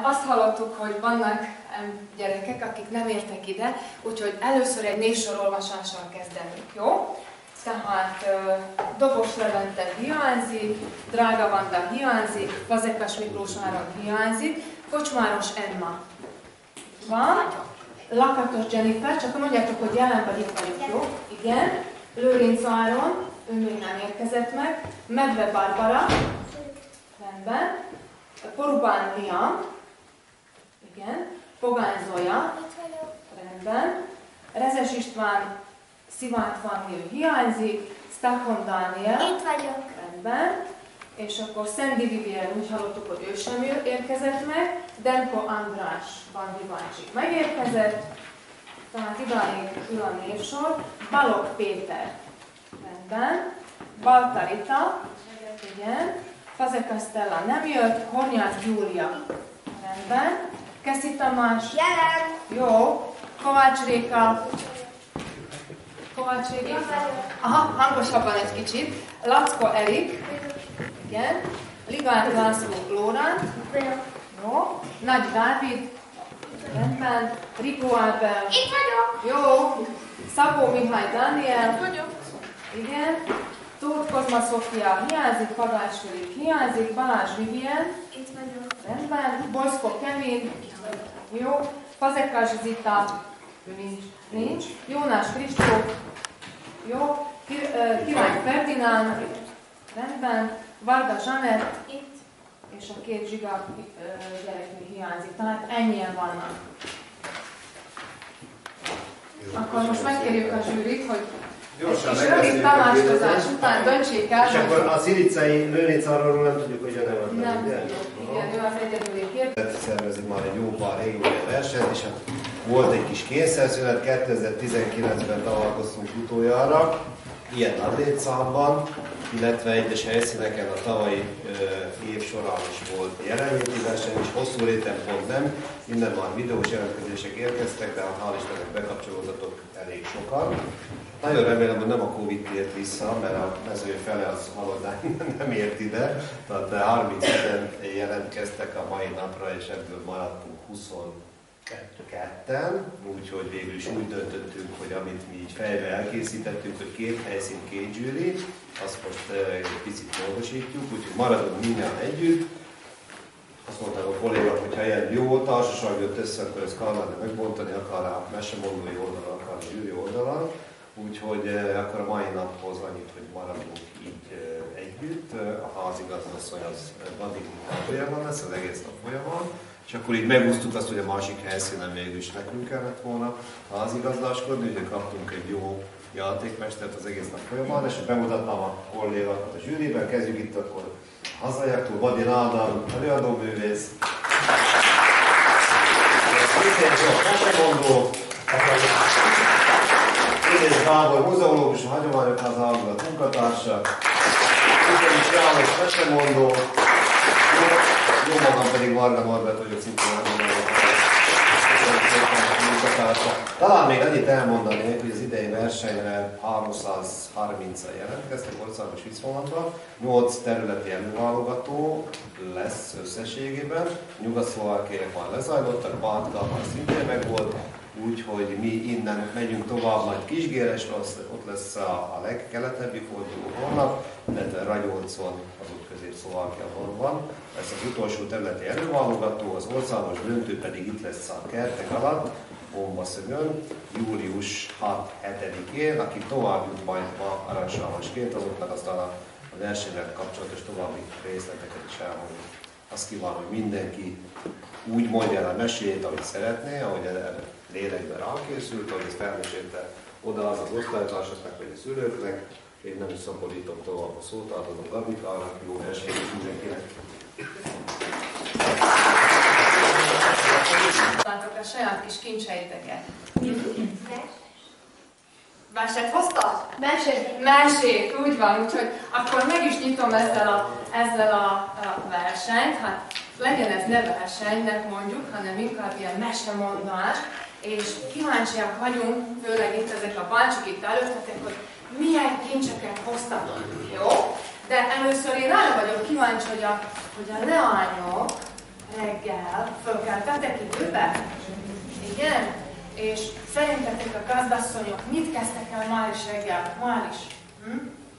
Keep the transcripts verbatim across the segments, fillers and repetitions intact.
Azt hallottuk, hogy vannak gyerekek, akik nem értek ide, úgyhogy először egy névsorolvasással kezdenünk, jó? Tehát Dobos Levente hiányzik, Drága Vanda hiányzik, Fazekas Miklós Áron hiányzik, Kocsmáros Emma van, Lakatos Jennifer, csak mondjátok, hogy jelen vagy itt vagyok, jó? Igen. Lőrinc Áron, ő még nem érkezett meg, Medve Barbara, rendben, Porubán Liam, igen, Pogány Zoya, rendben, Rezes István, Szivát Fanni, ő hiányzik, Stachon Dániel, itt vagyok, rendben, és akkor Szendi Vivien, úgy hallottuk, hogy ő sem érkezett meg, Demko András van Divancsik megérkezett, tehát idáig ül a névsor, Balogh Péter, rendben, Baltarita, igen, Fazekas Stella nem jött, Hornyász Júlia, rendben, Keszi Tamás, jelen, jó, Kovács Réka, Kovács Réka, aha, hangosabban egy kicsit, Lacko Erik, igen, Ligát László Lórán, jó, Nagy Dávid, rendben, Rikó Ábel, itt vagyok, jó, Szabó Mihály Dániel, itt vagyok, igen, Tóth Kozma Szofia hiányzik, Pagács Filip hiányzik, Balázs Vivien, itt vagyok, rendben, Boszko Kevin, jó, Fazekas Zita, nincs, nincs, Jónás Kristóf, jó, Király Ferdinánd, rendben, Varga Zsanett, itt, és a két zsiga gyerekünk hiányzik, tehát ennyien vannak. Akkor most megkérjük a zsűrit, hogy gyorsan és rövid tamáskozás után döntsék el. És akkor a sziricai Lőrinc arról nem tudjuk, hogy a nem Nem tudjuk, igen, ő az egyedüli kérdés. Szervezik már egy jó pár régóta versenyt, és hát volt egy kis kényszerszünet, kétezer-tizenkilencben találkoztunk utoljára, ilyen atlétszámban, illetve egyes helyszíneken a tavalyi ö, év során is volt jelenléti verseny, és hosszú réten pont nem. Innen már videós jelentkezések érkeztek, de hál' Istennek bekapcsolódtatok elég sokan. Nagyon remélem, hogy nem a Covid tért vissza, mert a mezőny fele az valahogy nem ért ide. Tehát harmincöten jelentkeztek a mai napra, és ebből maradtunk huszonketten. Úgyhogy végül is úgy döntöttünk, hogy amit mi így fejbe elkészítettünk, hogy két helyszín, két zsűri, azt most egy picit módosítjuk, úgyhogy maradunk mindjárt együtt. Azt mondták a kollégák, hogy ha ilyen jó társaság jött össze, akkor ezt kellene megbontani, akár a mesemondói oldalon, akár a zsűri oldalon. Úgyhogy eh, akkor a mai naphoz annyit, hogy maradunk így eh, együtt. A házigazdasszony az addig folyamán lesz, az egész nap folyamán. És akkor így megúsztuk azt, hogy a másik helyszínen végül is nekünk kellett volna házigazdáskodni, ugye kaptunk egy jó játékmestert az egész nap folyamán, és bemutatnám a kollégákat a zsűriben. Kezdjük itt akkor Hazajaktól, Vadin Ádám, előadóművész. Szintén Zsolt mesemondó. Édes Gábor, muzeológus, a Hagyományok Háza Áldogat munkatársa. Szintén János mesemondó. Jó magam pedig Varga Norbert vagyok, szintén a Hagyományok Háza munkatársa. Talán még annyit elmondanék, hogy az idei versenyre háromszázharmincan jelentkeztek országos viszonylatban. nyolc területi előválogató lesz összességében. Nyugat-szlovákiaiak már lezajlottak, Bátka már szintén megvolt. Úgyhogy mi innen megyünk tovább, majd Kisgéresre, ott lesz a, a legkeletebbi forduló holnap, illetve Ragyolcon, azok Közép-Szlovákiában van. Ez az utolsó területi előválogató, az országos döntő pedig itt lesz a kertek alatt, Bombaszögön, július hat-hetedikén, aki tovább jut majd ma aranysállasként, azoknak aztán a versennyel kapcsolatos további részleteket is elmondjuk. Azt kívánom, hogy mindenki úgy mondja el a mesét, ahogy szeretné, ahogy erre lélekben rákészült, ahogy ezt elmesélte oda az az osztálytársaknak vagy a szülőknek. Én nem is szaporítom tovább a szót, átadom Gabikának, jó versenyt mindenkinek. Látok a saját kis kincseiteket. Verset hoztad? mesét, Mesét, úgy van, úgyhogy akkor meg is nyitom ezzel a, ezzel a, a versenyt. Hát legyen ez ne versenynek mondjuk, hanem inkább ilyen mesemondás. És kíváncsiak vagyunk, főleg itt ezek a bácsik itt előttetek, hogy milyen kincseket hoztatok, jó? De először én arra vagyok kíváncsi, hogy a, hogy a leányok reggel fölkeltetek időbe? Igen? És szerintetek a gazdasszonyok mit kezdtek el már is reggel? Már is? Hm?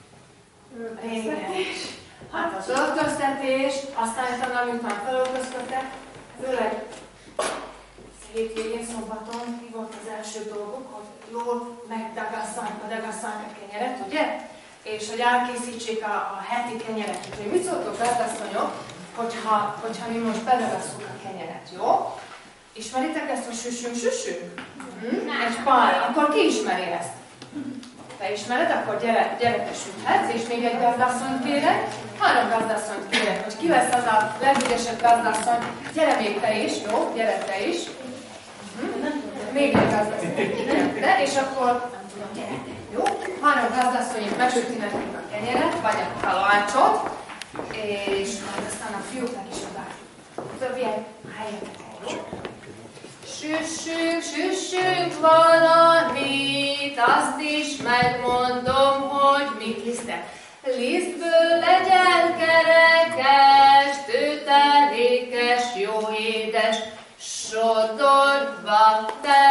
Régen. Hát az öltöztetés, aztán utána, miután felöltözködtek, főleg hétvégén, szombaton, mi volt az első dolgok, hogy jól megdagasszánk a dagasszánk a kenyeret, ugye? És hogy elkészítsék a, a heti kenyeret. Úgyhogy mit szóltok, gazdasszonyok, hogyha, hogyha mi most bedagasszuk a kenyeret, jó? Ismeritek ezt a süsünk-süsünk? Hm? Egy pár, akkor ki ismeri ezt? Te ismered, akkor gyere, gyere te süthetsz, és még egy gazdasszonyt kérek. Három gazdasszonyt kérek, hogy ki lesz az a legügyesebb gazdasszony. Gyere még te is, jó? Gyere te is. Hm? Még egy gazdasszony. De, és akkor gyere te, jó? Három gazdasszony itt megsüti nekünk a kenyeret, vagy a kalácsot, és majd aztán a fiúknak is adák. Többiek, álljatok el, jó? Süssünk, süssünk valamit, azt is megmondom, hogy mit lisztek. Lisztből legyen kerekes, tőtelékes, jó édes, sodorba,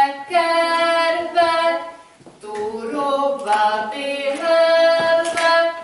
tekerbe, túróba, bélelve,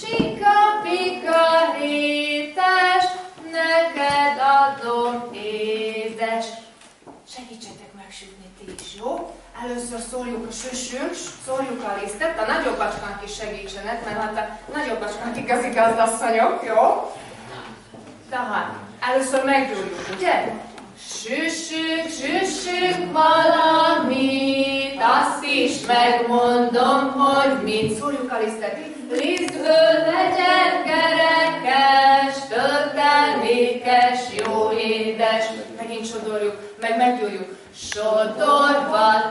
csika-pika rétes, neked adom édes. Segítsetek megsütni ti is, jó? Először szórjuk a süsünk, szórjuk a lisztet, a nagyobb bacskánk is segítsenek, mert hát a nagyobb bacskánk igazi gazdasszonyok, jó? Tehát, először meggyúrjuk, ugye? Süssünk, süssünk valamit, azt is megmondom, hogy mit. Szórjuk a lisztet. Lisztből legyen kerekes, töltelékes, jó édes. Megint sodorjuk, meg meggyúrjuk. Sodorba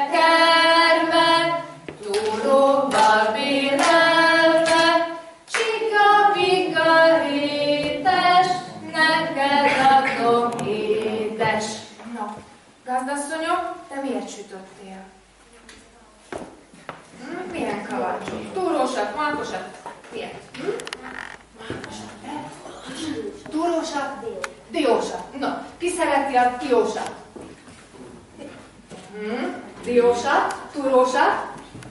tekerve, túróba bélelve, csika-pika rétes, neked adom édes. Na, gazdasszonyok, te miért sütöttél? Hm? Milyen kalácsot? Túrósat, mákosat? Miért? Hm? Mákosat, de? Túrósat? Diósat. Na, ki szereti a diósat? Hmm. Diósat, túrósat,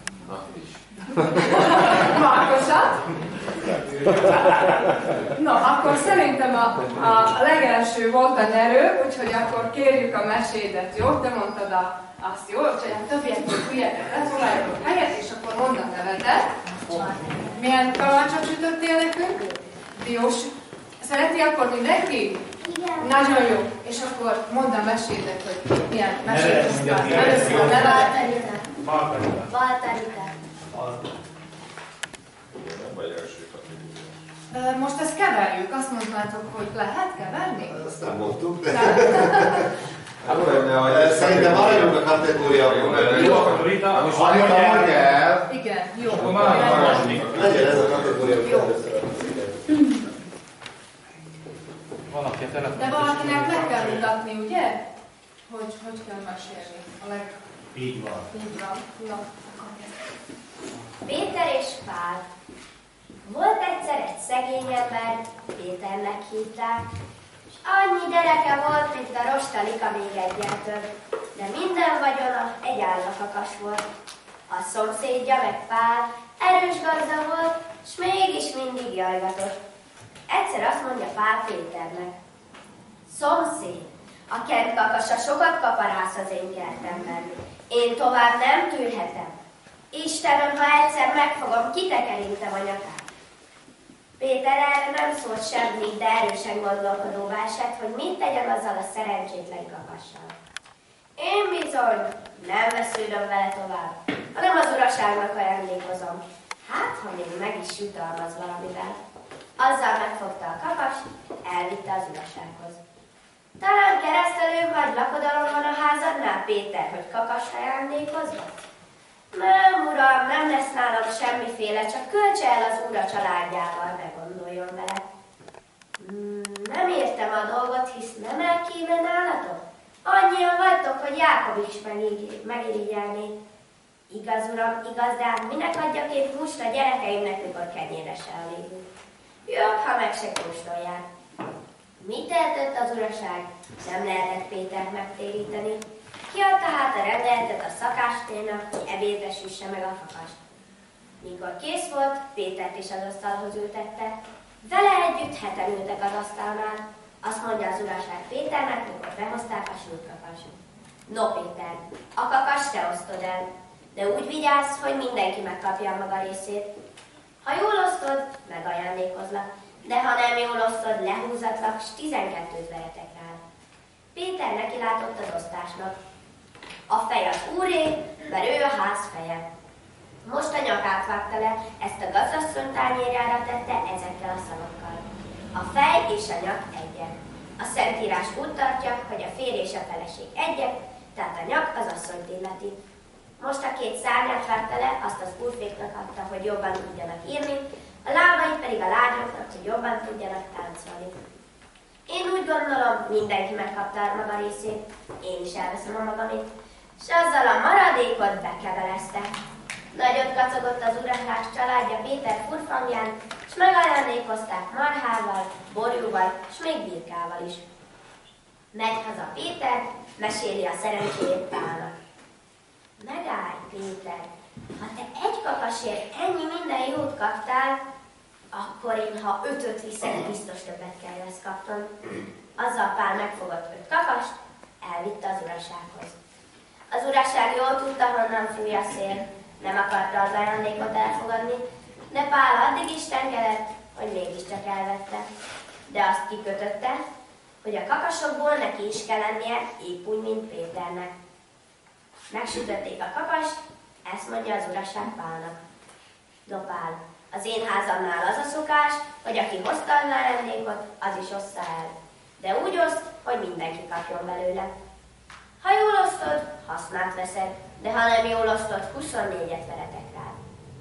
mákosat. Na, akkor szerintem a, a legelső volt a nyerő, úgyhogy akkor kérjük a mesédet, jó? Te mondtad a, azt, jó? Úgyhogy a többiektől hülyetek lefoglaljatok helyet, és akkor mondd a nevedet. Milyen kalácsot sütöttél nekünk? Diós. Szereti akkor mindenki? Igen. Nagyon jó. És akkor mondd a mesédet, hogy milyen mesét hoztál. Először a nevedet. Valtarita. Valtarita. Most ezt keverjük. Azt mondtátok, hogy lehet keverni? Azt nem mondtuk, de... Hát, szerintem maradjunk a kategóriában. Jó a kategória, most Annyira mondja el. Igen, jó. Legyen ez a kategória, hogy először. Valaki a telefon. De valakinek meg kell mutatni, ugye? Hogy hogy kell mesélni. A leg... Így van. Így van. Na, akkor kezdjük. Péter és Pál. Volt egyszer egy szegény ember, Péternek hívták, és annyi gyereke volt, mint a rostalika, még egyen több, de minden vagyona egy állakakas volt. A szomszédja meg Pál erős gazda volt, s mégis mindig jajgatott. Egyszer azt mondja Pál Péternek: szomszéd, a kentkakasa sokat kaparász az én kertemben. Én tovább nem tűrhetem. Istenem, ha egyszer megfogom, kitekerintem a nyakát. Péter erre nem szólt semmit, de erősen gondolkodóvá esett, hogy mit tegyen azzal a szerencsétlen kakassal. Én bizony nem vesződöm vele tovább, hanem az uraságnak ajándékozom. Hát, ha még meg is jutalmaz valamivel. Azzal megfogta a kakast, elvitte az urasághoz. Talán keresztelő vagy lakodalom van a házadnál, Péter, hogy kakas ajándékozva? Nem, uram, nem lesz nálam semmiféle, csak költse el az úr a családjával, ne gondoljon vele. Hmm, nem értem a dolgot, hisz nem el kéne nálatok? Annyian vagytok, hogy Jákob is megirigyelné. Igaz, uram, igaz, de hát minek adjak én húst a gyerekeimnek, mikor kenyére se elégül? Jobb, ha meg se kóstolják. Mit tehetett az uraság? Nem lehetett Pétert megtéríteni. Kiadta hát a rendeletet a szakásténak, hogy ebédre süsse meg a kakast. Mikor kész volt, Pétert is az asztalhoz ültette. Vele együtt heten ültek az asztalnál. Azt mondja az uraság Péternek, mikor behozták a sült kakast. No Péter, a kakast te osztod el, de úgy vigyázz, hogy mindenki megkapja a maga részét. Ha jól osztod, megajándékozlak, de ha nem jól osztod, lehúzatlak, s tizenkettőt veretek rád. Péter nekilátott az osztásnak. A fej az úré, mert ő a ház feje. Most a nyakát vágta le, ezt a gazdasszony tányérjára tette ezekkel a szavakkal. A fej és a nyak egyek. A Szentírás úgy tartja, hogy a férj és a feleség egyek, tehát a nyak az asszonyt illeti. Most a két szárnyát vágta le, azt az úrféknak adta, hogy jobban tudjanak írni, a lábait pedig a lányoknak, hogy jobban tudjanak táncolni. Én úgy gondolom, mindenki megkapta a maga részét, én is elveszem a magamét, s azzal a maradékot bekevelezte. Nagyot kacagott az uraság családja Péter furfangján, s megajándékozták marhával, borjúval, s még birkával is. Megy haza Péter, meséli a szerencséjét Pálnak. Megállj, Péter, ha te egy kakasért ennyi minden jót kaptál, akkor én, ha ötöt viszek, biztos többet kell lesz kapnom. Azzal Pál megfogott öt kakast, elvitte az urasághoz. Az uraság jól tudta, honnan fúj a szél, nem akarta az ajándékot elfogadni, de Pál addig istenkedett, hogy mégiscsak elvette. De azt kikötötte, hogy a kakasokból neki is kell lennie, épp úgy, mint Péternek. Megsütötték a kakast, ezt mondja az uraság Pálnak. No Pál, az én házamnál az a szokás, hogy aki hozta az ajándékot, az is ossza el. De úgy oszt, hogy mindenki kapjon belőle. Ha jól osztod, hasznát veszed, de ha nem jól osztod, huszonnégyet veretek rád.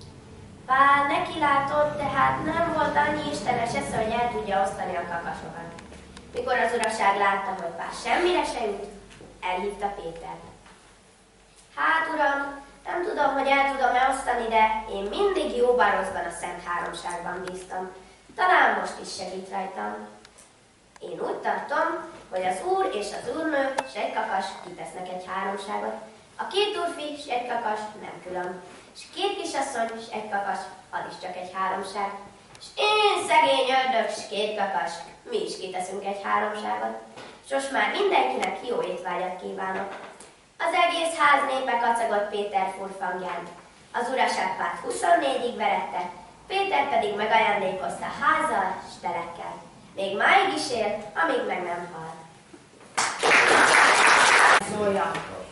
Pál neki látott, tehát nem volt annyi istenes esze, hogy el tudja osztani a kakasokat. Mikor az uraság látta, hogy Pál semmire se jut, elhívta Pétert. Hát, uram, nem tudom, hogy el tudom-e osztani, de én mindig jóban rosszban a Szent Háromságban bíztam. Talán most is segít rajtam. Én úgy tartom, hogy az úr és az úrnő s egy kakas kitesznek egy háromságot. A két úrfi s egy kakas nem külön. És két kisasszony s egy kakas, az is csak egy háromság. És én szegény ördög s két kakas, mi is kiteszünk egy háromságot. S most már mindenkinek jó étvágyat kívánok. Az egész ház népe kacagott Péter furfangján. Az uraság Pált huszonnégyig verette, Péter pedig megajándékozta házzal s telekkel. Még máig is él, amíg meg nem hal. Zolya.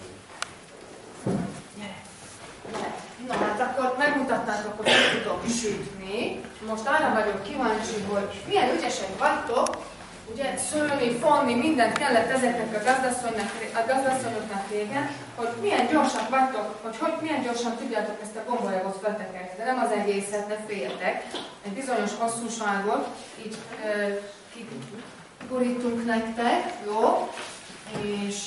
Gyere, gyere. Na hát akkor megmutattátok, hogy mit tudok sütni. Most arra vagyok kíváncsi, hogy milyen ügyesek vagytok. Ugye szőni, fonni, mindent kellett ezeknek a gazdasszonyoknak régen, hogy milyen gyorsak vagytok, hogy, hogy milyen gyorsan tudjátok ezt a gombolyagot feltekerni, de nem az egészet, ne féljetek. Egy bizonyos hosszúságot így e, kigurítunk nektek, jó? És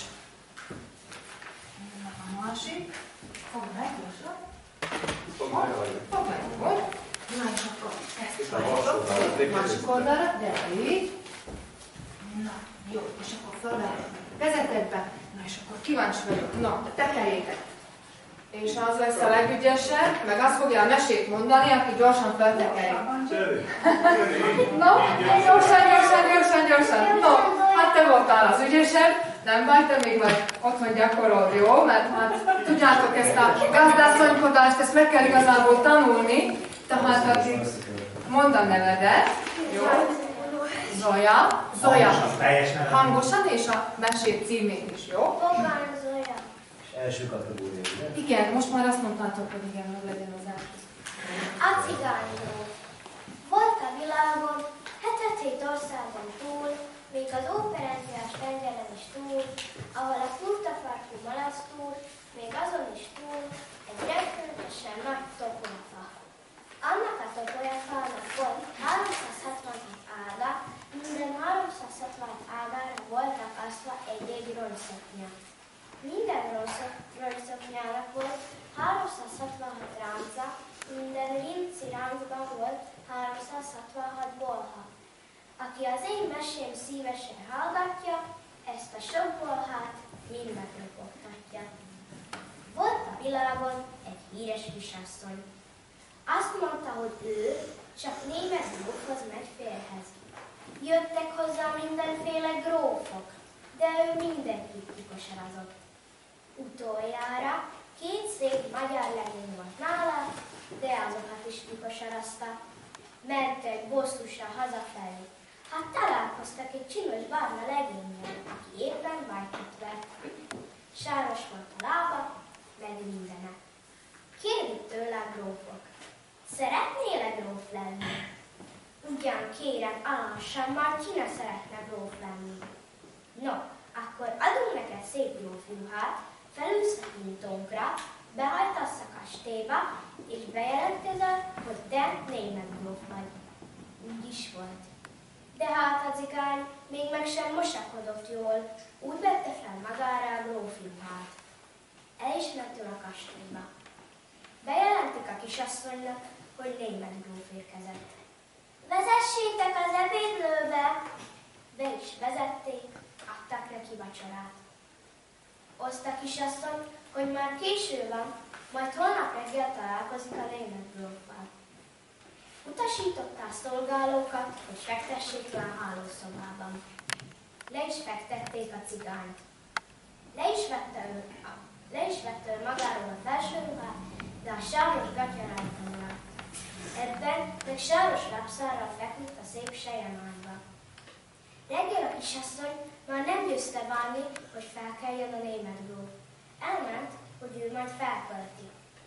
a másik. Fogd meg, gyorsan. Fogd meg, hogy? Na és akkor ezt csináljuk. Másik oldalra, de így. Na, jó, és akkor felvehetek a kezetekbe. Na, és akkor kíváncsi vagyok. Na, tekerjétek. És az lesz a legügyesebb, meg azt fogja a mesét mondani, aki gyorsan feltekeri. No, gyorsan, gyorsan, gyorsan, gyorsan. No, hát te voltál az ügyesebb. Nem baj, te még vagy otthon gyakorol, jó? Mert hát tudjátok ezt a gazdászonykodást, ezt meg kell igazából tanulni. Tehát addig mondd a nevedet, jó? Zolya. Zolya. Hangosan és a mesét címét is, jó? Bogán Zolya. És első kategória, ugye? Igen, most már azt mondtátok, hogy igen, hogy legyen az át. A cigányról. Volt a világon, hetet-hét országon túl, még az óperenziás tengeren is túl, ahol a furtafarkú malasztúr, még azon is túl, egy rettenetesen nagy topolyafa. Annak a topolyafának volt háromszázhatvanhat ága, minden háromszázhatvanhat ágára volt akasztva egy-egy rongyszoknya. Minden rongyszoknyának volt háromszázhatvanhat ránca, minden rinci ráncban volt háromszázhatvanhat bolha. A Aki az én mesém szívesen hallgatja, ezt a sokból hát mind meglopogtatja. Volt a világon egy híres kisasszony. Azt mondta, hogy ő csak német grófhoz megy férhez. Jöttek hozzá mindenféle grófok, de ő mindenkit kikosarozott. Utoljára két szép magyar legény volt nála, de azokat is kikosarazta. Mentek bosszúsan hazafelé. Hát találkoztak egy csinos barna legénnyel, aki éppen bajtot vert. Sáros volt a lába, meg mindene. Kérdik tőle a grófok. Szeretnél-e gróf lenni? Ugyan kérem, alassan már ki ne szeretne gróf lenni. No, akkor adunk neked szép grófruhát, felülsz a hintónkra, behajtasz a kastélyba, és bejelentkezel, hogy te német gróf vagy. Úgy is volt. De hát a cigány még meg sem mosakodott jól, úgy vette fel magára a grófruhát. El is ment ő a kastélyba. Bejelentik a kisasszonynak, hogy német gróf érkezett. Vezessétek az ebédlőbe! Be is vezették, adtak neki vacsorát. Azt a kisasszony, hogy már késő van, majd holnap reggel találkozik a német gróffal. Utasította a szolgálókat, hogy fektessék le a hálószobában. Le is fektették a cigányt. Le is vette ő, le is vette ő magáról a felső ruhát, de a sáros gatya rajta maradt. Ebben meg sáros lábszárral feküdt a szép selyemányba. Reggel a kisasszony már nem győzte várni, hogy felkeljen a német gróf. Elment, hogy ő majd felkölti.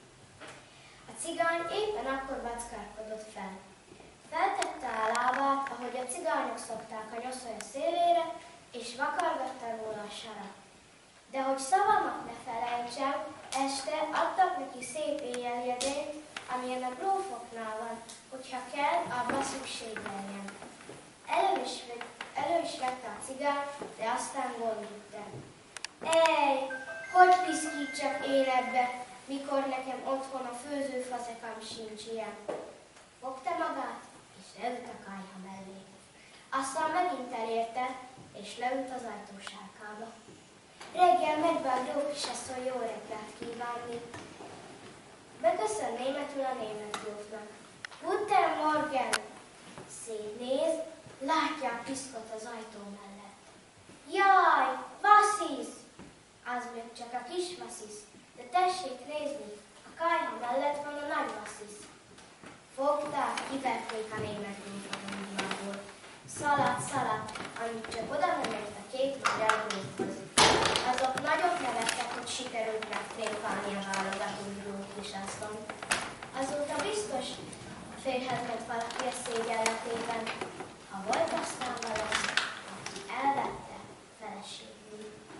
A cigány éppen akkor vackárkodott fel. Feltette a lábát, ahogy a cigányok szokták a nyoszolya szélére, és vakargatta róla a sarat. De hogy szavamat ne felejtsem, este adtak neki szép éjjeljegyényt, amilyen a grófoknál van, hogyha kell, abba szükség legyen. Elő is, elő is vette a cigány, de aztán gondolta. Ej, hogy piszkítsak én ebbe, mikor nekem otthon a főzőfazekam sincs ilyen. Fogta magát, és leült a kályha mellé. Aztán megint elérte, és leült az ajtósárkába. Reggel megy be a gróf kisasszony jó reggelt kívánni. Beköszön németül a német grófnak. Guten Morgen! Szétnéz, látja a piszkot az ajtó mellett. Jaj, was ist? Az még csak a kis vasszisz, de tessék nézni, a kályha mellett van a nagy vasszisz. Fogták, kiverték a német grófot a udvarból. Szaladt, szaladt, amíg csak oda ment a két magyar grófhoz. Azok nagyot nevettek, hogy sikerült megtréfálni a válogatott gróf kisasszony. Azóta biztos férhez ment valaki a szégyenletében, ha volt aztán valami, aki elvette feleségül.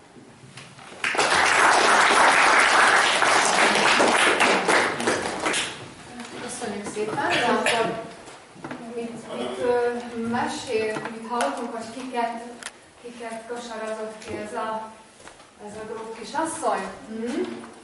Köszönjük szépen, de akkor mit, mit uh, mesél, mit hallottunk, hogy kiket, kiket kosarazott ki ez a, ez a gróf kisasszony? Hm?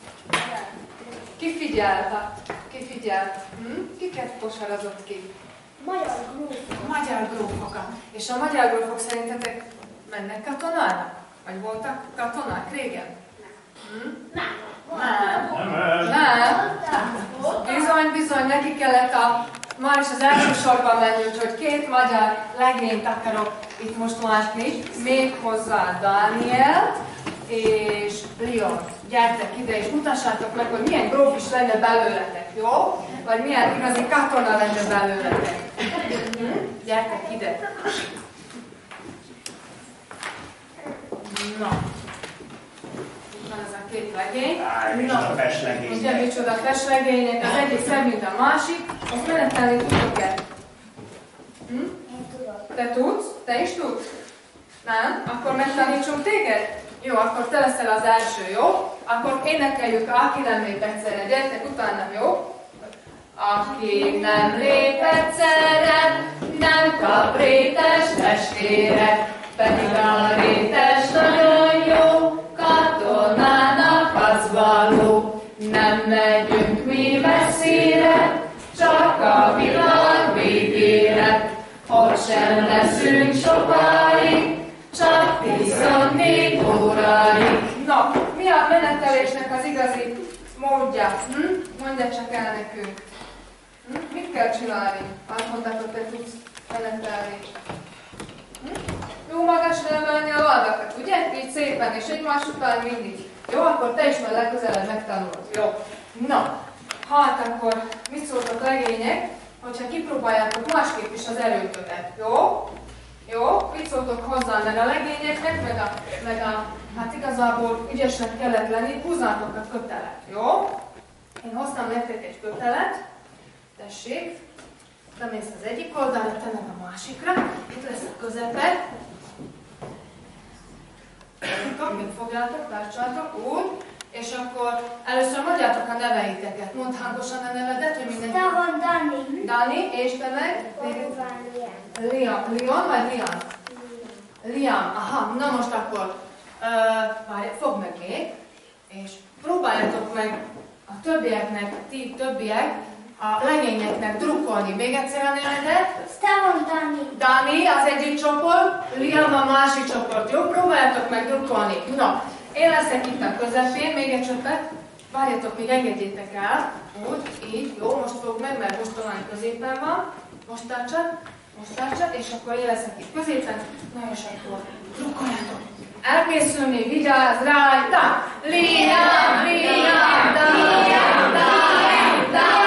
Ki figyelt? Ki figyelt? Hm? Kiket kosarazott ki? Magyar grófok. Magyar grófokat. És a magyar grófok szerintetek mennek katonának? Vagy voltak katonák régen? Hm? Nem. Nem. Nem. Bizony, bizony, neki kellett a, már is az első sorban menni, úgyhogy két magyar legényt akarok itt most látni, méghozzá Dánielt és Leont. Gyertek ide és mutassátok meg, hogy milyen gróf is lenne belőletek, jó? Vagy milyen igazi katona lenne belőletek. Hm? Gyertek ide. Na. Van ez a két legény. Áj, micsoda feslegény. Ugye micsoda feslegények, az egyik szebb, mint a másik. Azt menetelni tudok-e? Hm? Én tudok. Te tudsz? Te is tudsz? Nem? Akkor megtanítsunk téged? Jó, akkor te leszel az első, jó? Akkor énekeljük, aki nem lép egyszerre. Gyertek utánam, jó? Aki nem lép egyszerre, nem kap rétes testvére, pedig a rétes nagyon jó, katonának az való. Nem megyünk mi messzire, csak a világ végére, ott sem leszünk leszünk sokáig, csak tizennégy óráig. Na, mi a menetelésnek az igazi módja? Hm? Mondja csak el nekünk. Hm? Mit kell csinálni? Azt mondták, hogy te tudsz menetelni. Hm? Jó magasra emelni a lábakat, ugye? Így szépen, és egymás után mindig. Jó, akkor te is majd legközelebb megtanulod. Jó. Na, hát akkor mit szóltak legények, hogyha kipróbáljátok másképp is az erőtöket, jó? Jó? Mit szóltok hozzá, mert a legényeknek, meg a, meg a hát igazából ügyesnek kellett lenni, húzzátok a kötelet, jó? Én hoztam nektek egy kötelet, tessék, te mész az egyik oldalra, te meg a másikra, itt lesz a közepet. Még fogjátok, tartsátok, úgy, és akkor először mondjátok a neveiteket. Mondd hangosan a nevedet, hogy mindenki... Stavon Dani. Dani, és te meg? Liam. Liam vagy Liam? Liam, aha, na most akkor uh, várj, fogd meg még, és próbáljátok meg a többieknek, ti többiek, a legényeknek drukkolni. Még egyszer a nevedet? Stavon Dani. Dani az egyik csoport, Liam a másik csoport. Jó, próbáljátok meg drukkolni. Na, én leszek itt a közepén, még egy csöppet. Várjatok, még engedjétek el. Úgy, így, jó, most fog meg, mert most talán középen van. Most tartsad, most tartsad, és akkor én leszek itt középen. Na és akkor drukkoljátok. Elkészülni, vigyázz rajta! Liam, Liam, Dani, Liam, Dani, Dani.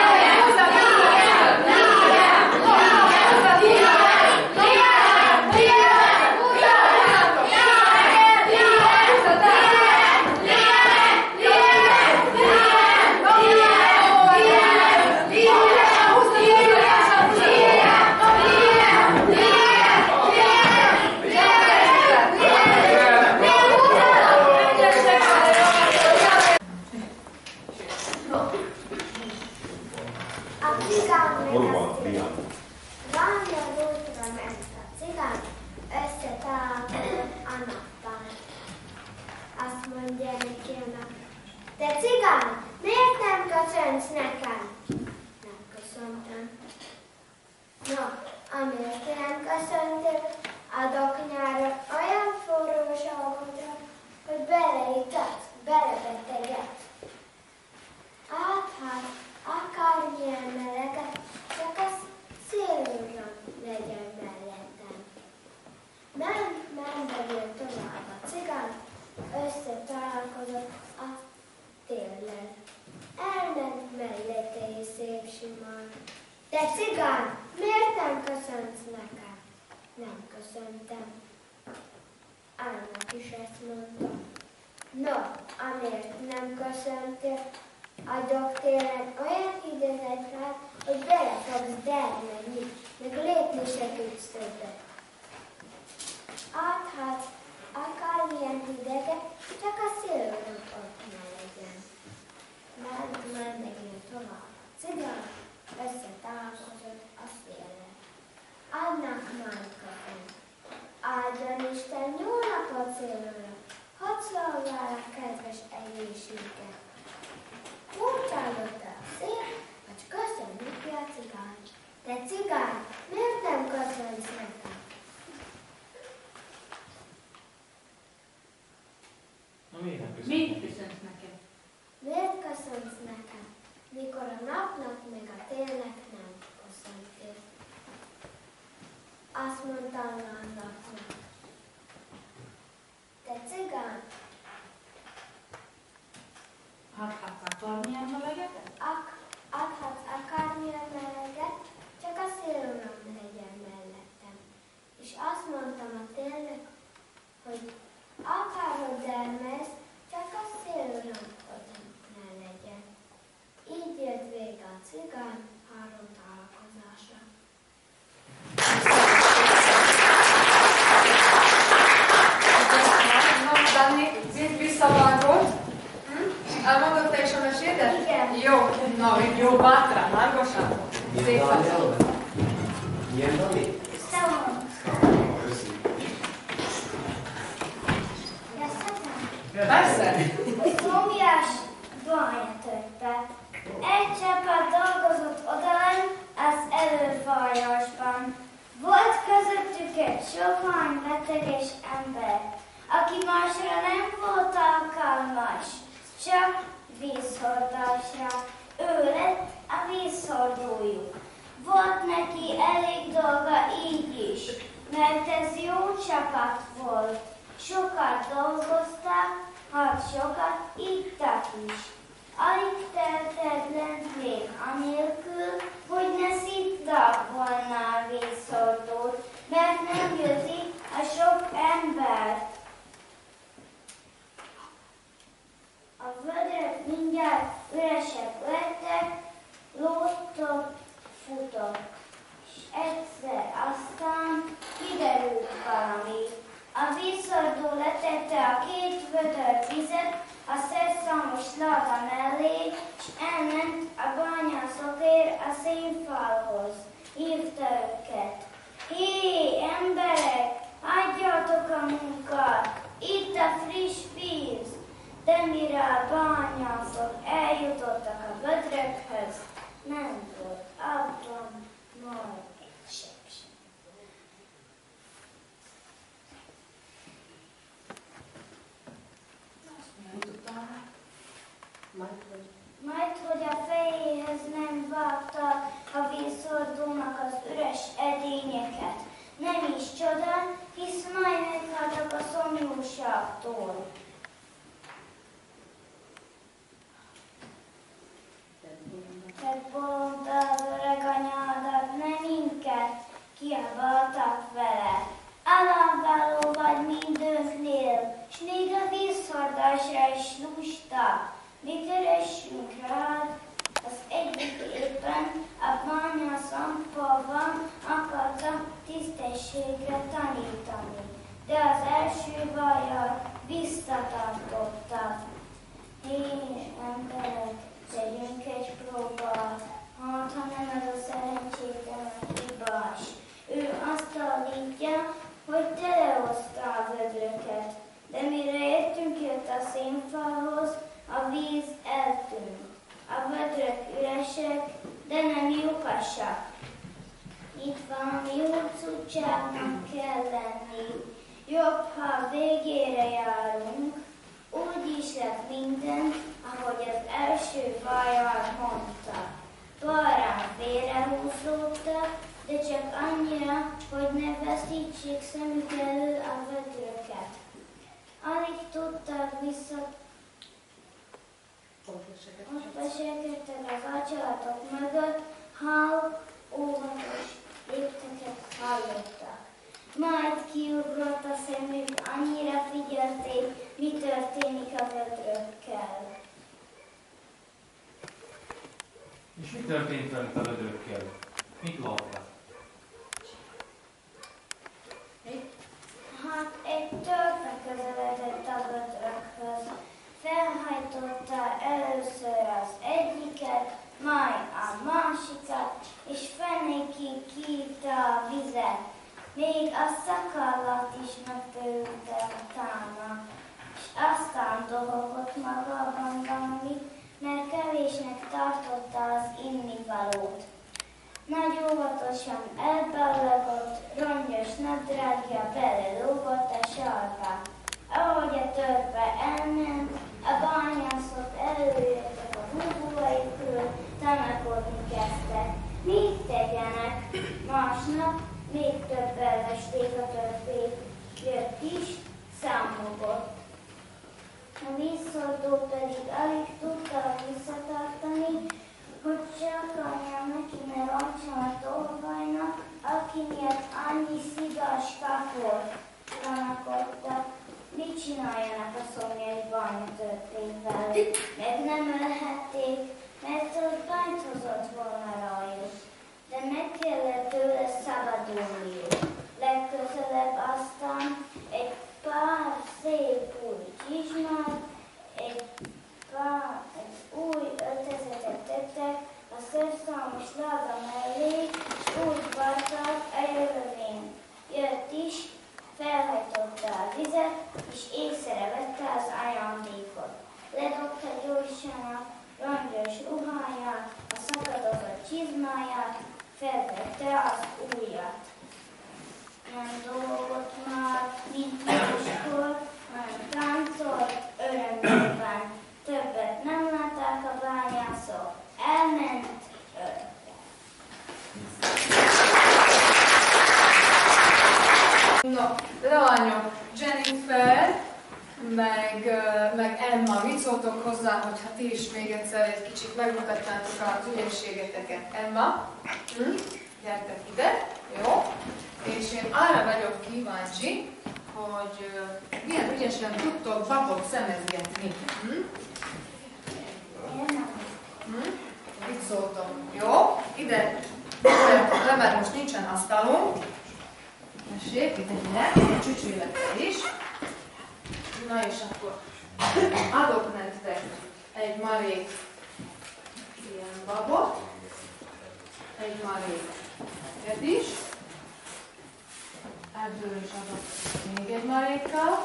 Volt közöttük Jött sovány, beteges ember, aki másra nem volt alkalmas, csak vízhordásra. Ő lett a vízhordójuk. Volt neki elég dolga így is, mert ez jó csapat volt. Sokat dolgoztak, hát sokat ittak is. Alig telted lent még anélkül, hogy ne szittak volna a vízhordót, mert nem győzi a sok embert. A vödrök mindjárt üresek lettek, lógtok, futott, és egyszer aztán kiderült valami. A vízhordó letette a két vödör vizet a szerszámos láda mellé, és elment a bányászokért a szénfalhoz. Hívta őket. Hé, emberek, adjátok a munkát, itt a friss víz! De mire a bányászok eljutottak a vödrökhöz, nem volt abban majd egy seb sem. Majd, hogy a fejéhez nem vágta a vízhordónak az üres edényeket. Nem is csoda, hisz majd meghaltak a szomjúságtól. Te bolondál, öreg anyádat, nem minket, kiabáltak vele. Alávaló vagy mindöknél, s még a vízhordásra is lusta. Mi keressünk rád, az egyik éppen a bányászamparban akarta tisztességre tanítani, de az első vajjal visszatartottak. Hé, emberek, tegyünk egy próbát, hát ha nem ez a szerencsétlen hibás. Ő azt állítja, hogy telehozta a vödröket, de mire értünk jött a szénfalhoz, a víz eltűnt. A vödrök üresek, de nem lyukasak. Itt valami hurcutságnak kell lenni. Jobb, ha a végére járunk, úgy is lett minden, ahogy az első vajjal mondta. Balrán félrehúzódtak, de csak annyira, hogy ne veszítsék szemük elől a vödröket. Alig tudtak vissza. Most besekedtek az acsalatok mögött, halk, óvatos lépteket hallottak. Majd kiugrott a szemük, annyira figyelték, mi történik a vödrökkel. És mi történt velük a vödrökkel? Mit láttak? Hát egy törpe közeledett a vödrökhöz. Felhajtotta először az egyiket, majd a másikat, és fenékig kiitta a vizet. Még a szakallat is megtörülte utána, és aztán dohogott magában valamit, mert kevésnek tartotta az innivalót. Nagy óvatosan elballagott, rongyos nadrágja belelógott a sarka. Ahogy a törpe elment, a bányászok előjöttek a búbóaikről, tanakodni kezdtek. Mit tegyenek? Másnap még több elvesték a törpét. Jött is, számogott. A vízhordó pedig alig tudta visszatartani, hogy csak anyja neki ne roncson a tolvajnak, aki miatt annyi szigas kapott. Tanakodtak. Mit csináljanak a szomjas bányatörpével? Meg nem ölhették, mert ott bányt hozott volna rajuk. De meg kellett tőle szabadulniuk. Legközelebb aztán egy pár szép új csizmát, egy pár egy új öltözetet tettek a szerszámos láda mellé, és úgy varták a jövővényt. Jött is, felhajtotta a vizet, és észre vette az ajándékot. Ledobta gyorsan a rongyos ruháját, a szakadozott csizmáját, felvette az ujjat. nem dolgot már, mint máskor, hanem táncolt örömében. Többet nem látták a bányászok, elment örökre. Na, lányok, Jennifer, meg, meg Emma, mit szóltok hozzá, hogyha ti is még egyszer egy kicsit megmutatnátok az ügyességeteket? Emma, hm? Gyertek ide, jó? És én arra vagyok kíváncsi, hogy uh, milyen ügyesen tudtok babot szemezgetni. Hm? Hm? Mit szóltok? Jó? Ide, ide, mert most nincsen asztalunk. Tessék, ide, ide, csücsülete is. Na és akkor adok nektek egy marék ilyen babot, egy marék neked is, ebből is adok még egy marékkal,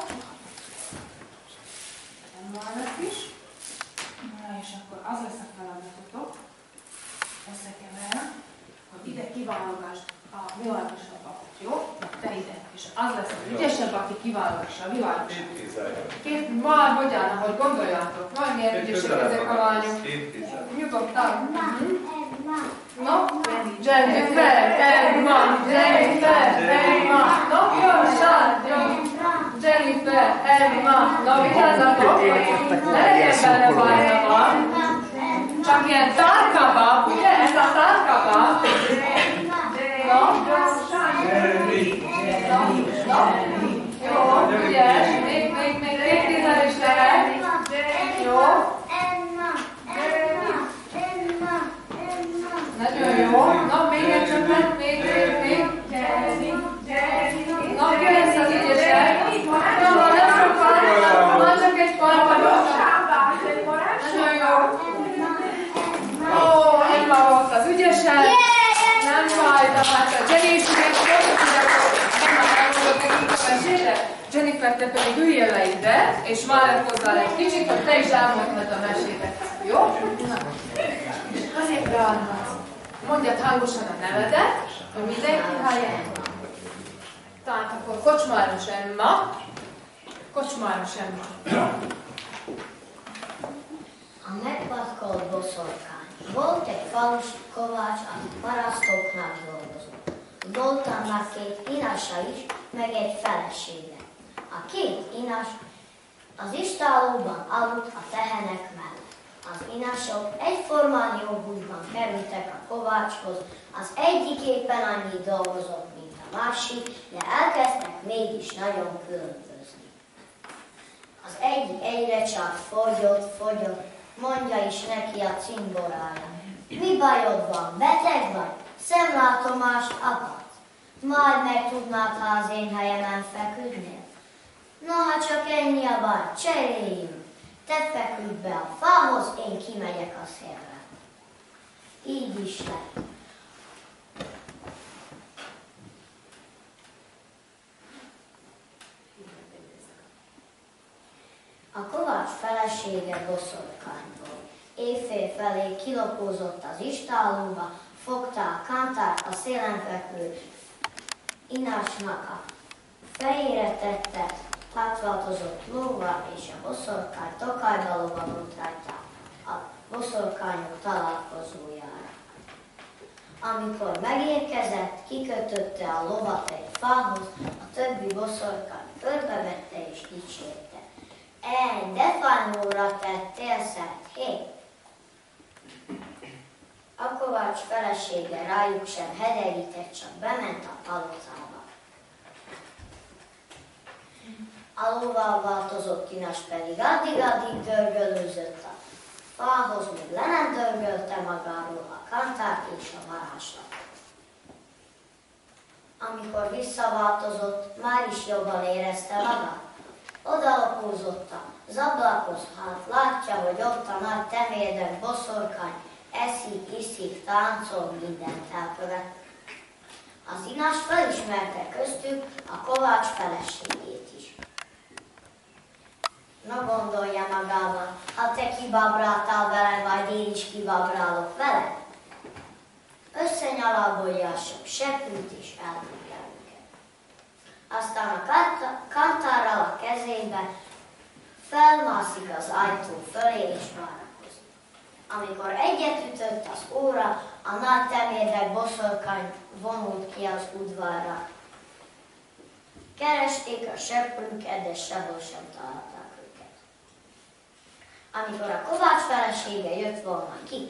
Emmának is. Na és akkor az lesz a feladatotok, összekeverem, hogy ide kiválogasd a világosabb babot, jó? Te ide. És az lesz az ügyesebb, aki kiválogassa a világosabb. Két, már hogyan, ahogy gondoljátok. Majd miért ügyesek ezek a lányok. Nyugodtan. No, Jennifer, Emma, Jennifer, Emma. No, jó, sát, jó. Jennifer, Emma. Na, vigyázzatok, ne legyen benne bajna van. Csak ilyen tarkabab, ugye? Ez a tarkabab. No, jó, ügyes, még, még, még két tízzel is lehet. Jó. Nagyon jó. Na, még egy csöppet, még, még, még. Na, jöjjön ezt az ügyesek. Jó, nem sokkal, van csak egy pár vagyok. Nagyon jó. Ó, Emma volt az ügyesek. Nem baj, de hát a Jenny is ügyes volt, Jennifer, te pedig üljél le ide, és vállalt hozzá egy kicsit, hogy te is elmondhatod a meséket. Jó? Na. Azért beadhatsz. Mondjad hangosan a nevedet, hogy mindenki hallja. Tehát akkor Kocsmáros Emma. Kocsmáros Emma. A megpatkolt boszorkány. Volt egy falusi kovács, aki parasztoknak dolgozott. Volt annak két inasa is, meg egy felesége. A két inas az istállóban aludt a tehenek mellett. Az inasok egyformán jó bújban kerültek a kovácshoz, az egyik éppen annyit dolgozott, mint a másik, de elkezdtek mégis nagyon különbözni. Az egyik egyre csak fogyott, fogyott, mondja is neki a cimborája. Mi bajod van? Beteg vagy? Szemlátomást akadsz? Majd megtudnád, ha az én helyemen feküdnél? Na, ha csak ennyi a baj, cseréljünk. Te feküdj be a fához, én kimegyek a szélre. Így is lett. A kovács felesége boszorkány volt. Éjfél felé kilopózott az istállóba, fogta a kántát a szélen fekvő inásnak a fejére tette, átváltozott lóvá, és a boszorkány tokajba lovagott rajta a boszorkányok találkozójára. Amikor megérkezett, kikötötte a lovat egy fához, a többi boszorkány körbevette és dicsérte. Ej, de fánóra tettél szent, hé! A kovács felesége rájuk sem hederített, csak bement a palotába. A lóval változott inas pedig addig-addig dörgölőzött a fához, míg le nem dörgölte magáról a kantát és a varázslatot. Amikor visszaváltozott, már is jobban érezte magát. Odalapózott az ablakhoz, hát látja, hogy ott a nagy temérdek boszorkány eszik, iszik, táncol, mindent elkövet. Az inas felismerte köztük a kovács feleségét is. Na, gondolja magában, ha te kibabráltál veled, majd én is kibabrálok veled. Összenyalabolja a sok sepült és eldugja őket. Aztán a kantárral a kezébe felmászik az ajtó fölé és várakozik. Amikor egyet ütött az óra, a nagy temérdek boszorkány vonult ki az udvarra. Keresték a seprőket, de sehol sem találták őket. Amikor a kovács felesége jött volna ki,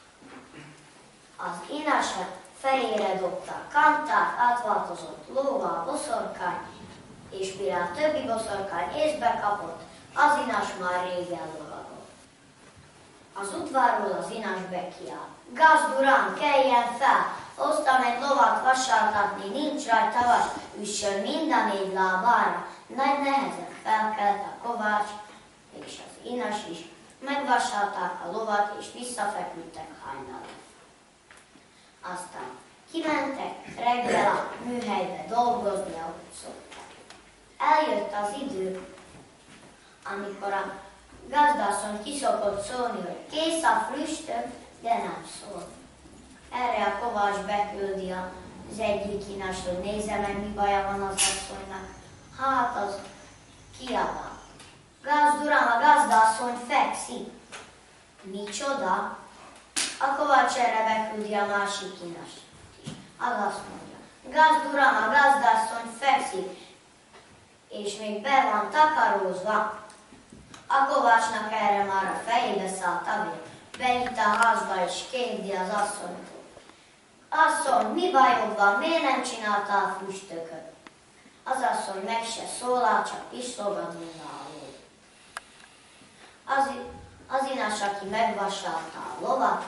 az inasa fejére dobta a kantárt, átváltozott lóvá a boszorkány, és mire a többi boszorkány észbe kapott, az inas már régen lovagott. Az udvarról az inas bekiáll. Gazd uram, keljen fel! Hoztam egy lovat vasáltatni, nincs rajta vas, üssön mind a négy lábára. Nagy nehezen felkelt a kovács, és az inas is. Megvasálták a lovat, és visszafeküdtek hajnalra. Aztán kimentek reggel a műhelybe dolgozni, ahogy szokták. Eljött az idő, amikor a gazdasszony kiszokott szólni, hogy kész a früstök, de nem szól. Erre a kovács beküldi az egyik inas, hogy nézze meg, mi baja van az asszonynak. Hát az kiabál. Gazd uram, a gazdasszony fekszik. Micsoda? A kovács erre beküldi a másik inas. Az azt mondja, gazd uram, a gazdasszony fekszik, és még be van takarózva. A kovácsnak erre már a fejébe szállt a vér. Beint a házba és kérdi az asszonytól. Asszony, mi bajod van, miért nem csináltál füstököt? Az asszony meg se szólál, csak pislog a dunnáló. Az, az inas, aki megvasalta a lovat,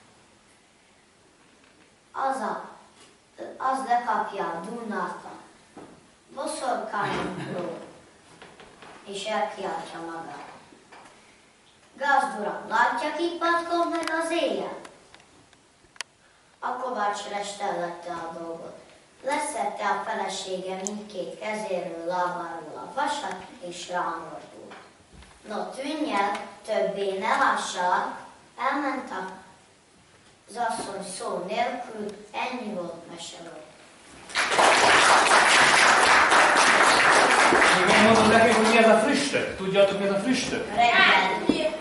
az, a, az lekapja a dunnát a boszorkányokról, és elkiáltja magát. Gazd uram, látja, ki patkol meg az éjjel? A kovács restellette a dolgot. Leszette a felesége mindkét kezéről, lábáról a vasat, és rámordult. No, tűnj el, többé ne lássál, elment az asszony szó nélkül, ennyi volt meseről. Én mondom nekik, hogy mi ez a früstök? Tudjátok, mi ez a früstök? Reggel.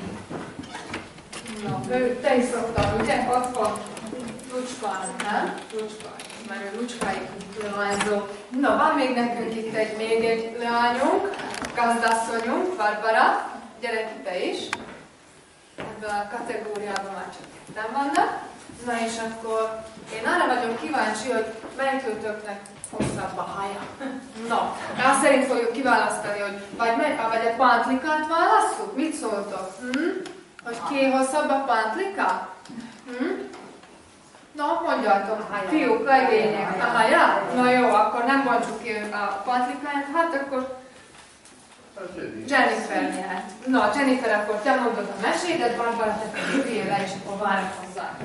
Na, ő, te is szoktál, ugye? Otthon lucskálni, nem? Lucskálni. Mert ő lucskáig leányzó. Na, van még nekünk itt egy, még egy leányunk, gazdasszonyunk, Barbara. Gyere ki te is. Ebben a kategóriában már csak nem vannak. Na és akkor én arra vagyok kíváncsi, hogy melyikőtöknek hosszabb a haja. No, azt szerint fogjuk kiválasztani, hogy vagy, vagy a pántlikát válasszuk? Mit szóltok? Hm? Hogy ki hosszabb a pántlika? Hm? No, mondjátok, fiúk, legények. A haja? Na jó, akkor nem bontsuk ki a pántlikáját, hát akkor Jennifer nyert. Na, Jennifer, akkor te mondod a mesédet, Barbara, te pedig ülj le, és akkor várakozzál.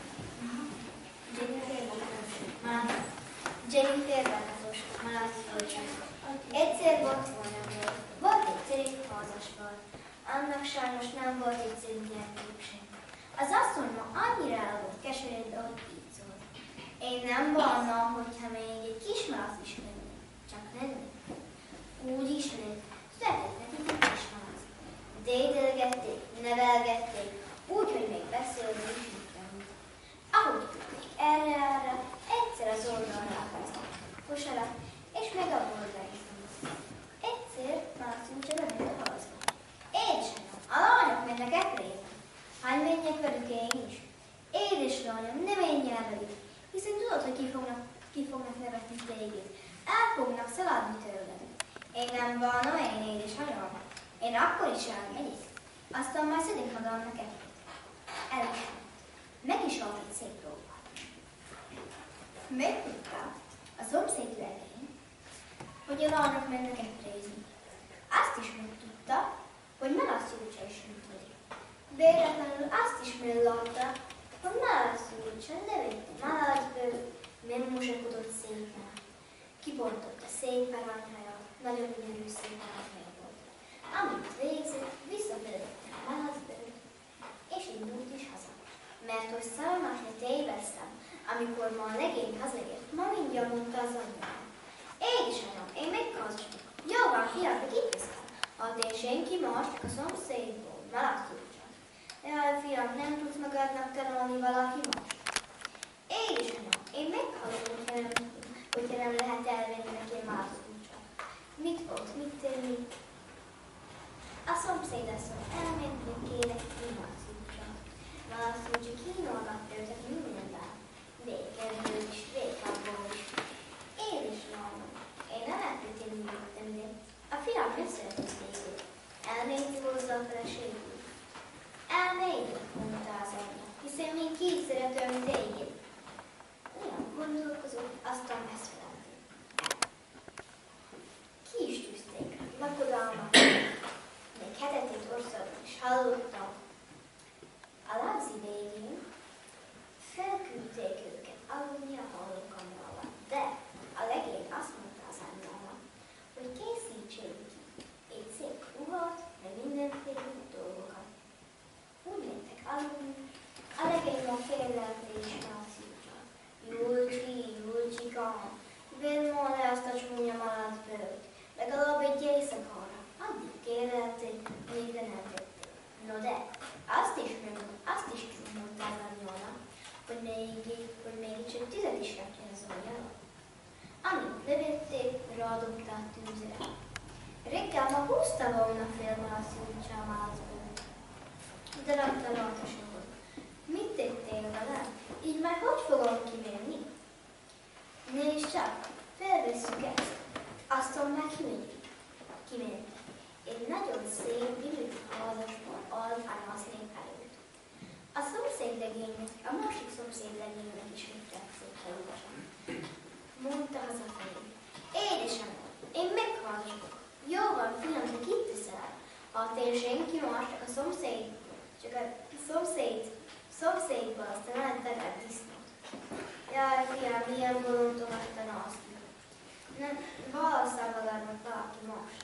Jennifer változós, malázfölcsön. Egyszer volt volna volt. Volt egy szép házasból. Annak sajnos nem volt egy szép gyermek sem. Az asszony ma annyira el volt keseredve, hogy így szólt. Én nem bánnám, hogyha még egy kis malac is lenne. Csak lenni. Úgy is lett. Született nekik egy kis malac. Dédelgették, nevelgették, úgy, hogy még beszélni is tudtam. Ahogy tudték erre-erre, egyszer az oldalra akasztott kosarat, és meg abból beizom. Egyszer Marcin csak bement a házba. Édesanyám, a lányok mennek eprézni. Hány menjek velük én is? Édes lányom, ne menj el velük, hiszen tudod, hogy ki fognak, ki fognak nevetni téged. El fognak szaladni tőled. Én nem bánom, én édesanyám. Én akkor is elmegyek. Aztán majd szedünk magamnak egyet. El is. Meg is volt egy szép róla. Megtudta a szomszéd legény, hogy a lányok mennek eprézni. Azt is megtudta, hogy Malac Júlcsa is működik. Véletlenül azt is meglátta, hogy Malac Júlcsa levette Malacből, megmosakodott szépen. Kibontotta szép aranyhajat, nagyon gyönyörű szép aranyhaja volt. Amit végzett, visszafedette Malacből, és indult is haza. Mert hogy szalmát téveztem, amikor ma a legény hazaért, ma mindjárt mondta az anyjám. Édesanyám, a szomszédból malacúcsot. Jaj, fiam, nem tudsz magadnak tanulni valaki most? Én is, anyám, én meghallom, hogyha nem, hogyha nem lehet elvenni neki malacúcsot. Mit volt, mit tenni? A szomszéd asszony elment, hogy kérek ki malacúcsot. Malacúcsi kínolgatta őket mindenben. Vékelből is, vékából is. Én is mondom. Én nem eltűntél nyugodtam ide. A fiam összehetett végül. Elnézni hozzá a feleségül. Elnézni, mondta az anyja, hiszen még két szeretőm téged. Olyan gondolkozott, aztán megfelelték. Ki is tűzték, lakodalmat. Még hetetét országban is hallottam. A lábzi végén felküldték őket aludni a hallókamrába, de a legény azt mondta az anyjának, hogy készítsék ki egy szép ruhat, meg mindenféle dolgokat. Úgy mentek aludni, a legény a félelmés nászúcsal. Julcsi, Julcsikám, vedd ma le azt a csúnya malac bőrt, legalább egy éjszakára. Addig kérelték, még de nem tették. No de, azt is mondom, azt is mondta az anyjának, hogy még, hogy még csak tüzet is rakja az anyjának. Amint levették, ráadobta a tűzre. Reggel ma húzta volna fél malacúcsa a malacból, de rakta rajta sokat. Mit tettél velem? Így már hogy fogom kimenni? Nézd csak, felvesszük ezt. Aztán már kimegyünk. Kimentek. Egy nagyon szép, gyűjtő házasban áll a nászlén előtt. A szomszédlegénynek, a másik szomszédlegénynek is vittek szép helyesen. Mondta az a fején. Édesem, én meghallgatok. Jó van, fiam, te kit teszel? Hát én senki más, csak a szomszéd, csak a szomszéd, szomszédból aztán elterelt disznót. Jaj, fiam, milyen bolondolatan azt. Nem, válasszál magadnak valaki most.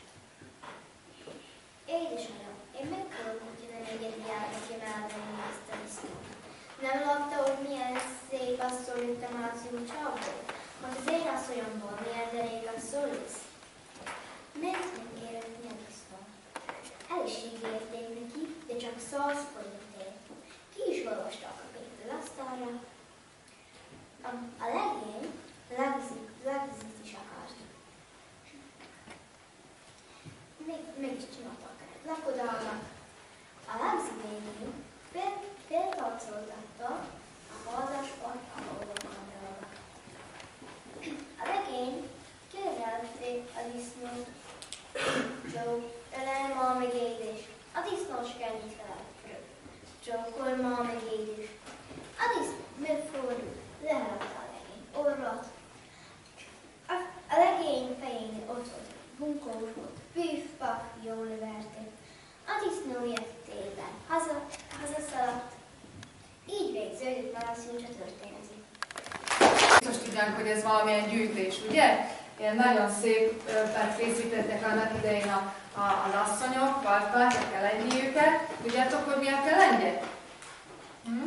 Édesanyám, én meghalok, hogyha nem engedi el nekem elvenni ezt a disznót. Nem látta, hogy milyen szép asszony itt a malacúcsából? Hogy az én asszonyomból milyen derék asszony lesz? Miért nem kérhetni a disznót? El is ígérték neki, de csak száz forintért. Ki is olvastak a pénzről asztalra. A, a legény legzit is akart. Még, meg is csináltak el. Lakodalmat. A lábzi végén feltarcoltatta a házasban a hallókamrába. A legény kezelte a disznót. Joe, ölelj ma meg édes. A disznót s kell nyit fel. Csókolj ma meg édes. A disznó megfordul, leharapta a legény orrat. A, a legény fején ott volt, bunkós volt, püff-paf, jól verte. A disznó jöttében haza, hazaszaladt. Így végződött malacúcsa történeti. Biztos tudnánk, hogy ez valamilyen gyűjtés, ugye? Ilyen nagyon szépet készítettek annak idején a, a, az asszonyok, partát, a kelendjéjüket. Tudjátok, hogy mi a kelendje? Hm?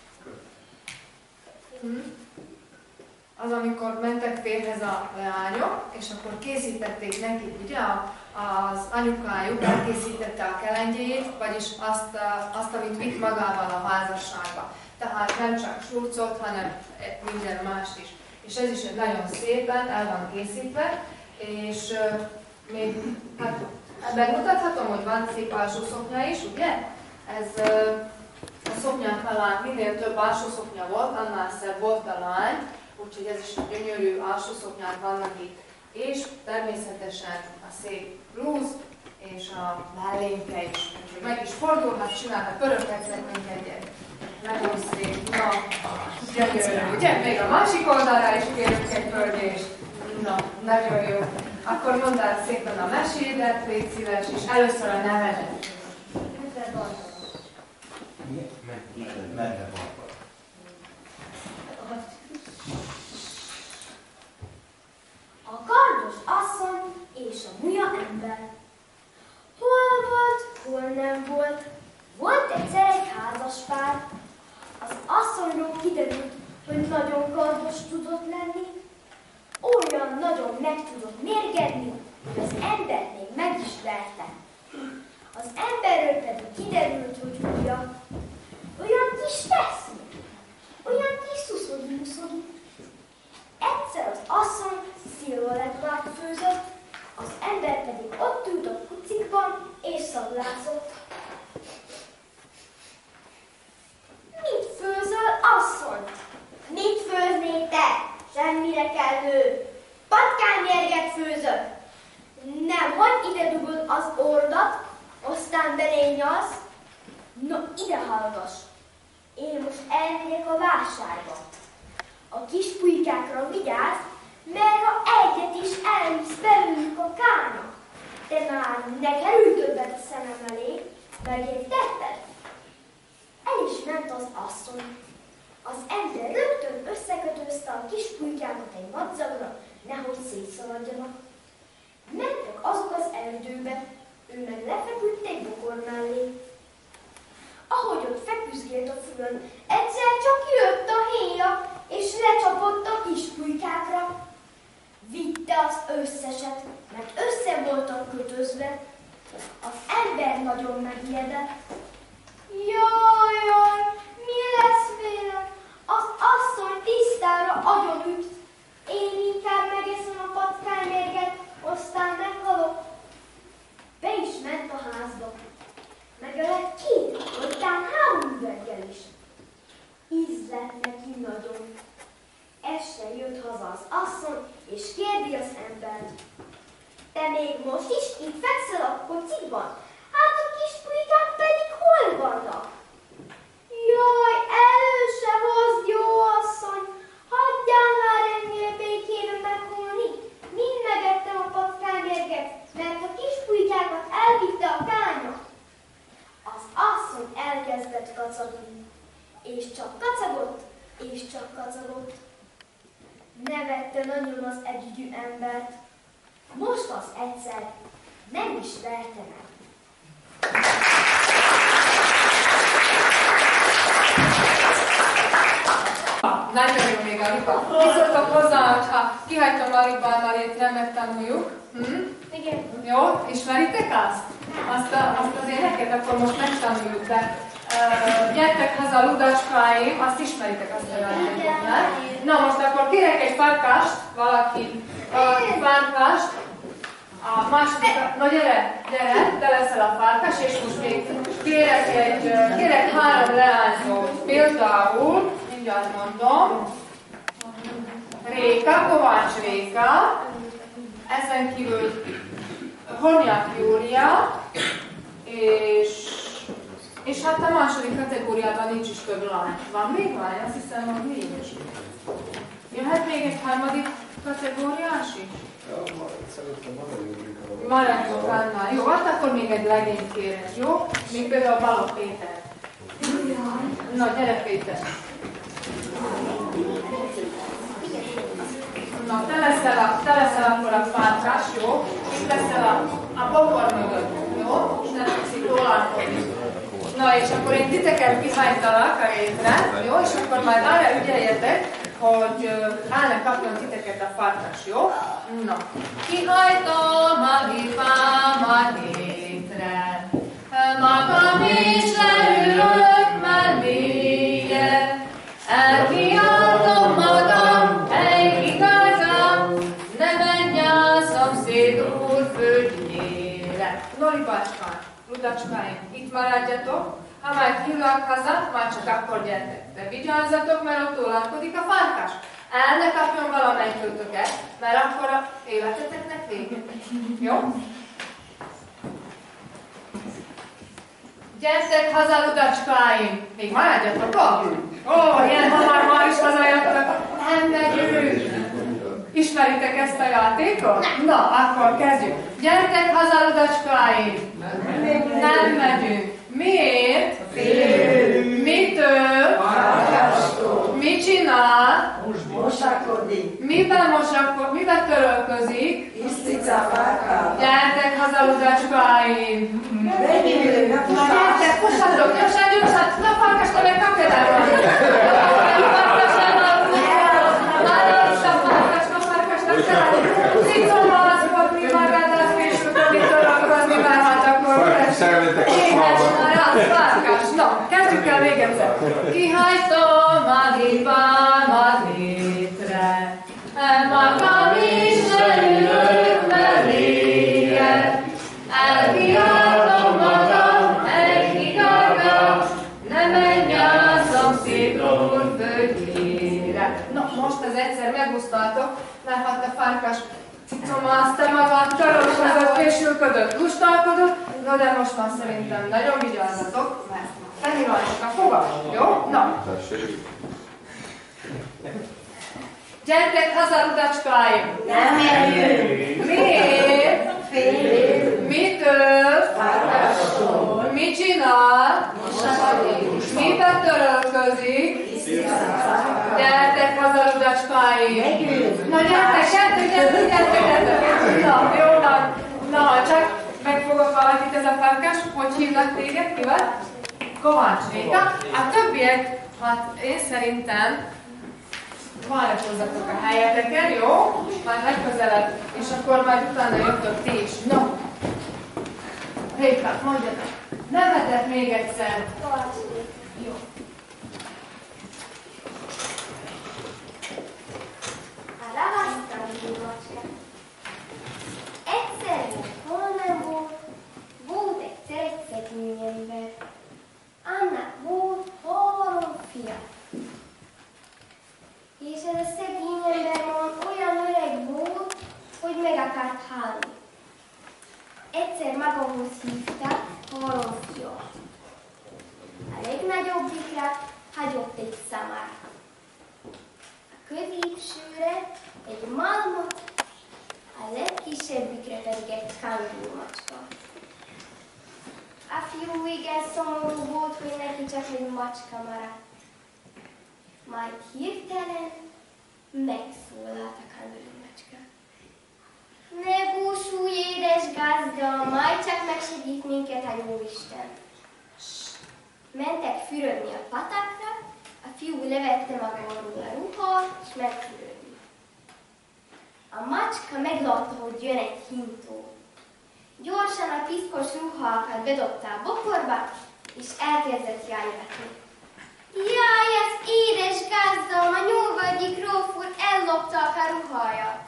Hm? Az, amikor mentek férhez a leányok, és akkor készítették nekik, ugye, az anyukájuk elkészítette a kelendjét, vagyis azt, azt, amit vitt magával a házasságba. Tehát nem csak slurcot, hanem minden mást is. És ez is egy nagyon szépen el van készítve, és uh, még, hát megmutathatom, hogy van szép alsószoknya is, ugye? Ez uh, a szoknyák alá minél több alsószoknya volt, annál szebb volt a lány, úgyhogy ez is gyönyörű alsószoknyák vannak itt. És természetesen a szép blúz és a mellénke is. Úgyhogy meg is fordulhat, csinálhat, pöröghetnek egyet. Nagyon szép, na, gyönyörű, ugye? Még a másik oldalra is kérünk egy pörgést. Na, nagyon jó. Akkor mondd el szépen a mesédet, légy szíves, és először a nevedet. Merre van? A kardos asszony és a muja ember. Hol volt, hol nem volt. Volt egyszer egy házas pár. Az asszonyról kiderült, hogy nagyon kardos tudott lenni. Olyan nagyon meg tudott mérgedni, hogy az embert még meg is verte. Az ember erről pedig kiderült, hogy ujja. Olyan kis feszű, olyan kis szuszogyi-muszogyi. Egyszer az asszony szilvalettvát főzött, az ember pedig ott ült a kucikban és szaglázott. Mit főzöl, asszony? Mit főznék te? Semmire kellő. Patkánymérget főzök. Nem, hogy ide dugod az ordat, aztán belé nyalsz. No, ide hallgass. Én most elmegyek a vásárba. A kis pulykákra vigyázz, mert ha egyet is elvisz belőlük a kának, de már ne kerülj többet a szemem elé, megértetted? El is ment az asszony. Az ember rögtön összekötözte a kis pulykákat egy madzagra, nehogy szétszaladjanak. Mentek azok az erdőbe, ő meg lefeküdt egy bokor mellé. Ahogy ott feküzgélt a fülön, egyszer csak jött a héja, és lecsapott a kis pulykákra. Vitte az összeset, mert össze voltak kötözve. Az ember nagyon megijedett. Jaj, jaj, mi lesz vélem? Az asszony tisztára agyonüt. Én inkább megeszem a patkánymérget, aztán meghalok. Be is ment a házba. Megölett két, vagy talán három üveggel is. Íz lett neki nagyon. Este jött haza az asszony, és kérdi az embert. Te még most is itt fekszel a kocikban? Hát a kis pulykák pedig hol vannak? Jaj, elő se hozd, jó asszony! Hagyjál már ennél békében meghalni! Mind megettem a patkánymérget, mert a kis pulykákat elvitte a kánya. Az asszony elkezdett kacagni, és csak kacagott, és csak kacagott. Nevette nagyon az együgyű embert. Most az egyszer nem is verte meg. Nagyon jó még a liba. Kiszoktok hozzá, hogyha kihagytam a libámmalét, nem megtanuljuk. Hm? Igen. Jó? Ismeritek azt? Azt, a, azt az éneket, akkor most megtanuljuk, de uh, gyertek haza a ludacskáim, azt ismeritek azt a játékot. Na most akkor kérek egy farkast, valaki, valaki farkast, a második, no gyere, gyere, te leszel a farkas, és most még kérek, egy, kérek három leányzót, például, mindjárt mondom, Réka, Kovács Réka, ezen kívül Honyak Júlia, és, és hát a második kategóriában nincs is több lány. Van még lány? Azt hiszem, hogy nincs. Jöhet még egy harmadik kategóriás is? Maradjunk annál. Jó, hát akkor még egy legényt kérek, jó? Még például Balogh Péter. Na, gyere Péter. Na, te leszel, a, te leszel akkor a farkas, jó? Itt leszel a, a bokor mögött, jó? És nem tudsz itt tolálkodni. Na, és akkor én titeket kihajtalak a rétre, jó? És akkor majd arra ügyeljetek, hogy rá ne kapjon titeket a farkas, jó? Na. Kihajtom a gipám a rétre, magam is leülök melléje, elkiáltom magam, hely igazam, ne menj a szomszéd úr földjére. Noli bácskán, ludacskáim, itt maradjatok, ha majd hívlak haza, már csak akkor gyertek. De vigyázzatok, mert ott tolálkodik a farkas. El ne kapjon valamelyikőtöket, mert akkor a életeteknek vége. Jó? Gyertek haza, ludacskáim! Még maradjatok ott? Ó, ilyen hamar már is hazajöttök. Nem megyünk. Ismeritek ezt a játékot? Na, akkor kezdjük. Gyertek haza, ludacskáim! Nem megyünk. Miért? Félünk. Mitől? Farkastól. Mit csinál? Mosakodik. Miben mosakodik? Miben törölközik? Iszticafárkával. Gyertek haza, ludacskáim! Gyertek, fussatok, gyorsan, gyorsan! Na, farkast, meg kapja el! Farkas elaludni! Már nincs a farkas, a farkasnak kell! Szicommal az fogni magát, az később tudni törölközni, mert hát akkor... az Farkas. Na, kezdjük el még egyszer. Kihagytom a hibámat létre, magam is örülök melléjed. Elkiáltom magam egy gaga, ne menj a szomszéd úr földjére. Na, most az egyszer megúsztaltok, mert hát a Farkas cicomázta magát, csalódkozott, fésülködött, lustalkodott, no de most már szerintem nagyon vigyázzatok, mert fenni rajtok a fogam, jó? Na! Gyertek haza, rudacskáim! Nem megyünk! Miért? Félünk! Mitől? Farkastól! Mit csinál? Mosakodik! Miben törölközik? Gyertek haza, rudacskáim! Megyünk! Na gyertek, gyertek, gyertek, gyertek, gyertek! Na, jó van! Na, csak megfogok valakit ez a Farkas, hogy hívnak téged, ki vagy? Kovács Réka. A többiek, hát én szerintem vállalkozzatok a helyeteken, jó? Már legközelebb, és akkor majd utána jöttök ti is. No! Réka, mondjatok! Nevetek még egyszer! Jó. A ravasztani macska. Egyszer, hol nem volt, volt egyszer egy szegény ember. Annak volt három fia. És ez a szegény ember olyan öreg volt, hogy meg akart halni. Egyszer magához hívta három fiat. A legnagyobbikra hagyott egy szamart. A középsőre egy malmot, a legkisebbikre pedig egy kangúrmacska. A fiú igen szomorú volt, hogy neki csak egy macska maradt. Majd hirtelen megszólalt a kangúrmacska. Ne búsulj, édes gazda, majd csak megsegít minket a Jóisten. Mentek fürödni a patakra, a fiú levette magáról a ruhát, és megfürödni. A macska meglátta, hogy jön egy hintó. Gyorsan a piszkos ruhákat bedobta a bokorba, és elkezdett jajgatni. Jaj, ez édes gazdam, a nyúlvölgyi gróf úr ellopták a ruháját.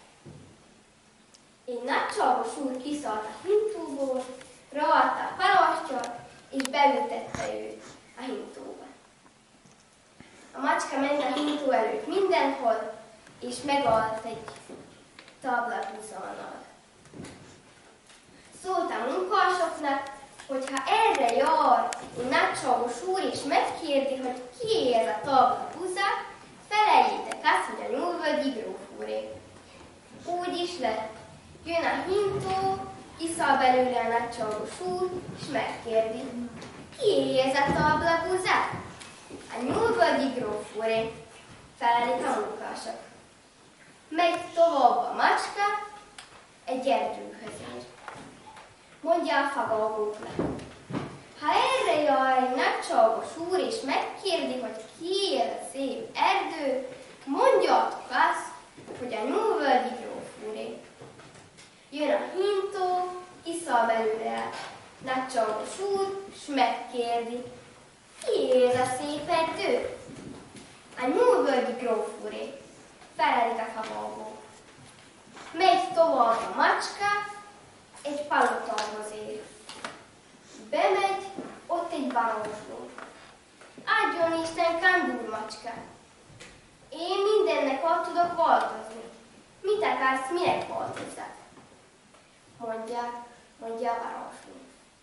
Egy nagycsalgos úr kiszállt a hintóból, raadta a palasztját, és beültette őt a hintóba. A macska ment a hintó előtt mindenhol, és megállt egy táblabuzannal. Szólt a munkásoknak, hogy ha erre jár egy nagycsalgos úr, és megkérdi, hogy kié ez a táblabuza, feleljétek azt, hogy a nyúlvölgyi gróf úré. Úgy is lett. Jön a hintó, kiszáll belőle a nagycsalgos úr, és megkérdi, kié ez a táblabuza? A nyúlvölgyi gróf úré, felelik a munkások. Megy tovább a macska, egy erdőhöz ér. Mondja a fagalmóknak. Ha erre jár egy nagycsalgos úr, és megkérdi, hogy ki ez a szép erdő, mondjátok azt, hogy a nyúlvölgyi gróf úré. Jön a hintó, kiszáll belőle a nagycsalgos úr, és megkérdi, ki ez a szép erdő? A nyúlvölgyi gróf úré. Felelik a fagalmók. Megy tovább a macska, egy palotához ér. Bemegy, ott egy varázsló. Adjon Isten kandúrmacska. Én mindennek át tudok változni. Mit akarsz, minek változzak? Mondja, mondja a varázsló.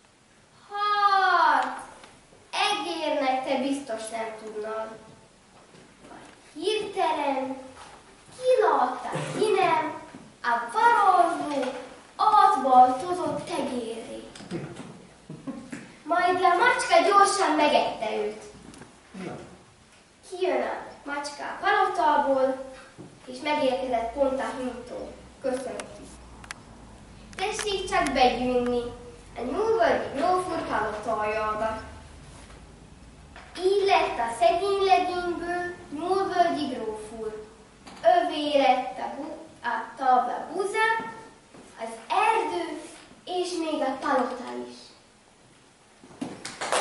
Hát, egérnek te biztos nem tudnod. Majd hirtelen kilátta innen a varázsló átvaltozott tegérré. Majd a macska gyorsan megette őt. Kijön a macska a palotából, és megérkezett pont a hintó. Köszönöm. Tessék csak begyűnni a nyúlvölgyi gróf úr palotájába. Így lett a szegény legényből nyúlvölgyi gróf úr. Övé lett a, bu- a tábla buza, az erdő, és még a palota is.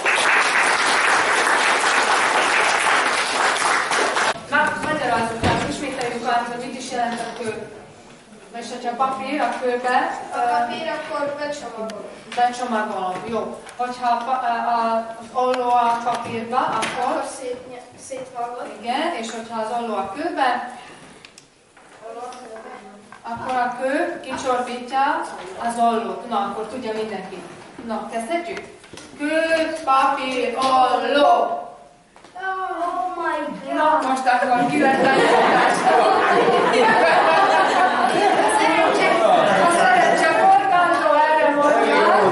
hogyha papír a kőbe, A papír akkor becsomagolom. becsomagolom. Jó. Hogyha a, a, az olló a papírba, akkor Akkor szét, szétvágod. igen, és hogyha az olló a kőbe, akkor a kő kicsorbítja az ollót. Na, akkor tudja mindenki. Na, kezdhetjük? Kő, papír, olló. Oh my god! Na, most akkor ki lett a nyomás. A szerencseforgántól erre mondja.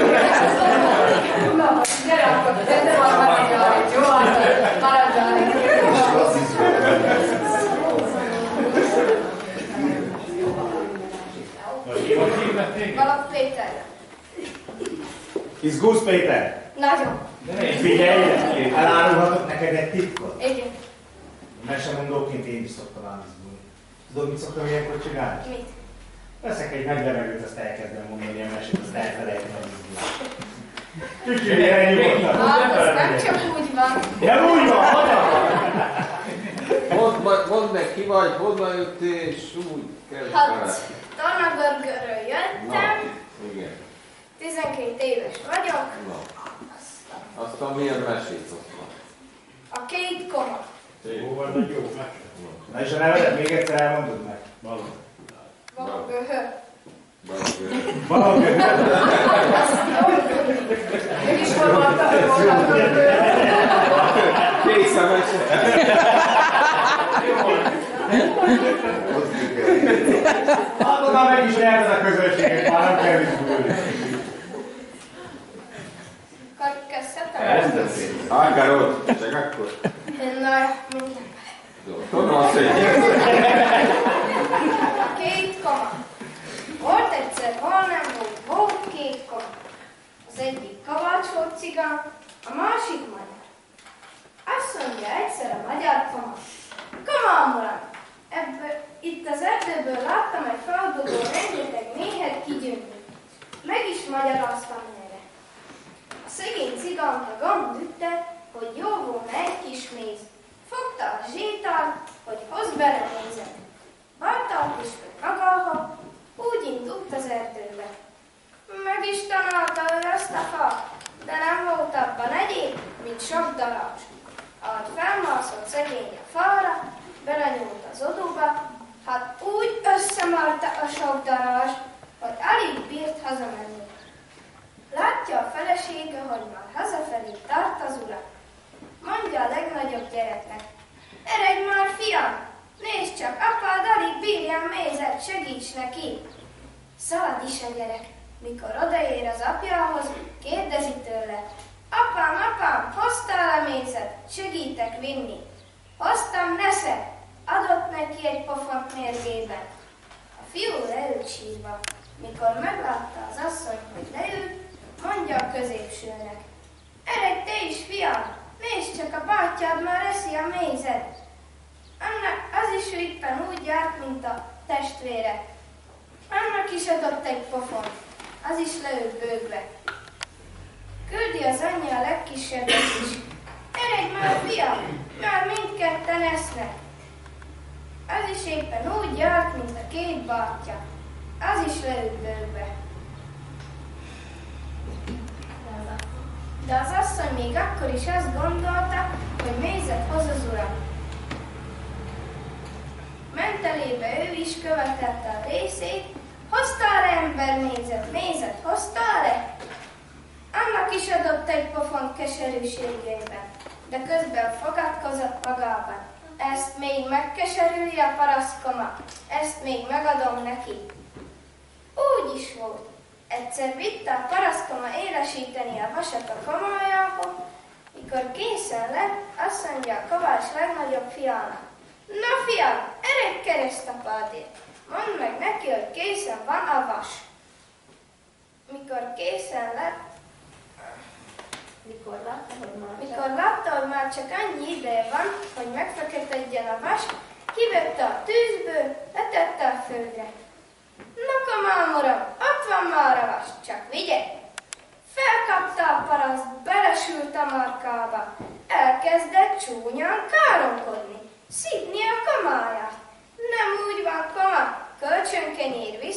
Na, gyere akkor, de van maradjál itt, jó? Maradjál itt. Valak Péter. Izgulsz, Péter? Nagyon. Figyelj, elárulhatok neked egy titkot? Igen. Mesemondóként én is szoktam ám izgulni. Tudod, mit szoktam ilyenkor csinálni? Mit? Veszek egy nagy levegőt, azt elkezdem mondani ilyen mesét, azt elfelejtem az izgulni. Kicsi, gyere nyugodtan. Hát, ez nem csak úgy van. Ja, úgy van, hagyja! Mondd, majd- mondd meg, ki vagy, honnan jöttél, és úgy kell Hát, fel. Tarnagörgörről jöttem, Igen. tizenkét éves vagyok. Na. Aztán milyen mesét szoktam? A két koma. Jó van, hogy jó mese. Na és a nevedet még egyszer elmondod meg? Valóban. Valagöhö. Valóban. Mégis hol voltak, hogy voltak. Készemes. Hát oda meg is lehet ez a közönséget, már nem kell izgulni. Akkor kezdhetem? Akarod? Csak akkor. Na, minden. Jó, tudom szépen. Két koma. Volt egyszer, hol nem volt, volt két koma. Az egyik Kovács volt cigán, a másik magyar. Azt mondja egyszer a magyar koma. Koma, uram! Ebből, itt az erdőből láttam egy feldobó rengeteg méhet kigyűnni. Meg is magyaráztam erre. A szegény cigánka gond ütte, hogy jó volna egy kis méz. Fogta a zsétát, hogy hozz bele mézet. Bartalt is meg magáha, úgy indult az erdőbe. Meg is tanálta ő azt a fát, de nem volt abban egyéb, mint sok darabs. Ahogy felmászott szegény a fára, belenyúlt az odóba, hát úgy összemarta a sok darabs, hogy alig bírt hazamenni. Látja a felesége, hogy már hazafelé tart az ura. Mondja a legnagyobb gyereknek: eredj már, fiam! Nézd csak, apád alig bírja mézet, segíts neki! Szalad is a gyerek. Mikor odaér az apjához, kérdezi tőle: apám, apám, hoztál a mézet? Segítek vinni. Hoztam, nesze! Adott neki egy pofont mérgében. A fiú leült sírva. Mikor meglátta az asszony, hogy leült, mondja a középsőnek: eredj te is, fiam! Nézd csak, a bátyád már eszi a mézet. Annak az is éppen úgy járt, mint a testvére. Annak is adott egy pofont, az is leült bőgve. Küldi az anyja a legkisebbet is: eredj már, fiam, már mindketten esznek. Az is éppen úgy járt, mint a két bátyja, az is leült bőgve. De az asszony még akkor is azt gondolta, hogy mézet hoz az uram. Ment elébe ő is, követelte a részét: hoztál-e ember mézet? Mézet hoztál-e? Annak is adott egy pofont keserűségében, de közben fogadkozott magában: ezt még megkeserüli a parasztkoma, ezt még megadom neki. Úgy is volt. Egyszer vitte a parasztkoma élesíteni a vasat a komájához, mikor készen lett, azt mondja a kovács legnagyobb fiának: na fiam, eredj keresztapádért, mondd meg neki, hogy készen van a vas. Mikor készen lett, Mikor látta, hogy már mikor látta, hogy már csak annyi ideje van, hogy megfeketedjen a vas, kivette a tűzből, letette a földre. Na komám, uram, ott van már a vas, csak vigye! Felkapta a paraszt, belesült a markába, elkezdett csúnyán káromkodni, szidni a kamáját. Nem úgy van, kama, kölcsönkenyér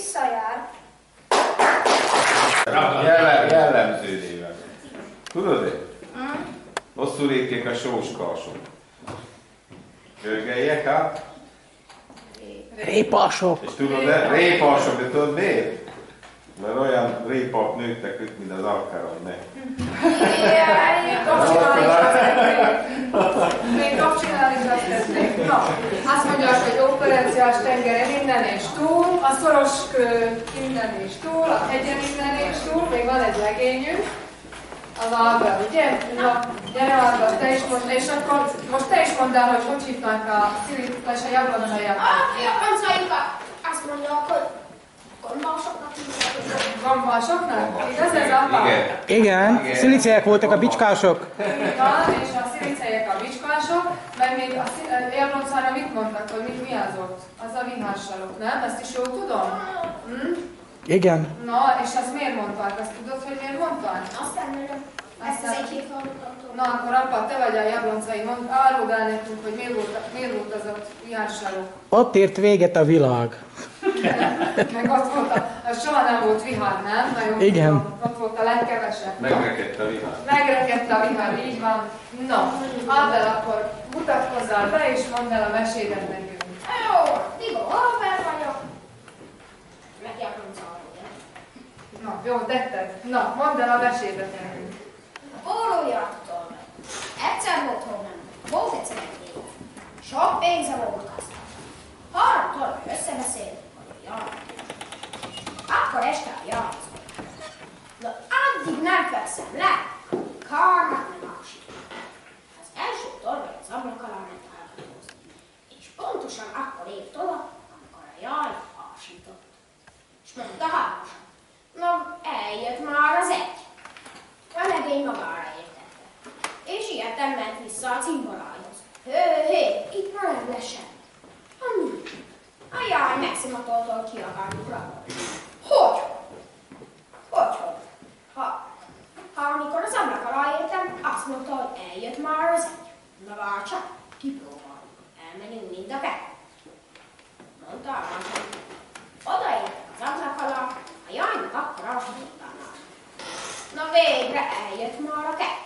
Tudod-e? Hosszú rékék a sóskalsok. Görgeljek át? Répalsok. És tudod-e? Répalsok, de tudod miért? Mert olyan répalk nőttek itt, mint az alkáron, ne. Jaj, kapcsolni is azt tették. Még kapcsolni is azt tették. Na, azt mondja, hogy operenciás tengeren innen és túl, a szoros kő innen és túl, a hegyen innen és túl, még van egy legényünk. Az Albert, ugye? Na, gyere Albert, te is mondd, és akkor most te is mondd el, hogy hogy hívnak a Szilica és a Jabloncaiak. A Jabloncaiak azt mondják, hogy gombalsoknak hívják. Gombalsoknak? Igaz ez apa? Igen. Igen, sziliceiek voltak a bicskások. Így van, és a sziliceiek a bicskások, meg még a Jabloncára mit mondtak, hogy mit mi az ott? Az a vihársalok, nem? Ezt is jól tudom? Hm? Igen. Na, és azt miért mondták? Azt tudod, hogy miért mondták? Aztán mondom, ezt az egyik hallgatom. Na, akkor apa, te vagy a Jabloncai, mondd, áruld el nekünk, hogy miért volt, miért volt az ott vihársalok. Ott ért véget a világ. Meg ott volt a, az soha nem volt vihar, nem? Nagyon Igen. Tudom, ott volt a legkevesebb. Megrekedt a vihar. Megrekedt a vihar, így van. Na, Albert, akkor mutatkozzál be, és mondd el a mesédet nekünk. Jó, Tigo Albert vagyok. Meg Jabloncai. Na, jó, tetted. Na, mondd el a mesédet nekünk. A forrójaktól meg. Egyszer volt honom, volt egyszer egy éve. Sok pénze volt aztán. Három torony összebeszélt, hogy jaj. Akkor este a játszol. De addig nem feszem le, kármát nem ásítom. Az első torony az ablak alá ment hallgatózni. És pontosan akkor ért oda, amikor a jaj ásított. És mondta hárosan. Na, eljött már az egy. A legény magára értette. És ilyetten ment vissza a cimborához. Hé, hé, itt már nem lesz semmi. Ha nincs. A jaj megszimatolta, hogy ki akarjuk rabolni. Hogy? Hogy, hogy? Ha, ha amikor az ablak alá értem, azt mondta, hogy eljött már az egy. Na várcsak, kipróbáljuk. Elmenjünk mind a kettő. Mondta a második. Odaértek az ablak alá, a jajnak akkor alsítottál már. Na végre eljött már a kettő.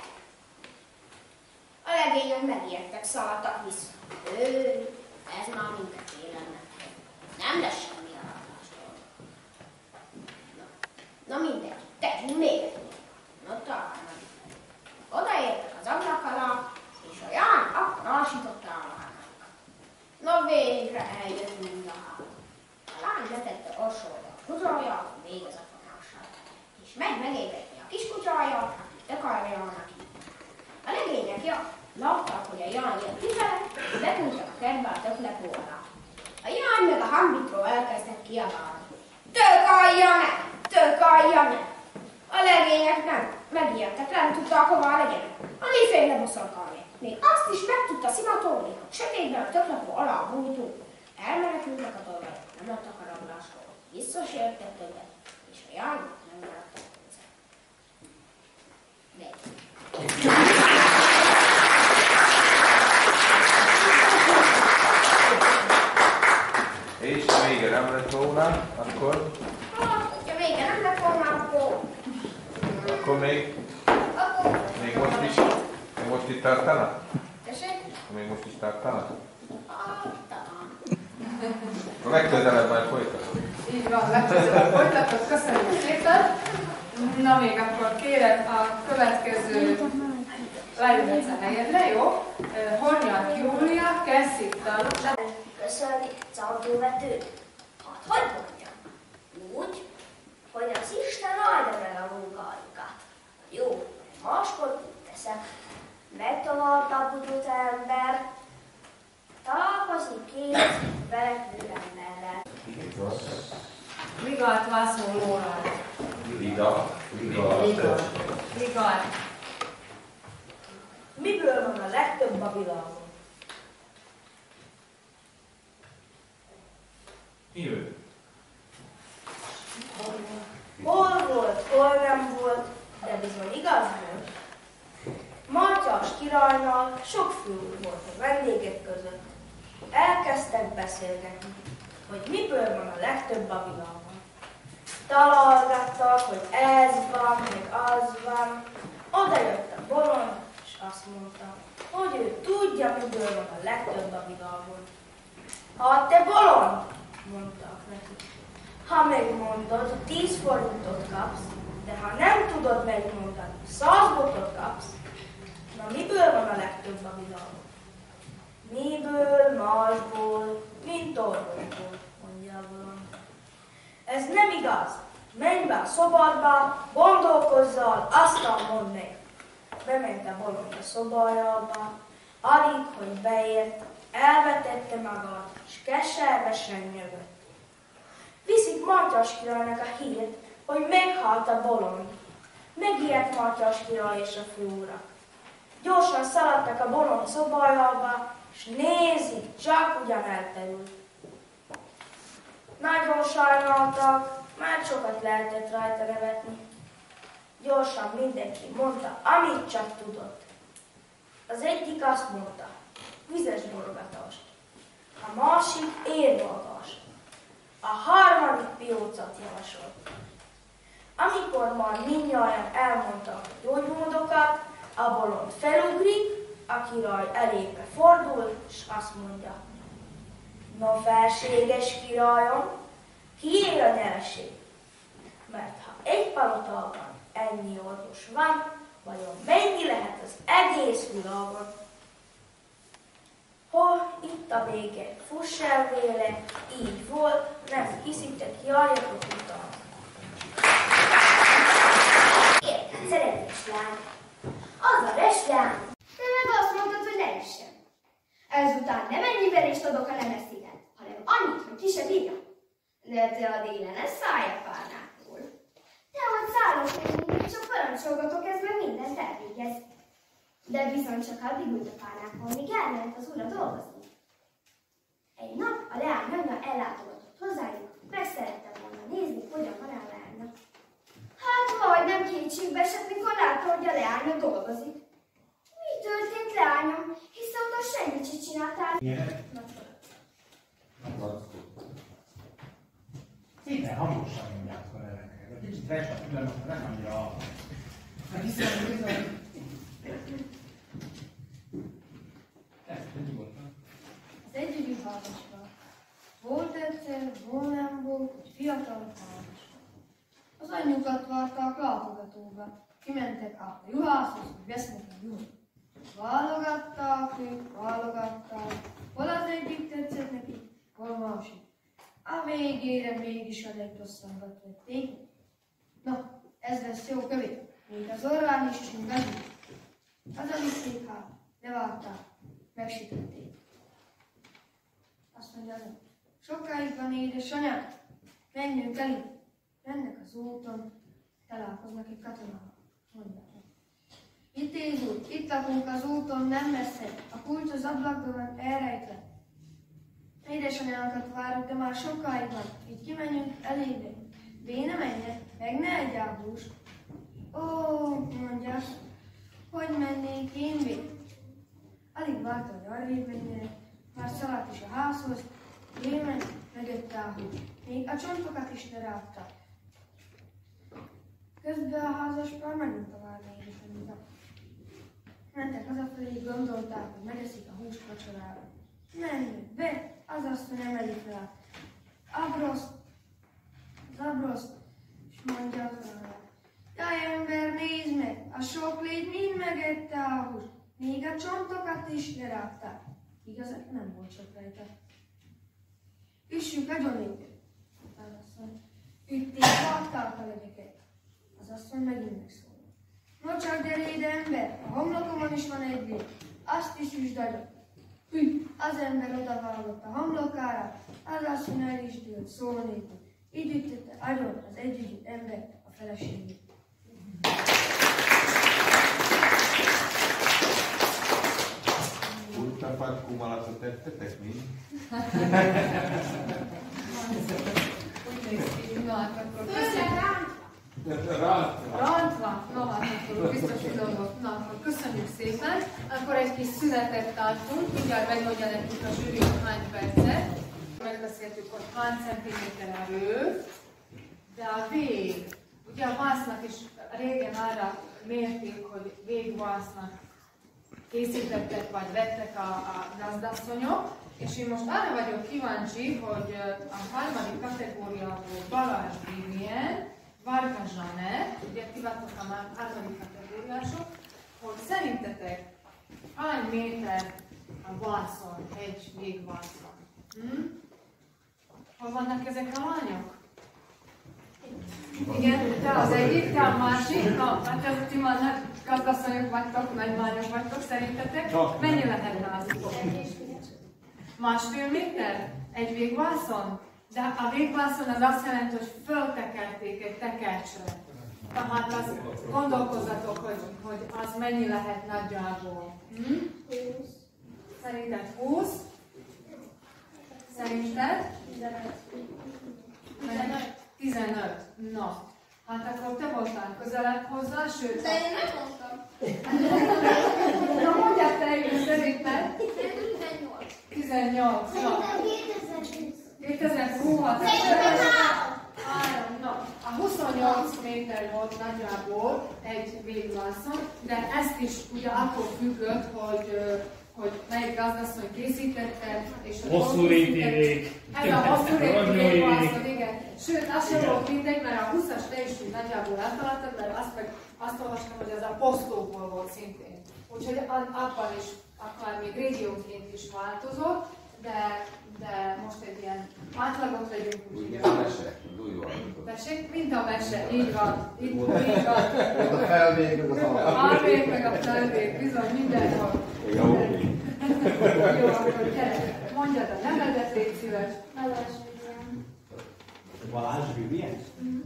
A legények megijedtek, szaladtak vissza. Ő, ez már minket élennek. Nem lesz semmi alátástól. Na, na mindegy, tegyünk még egy. Na talán. Odaértek az ablak alá, és a járnak akkor alsítottál a lánynak. Na végre eljött mind a három. A lány letette orsolja a kutyáját, még az apanással. És megy megégetni a kis kutyáját, aki takarjának így. A legények ja, látták, hogy a Ján jön kifele, betúltak a kertbe a töklepó alá. A Ján meg a hambitról elkezdett kiabálni. Tök alja ne! Tök alja ne! A legények nem, megijedtek, nem tudták, hová legyenek. A miféle boszorkálni. Még azt is meg tudta szimatolni, hogy sötétben a töklepó alá bújtunk. Elmenekültek a dolgok, nem adtak a rablásról. Visszasértek többet, és a Ján nem maradtak hozzá. De. És ha vége nem lett volna, akkor... Ha vége nem lett volna, akkor... Akkor még... Akkor... Még most is... Még most itt tartana? Tessék? Még most is tartana? Ah, talán. A legközelebb majd folytatod. Így van, legközelebb folytatott. Köszönjük szépen. Na még akkor kérem a következő lejöhetsz a helyedre, jó? Hornyák Júlia, Kesszittal. Köszönni szautóvetőt? Hát hogy mondjam? Úgy, hogy az Isten áldja meg a munkájukat. Jó, máskor teszek. Megtovább a budut ember, találkozni két verekvő emberrel. Ligát László Lóra. Liga. Liga. Ligát. Miből van a legtöbb a világon? Mi ő? Hol volt, hol nem volt, de bizony igaz volt. Mátyás királynál sok fül volt a vendégek között. Elkezdtek beszélgetni, hogy miből van a legtöbb a világon. Találgattak, hogy ez van, meg az van. Oda jött tudja, miből van a legtöbb a világon. Hát te bolond, mondták neki. Ha megmondod, tíz forintot kapsz, de ha nem tudod megmondani, száz botot kapsz. Na miből van a legtöbb a világon? Miből, másból, mint orvosból, mondja a bolond. Ez nem igaz. Menj be a szobadba, gondolkozzal, aztán mondd meg. Bement a bolond a szobájába, alig, hogy beért, elvetette magát, és keservesen nyögött. Viszik Mátyás királynak a hírt, hogy meghalt a bolond. Megijedt Mátyás király és a főurak. Gyorsan szaladtak a bolond szobájába, és nézik, csak ugyan elterült. Nagyon sajnáltak, már sokat lehetett rajta nevetni. Gyorsan mindenki mondta, amit csak tudott. Az egyik azt mondta, vizes borogatást, a másik érvágást, a harmadik piócot javasolt. Amikor már mindnyájan elmondtak a gyógymódokat, a bolond felugrik, a király elébe fordul, és azt mondja, no felséges királyom, kié a nyereség? Mert ha egy palotában ennyi orvos van, vajon mennyi lehet az egész világon? Hol itt a vége, fuss el véle, így volt, nem hiszitek, járjatok utána. Érted, szeretős lány. Az a reslány. Te meg azt mondtad, hogy ne essen. Ezután nem ennyi verést adok, ha nem eszidet, hanem annyit, hogy ki se bírja. De te a délen ez szájapárnákból. Te ott szállok meg mindig, csak parancsolgatok, ez meg mindent elvégez. De bizony csak addig ült a párnákon, míg elment az ura dolgozni. Egy nap a leány anyja ellátogatott hozzájuk, meg szerette volna nézni, hogyan van a leánynak. Hát majdnem kétségbe esett, mikor látta, hogy a leánya dolgozik. Mi történt, leányom? Hiszen oda semmit sem csináltál. Szépen hangosan mondjátok a neveket. A kicsit restek pillanatra nem annyira... Hát hiszen bizony... Ezt nyugodtan. Az együgyű hallgasva. Volt egyszer, hol nem volt, egy fiatal hallgasva. Az anyjukat várták látogatóba. Kimentek át a juhászhoz, hogy vesznek a juhot. Válogatták ők, válogatták. Hol az egyik tetszett neki, hol másik. A végére mégis a legrosszabbat vették. Na, ez lesz jó kövé. Még az orrán is csináljuk. Hazavitték hát, levágták, megsütötték. Azt mondja az anyja, sokáig van édesanyám, menjünk elé. Mennek az úton, találkoznak egy katonával. Mondják. Itt éjjül, itt lakunk az úton, nem messze. A kulcs az ablakban van elrejtve. Édesanyánkat várok, de már sokáig van. Így kimenjünk elébe. Béne menjek, meg ne egyál húst. Ó, mondja, hogy mennék én végig? Alig várta, hogy arrébb menjenek, már szaladt is a házhoz, bémen megette a húst. Még a csontokat is lerágták. Közben a házaspár megint tovább édesanyjukat. Mentek hazafelé, gondolták, hogy megeszik a húst vacsorára. Menjünk be, az asszony emelik rá. Abroszt, az abroszt, és mondja az arra. Jaj, ember, nézd meg, a sok légy mind megette a húst, még a csontokat is lerágták. Igaz, nem volt sok rajta. Üssük agyonéket, az asszony. Ütték, vágták a legyeket. Az asszony megint megszólalt. No csak gyere ide, ember, a homlokomon is van egy lég, azt is üsd agyon. Ügy, az ember odavágott a homlokára, az asszony el is dőlt szó nélkül. Így ütötte agyon az együgyű ember a feleségét. Úgy tapatkumalatot tettetek mi? Úgy néz ki, na hát akkor köszönjük. Rantva, no hát akkor biztos dolgok. Na akkor köszönjük szépen. Akkor egy kis szünetet tartunk, mindjárt megmondja nekünk a zsűri, hány percet. Megbeszéltük, hogy hány centiméter a rő, de a vég, ugye a vásznak is régen arra mérték, hogy végvásznak készítettek, vagy vettek a, a gazdasszonyok, és én most arra vagyok kíváncsi, hogy a harmadik kategóriából Balázs Vivien, Varga Zsanett, ugye ti vagytok a harmadik kategóriások, hogy szerintetek hány méter a vászon, egy végvászon? Hm? Hol vannak ezek a lányok? Igen, te az egyik, te a másik, na, hát ez ti már nagy gazdasszonyok vagytok, nagy lányok vagytok, szerintetek? Mennyi lehetne nálatok? Másfél méter? Egy végvászon? De a végvászon az azt jelenti, hogy föltekerték egy tekercsre. Tehát az, gondolkozzatok, hogy, hogy az mennyi lehet nagyjából. Hm? húsz. Szerinted húsz? Szerinted? tizenöt. tizenöt. No. Hát akkor te voltál közelebb hozzá, sőt... De én nem mondtam. Na mondjál te is, szerinted? tizennyolc. tizennyolc. Na. kétezer-húsz. A huszonnyolc méter volt nagyjából egy végvászon, de ezt is ugye attól függött, hogy, hogy melyik gazdasszony készítette, és hosszú réti vég. Ez a hosszú réti végvászon, igen. Sőt, az sem volt mindegy, mert a húszas te is úgy nagyjából eltaláltad, mert azt, meg, azt olvastam, hogy ez a posztóból volt szintén. Úgyhogy abban is akár még régiónként is változott, de, de most egy ilyen átlagot vegyünk. Úgy a mese, úgy Tessék, mint a mese, így van, így, így van. Mint a felvég, meg az A felvég, meg a felvég, bizony mindenhol. Jó. Jó, akkor gyere, mondjad a nevedet, légy szíves. Balázs Vivien. Balázs Vivien?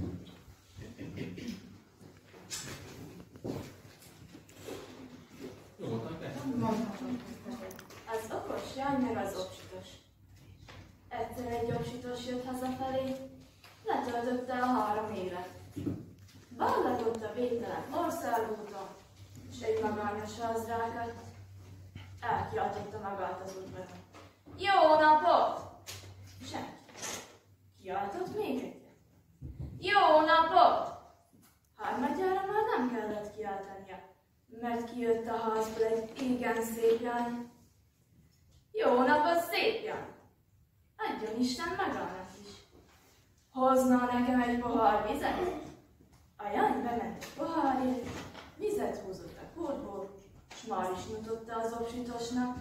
Az okos jaj, meg az obsitos. Egyszer egy obsitos jött hazafelé, letöltötte a három évet. Ballatott a végtelen országúton, és egy magányos hazrákat elkiáltotta magát az udvaron. Jó napot! Senki. Kiáltott még egyet. Jó napot! Harmadjára már nem kellett kiáltania, mert kijött a házból egy igen szép lány. Jó napot, szép lány! Adjon Isten magának is. Hozna nekem egy pohár vizet? A lány bement egy pohárért, vizet húzott a kútból, s már is nyújtotta az obsitosnak.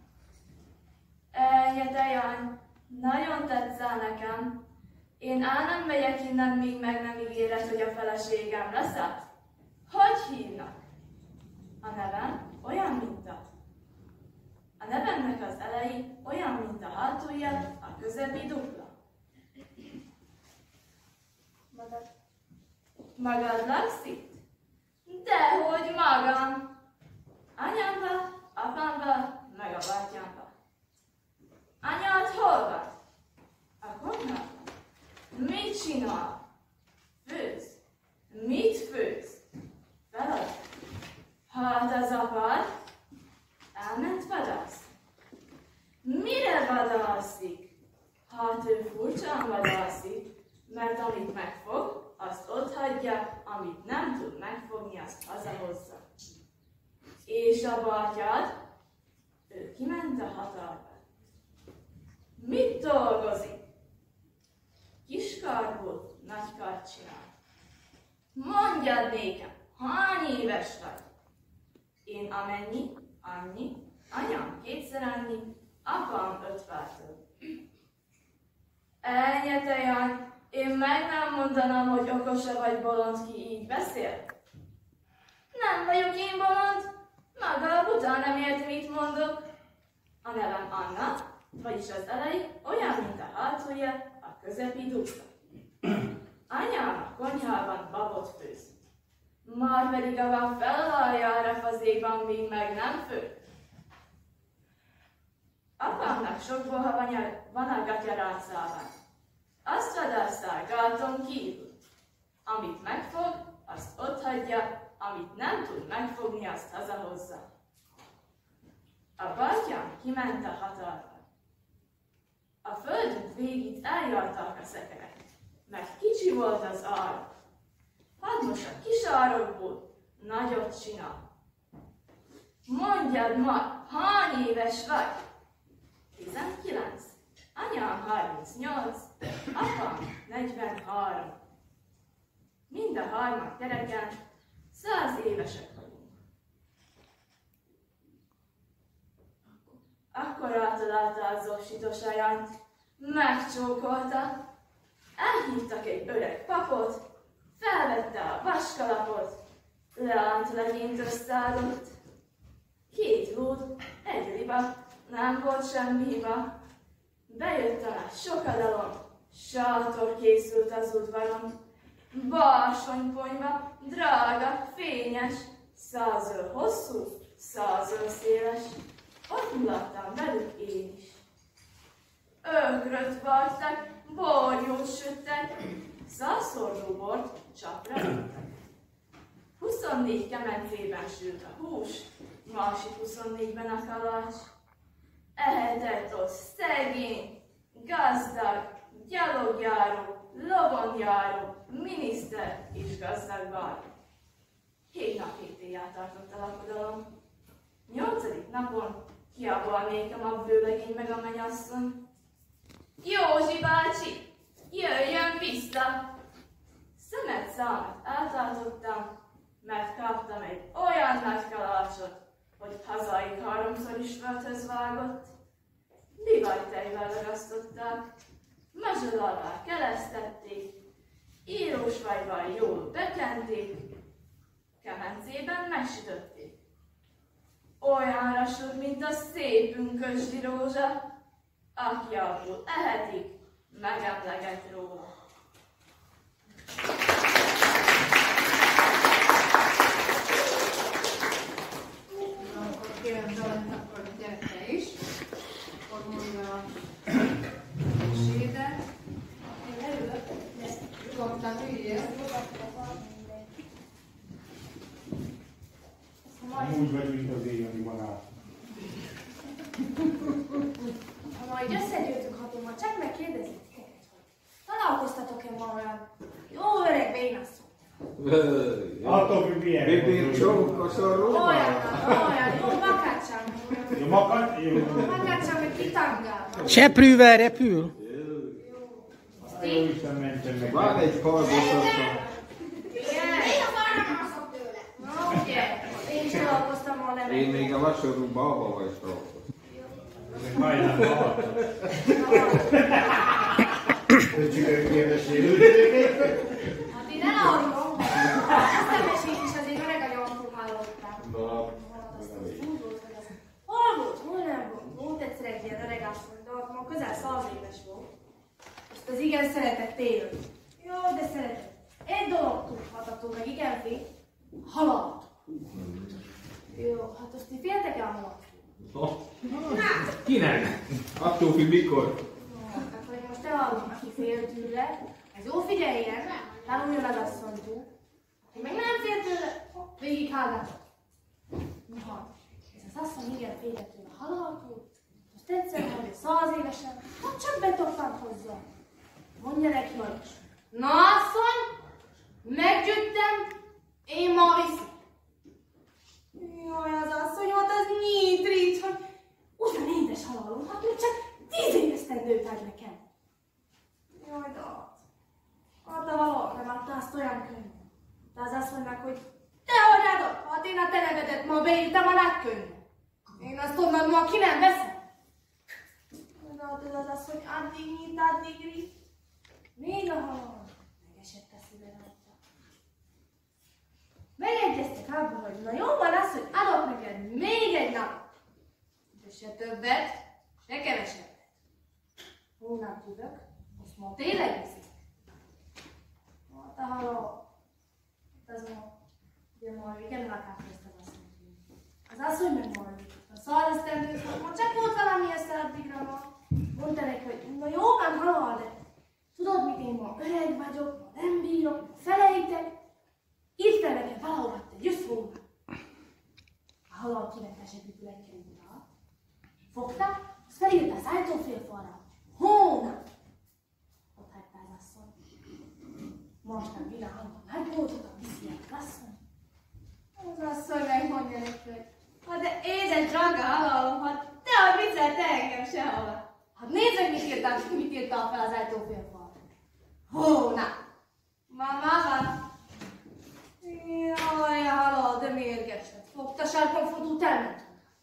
Ennyi te, lány, nagyon tetszel nekem. Én el nem megyek innen, míg meg nem ígéred, hogy a feleségem leszel? Hogy hívnak? A nevem olyan, mint a... A nevemnek az elejé olyan, mint a hátulja, a közepi dupla. Magad, magad laksz itt? Dehogy magam! Anyámba, apámba, meg a bátyámba. Anyád hol van? A konyhában. Mit csinál? Főz. Mit főz? Feladat. Hát az apád elment vadászni. Mire vadászik? Hát ő furcsán vadászik, mert amit megfog, azt ott hagyja, amit nem tud megfogni, azt hazahozza. És a bátyád? Ő kiment a határba. Mit dolgozik? Kiskarból nagy kart csinál. Mondjad nékem, hány éves vagy? Én amennyi, annyi, anyám kétszer annyi, apám ötváltó. Ennyi te, Jany, én meg nem mondanám, hogy okosa vagy bolond, ki így beszél. Nem vagyok én bolond, maga a buta nem érti, mit mondok. A nevem Anna, vagyis az elejé olyan, mint a hátulja, a közepi dupla. Anyám a konyhában babot főz. Már pedig a van felalja a refazékban, míg meg nem fő. Apámnak sok boha van a gatyarácában. Azt vadásszál gáton kívül. Amit megfog, azt ott hagyja, amit nem tud megfogni, azt hazahozza. A bátyám kiment a határba. A földön végig eljárták a szekerek, mert kicsi volt az árok. Hadd most a kis árokból nagyot csinál. Mondjad ma, hány éves vagy? Tizenkilenc. Anyám harmincnyolc, apám negyvenhárom. Mind a harmad gyereken száz évesek vagyunk. Akkor eltalálta az zsositos ajányt, megcsókolta, elhívtak egy öreg papot, felvette a vaskalapot, leányt legényt összeállott. Két lúd, egy riba, nem volt semmi hiba. Bejött a nagy sokadalom, sátor készült az udvaron. Barsonyponyva, drága, fényes, százöl hosszú, százöl széles. Ott mulattam velük én is. Ökröt vartak, borjót süttek, százszordó bort csapra vittek. Huszonnégy kemencében sült a hús, másik huszonnégyben a kalács. Ehetett ott szegény, gazdag, gyalogjáró, lovonjáró, miniszter és gazdag bár. Hét nap hét éjjel tartott a lakodalom. Nyolcadik napon kiabálnékem a vőlegény meg a mennyasszony. Józsi bácsi, jöjjön vissza! Szemet számet eltartottam, mert kaptam egy olyan nagy kalácsot, hogy hazáig háromszor is földhöz vágott. Bivajtejvel ragasztották, mazsol alá kelesztették, írósvajval jól bekenték, kemencében megsütötték. Olyan rasúd, mint a szép pünkösdi rózsa, aki abból ehetik, megemleget róla. Kérem Zsolát, akkor gyere te is. Akkor mondja a sédet. Én elülök. Nyugodtan üljél. Úgy vagy, mint az éjjeli banát. Ha majd összegyűjtünk hatóban, csak megkérdezik titeket, hogy találkoztatok-e ma olyan jó öreg bénasszony? Attól függ, milyen. Bibir csókos a róma. Olyan, olyan, jó makácsán. Jó makács? Jó makácsán, meg kitangálva. Seprűvel repül. Jó Isten mentsen meg. Van egy karboszosra. Én is találkoztam ma nem. Én még a vasorú balba vagy találkoztam. Ez majdnem hallottam. Hát én elaludom. Azt nem esik is, azért öreg a nyomtól hallottam. Hol volt, hol nem volt? Volt egyszer egy ilyen öreg asszony, de ott ma közel száz éves volt. Azt az igen szeretett élni. Jó, de szeretett. Egy dolog tudhatatok meg, igen, fél. Halat. Jó, hát azt ti féltek el halat? Kinek? Attól függ mikor. Akkor én most elaludom, aki fél tőle. Ez jó, figyeljen, tanuljon az asszonytól. Aki meg nem fél tőle, végig hallgatott. Na, ez az asszony igen féltett tőle a halaltól. Most egyszer, hogy száz évesen, hát csak betoppant hozzá. Mondja neki, hogy na asszony, meggyőttem, én ma viszem. Jaj, az asszony volt, az nyítrics, hogy ugyan édes halalom, hát ő csak tíz évesztendőt ad nekem. Jaj, de az. Hát a valahol nem adta azt olyan könnyen. De az azt mondják, hogy te hogy adod? Hát én a televedet ma beírtam a nagy könyvbe. Én azt onnan ma ki nem veszem. De az az az, hogy addig nyit, addig rit. Még a halal. Megesett a szíve rajta. Megegyeztek abban, hogy na jó van az, hogy adok neked még egy nap. De se többet, se kevesebbet. Hónap tudok, most ma tényleg viszik. Hát a haló. Az ma, ugye ma igen lakálkoztam azt mondani. Az asszony meg majd. A száz esztendőt, ma csak volt valami esze addigra ma. Mondta neki, hogy na jó van haló, de tudod mit, én ma öreg vagyok, ma nem bírok, felejtek. Írta nekem valahova, te jössz volna. A halal kivetesett egy könyvre. Fogta, azt felírta az ajtófélfalra. Hónap! Ott hagyta az asszony. Most nem bírja hangban megmódott a viszi az asszony. Az asszony megmondja neki, hogy ha de Édes drága halalom, hát te a viccel, te engem sehova. Hát nézd meg, mit írtál, mit írtál fel az ajtófélfal. Hó, na. Mama, mama. Jaj, halal, de mérgesed. Fogta sárkon fotót elment.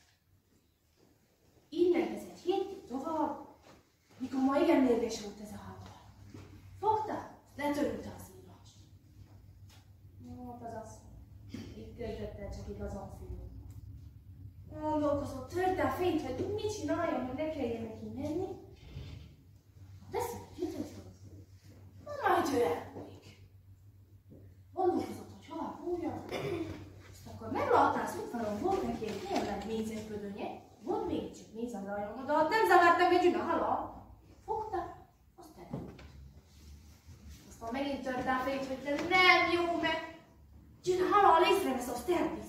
Innen vezet héttig tovább, mikor ma igen mérges volt ez a halal. Fogta? Letörülte az illat. No, hát az az. Itt töltötte csak igazán fiú. Gondolkozott, törte a fényt, hogy mit csináljon, hogy ne kelljen neki menni. Hát ezt jutott. Na, majd ő elbújik. Gondolkozott, hogy hová bújjon. Azt akkor meglátta az udvaron, volt neki egy tényleg mézesbödönye, volt még csak méz az aljam, de hát nem zavarta meg Gyuna halal. Fogta, azt elbújt. Aztán megint törte a fényt, hogy de nem jó, mert Gyuna halal észrevesz, azt elvisz.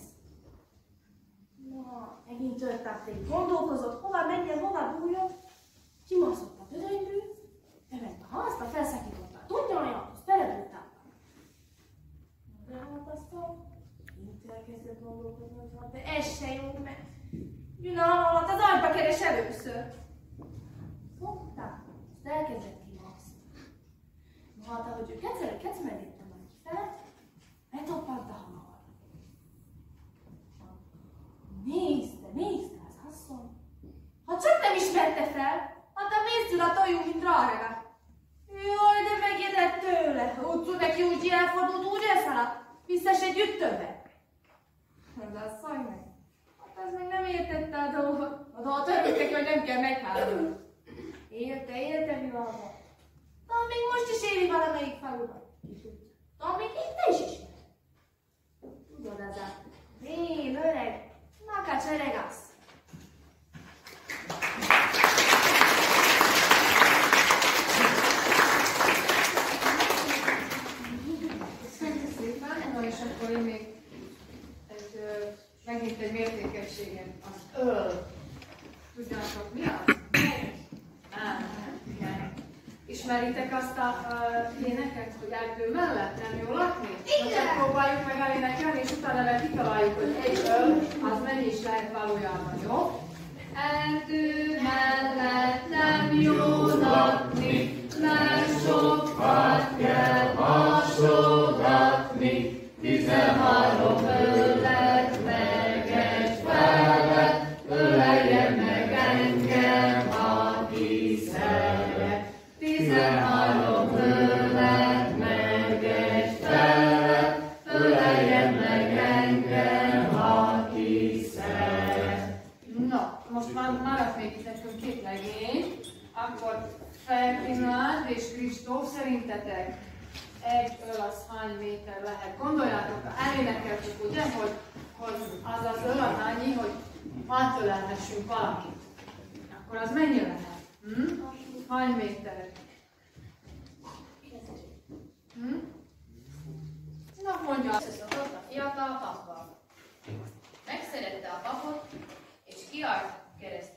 Na, megint törtették, gondolkozott, hová menjen, hová bújjon, kimászott a bödönyből, bement a házba, felszakította a tudnyalja, azt beledült áll. De hát aztán mint elkezdett gondolkozni, hogy de ez se jó, mert Gyuna alatt az agyba keres először. Fogták, azt elkezdett kimászni. Na hát, ahogy ő kecere, kecemerítette majd kifele, betoppant a halal. Nézte, nézte az asszony. Ha csak nem ismerte fel, hát a méztől a tojú, mint rárega. Jaj, de megijedett tőle. Úgy neki úgy elfordult, úgy elszaladt. Vissza se gyüttöbe. Az asszony meg. Hát az meg nem értette a dolgot. A dolgot örültek, hogy nem kell meghálni. Élte, élte világban. De még most is éli valamelyik faluban. De még itt te is ismered. Tudod, az a vén, öreg, Makacs öregasz. Köszönjük szépen, na és akkor én még egy, ö, megint egy mértékegységen az öl. Tudjátok mi az? Nem, igen. Ismeritek azt a uh, éneket, hogy erdő mellett nem jó lakni? Igen! Most próbáljuk meg elénekelni, és utána meg kitaláljuk, hogy egy öl, az mennyi is lehet valójában, jó? Erdő mellett nem jó lakni, mert sokat kell hasogatni. Tizenhárom ölet meg egy felet, öleljen meg engem, aki szeret. Tizenhárom ölet meg egy felet, öleljen meg engem, aki szeret. Na, most már maradt még itt nekünk két legény, akkor Ferdinand és Kristóf, szerintetek egy öl az hány méter lehet? Gondoljátok, elénekeltük ugye, hogy, hogy az az öl az annyi, hogy átölelhessünk valakit. Akkor az mennyi lehet? Hm? Hány méter? Hm? Na mondja. Összeszokott a fiatal pappal. Megszerette a papot, és kiállt keresztre.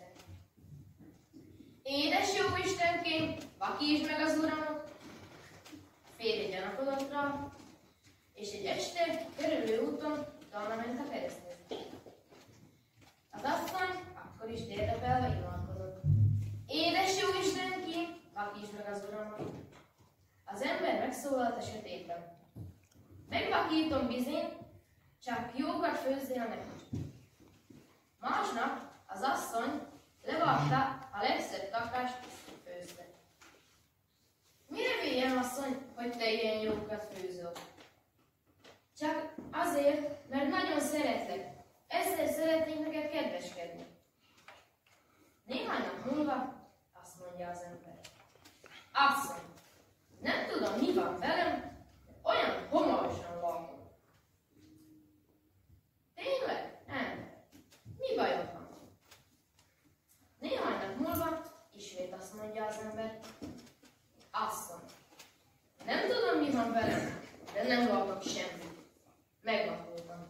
Édes jó Istenkém, vakítsd meg az uramot! Férje gyanakodott rá, és egy este körülő úton dalna ment a keresztnézni. Az asszony akkor is térdepelve imádkozott. Édes jó Istenkém, vakítsd meg az uramot! Az ember megszólalt a sötétben. Megvakítom bizén, csak jókat főzzél neki. Másnap az asszony levágta a legszebb takást, főzte. Mire véljem, asszony, hogy te ilyen jókat főzöl? Csak azért, mert nagyon szeretlek. Ezzel szeretnék neked kedveskedni. Néhány nap múlva azt mondja az ember. Asszony, nem tudom, mi van velem, olyan homalosan lakom. Tényleg? Ember, mi bajod van? Néhány nap múlva ismét azt mondja az ember. Asszony, nem tudom, mi van velem, de nem látok semmit. Megvakultam.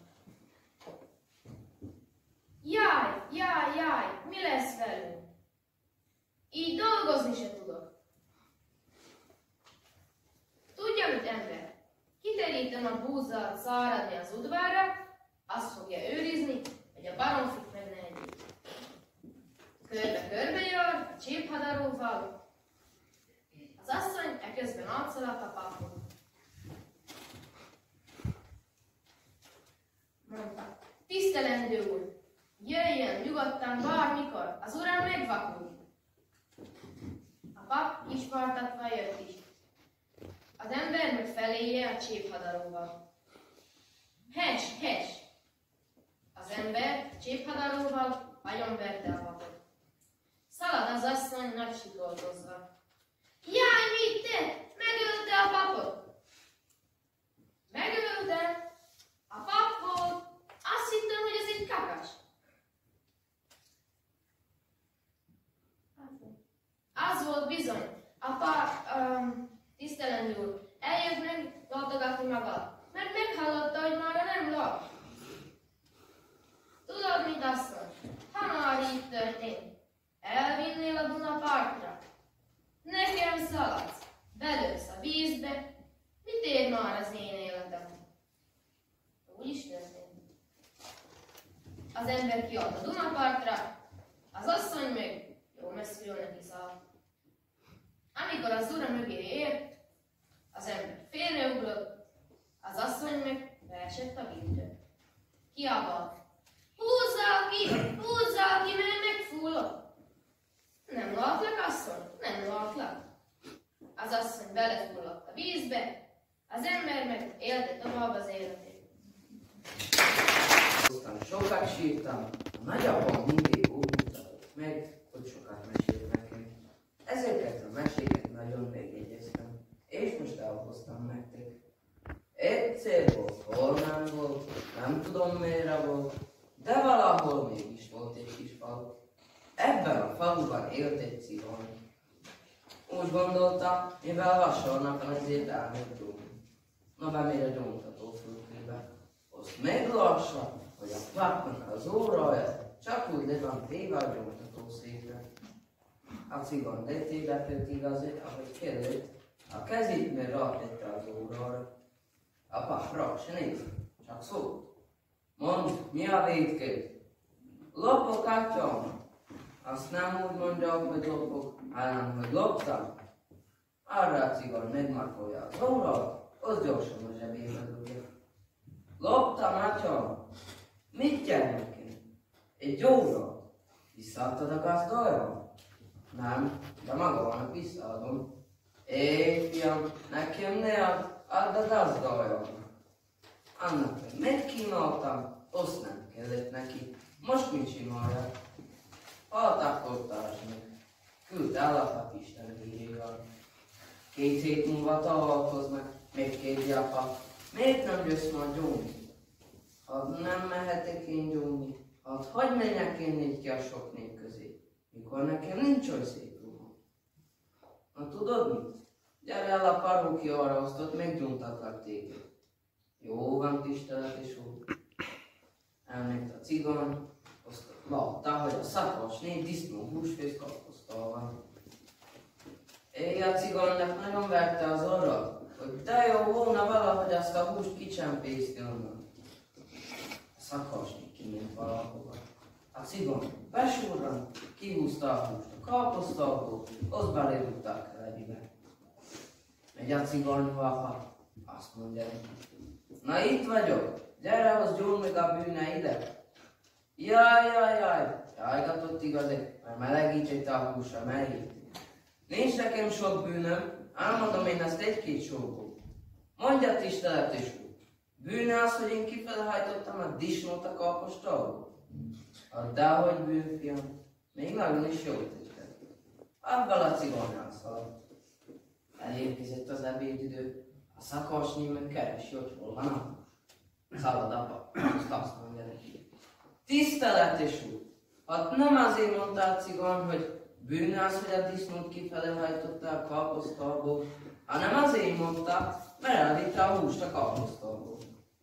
Jaj, jaj, jaj, mi lesz velünk? Így dolgozni se tudok. Tudja, mit ember? Kiterítem a búzzal száradni az udvarra, azt fogja őrizni, hogy a baromfit meg ne Jöjjön nyugodtan bármikor, az uram megvakult. A pap kispartatva jött is. Az ember meg feléje a cséphadaróval. Hes, hes! Az ember cséphadaróval agyonverte a papot. Szalad az asszony nagy sikoltozva. Jaj, mit te? Megölte a papot! Megölte? A pap volt? Azt hittem, hogy ez egy kakas. Az volt bizony. A pap, um, tisztelendő úr, eljött meg látogatni magad, mert meghallotta, hogy maga nem lak. Tudod mit, asszony? Ha már így történt, elvinnél a Duna partra. Nekem szaladsz, belősz a vízbe, mit ér már az én életem? Úgy is történt. Az ember kialt a Duna partra, az asszony meg jó messziről neki szaladt. Amikor az ura mögé ért, az ember félreugrott, az asszony meg beesett a vízbe. Kiabált. Húzzál ki, húzzál ki, mert megfullott. Nem látlak, asszony, nem látlak. Az asszony belefulladt a vízbe, az ember meg élte tovább az életét. Aztán sokat sírtam, a nagyapám mindig úgy mutatott meg, hogy sokat mesélt nekem. Ezeket a meséket nagyon megjegyeztem, és most elhoztam nektek. Egyszer volt, hol nem volt, nem tudom merre volt, de valahol mégis volt egy kis falu. Ebben a faluban élt egy cigony. Úgy gondolta, mivel vasárnap van, ezért elmegy gyógyni. Na bemegy a gyóntató fülkébe. Azt meglássa, hogy a papnak az órája csak úgy le van téve a gyóntató székre. A cigony letéglepült igazit, ahogy kellett, a kezét meg rátette az órára. A pap rá se néz, csak szólt. Mondd, mi a vétked? Lopok, atyám. Azt nem úgy mondja, hogy lopok, hanem hogy loptam. Arra a cigony megmarkolja az órát, az gyorsan a zsebébe dugja. Loptam, atyám. Mit kell nekem? Egy órát. Visszaadtad a gazdájra? Nem, de magának visszaadom. É, fiam, nekem ne add, add a gazdájának. Annak meg megkínáltam, azt nem kellett neki. Most mit csinálja? Haltakoltás meg. Küld el a pap Isten hírével. Két hét múlva találkoznak, megkérdi a pap. Miért nem jössz majd gyónni? Hát nem mehetek én gyónni. Hát hogy menjek én így ki a sok nép közé, mikor nekem nincs olyan szép ruham? Na tudod mit? Gyere el a parókiára, azt ott meggyóntatlak téged. Jó van, tiszteletes úr. Elment a cigony, azt látta, hogy a szakasné disznó húsfőz kaposztal van. Éj, a cigonynak nagyon verte az orra, hogy de jó volna valahogy azt a húst kicsempészni onnan. A szakasné kiment valahova. A cigony besúrran, kihúzta a húst a káposztalból, azt belérúgták a levibe. Megy a cigonyba a pap, azt mondja neki. Na itt vagyok, gyere, hozz gyúr meg a bűne ide. Jaj, jaj, jaj, jajgatott igazig, mert melegítette a húsra, melegít. Nincs nekem sok bűnöm, elmondom én ezt egy-két sorból. Mondja, tiszteletes úr, bűne az, hogy én kifelhajtottam a disznót a káposztalból? Hát dehogy bűn, fiam, még nagyon is jól tetted. Abban a cigonyán szaladt. Elérkezett az ebédidő, a szakasné meg keresi, hogy hol van a hús. Szalad apa, azt azt mondja neki. Tiszteletes úr, hát nem azért mondta a cigony, hogy bűn az, hogy a disznót kifele hajtotta a káposztalból, hanem azért mondta, mert elvitte a húst a káposztalból.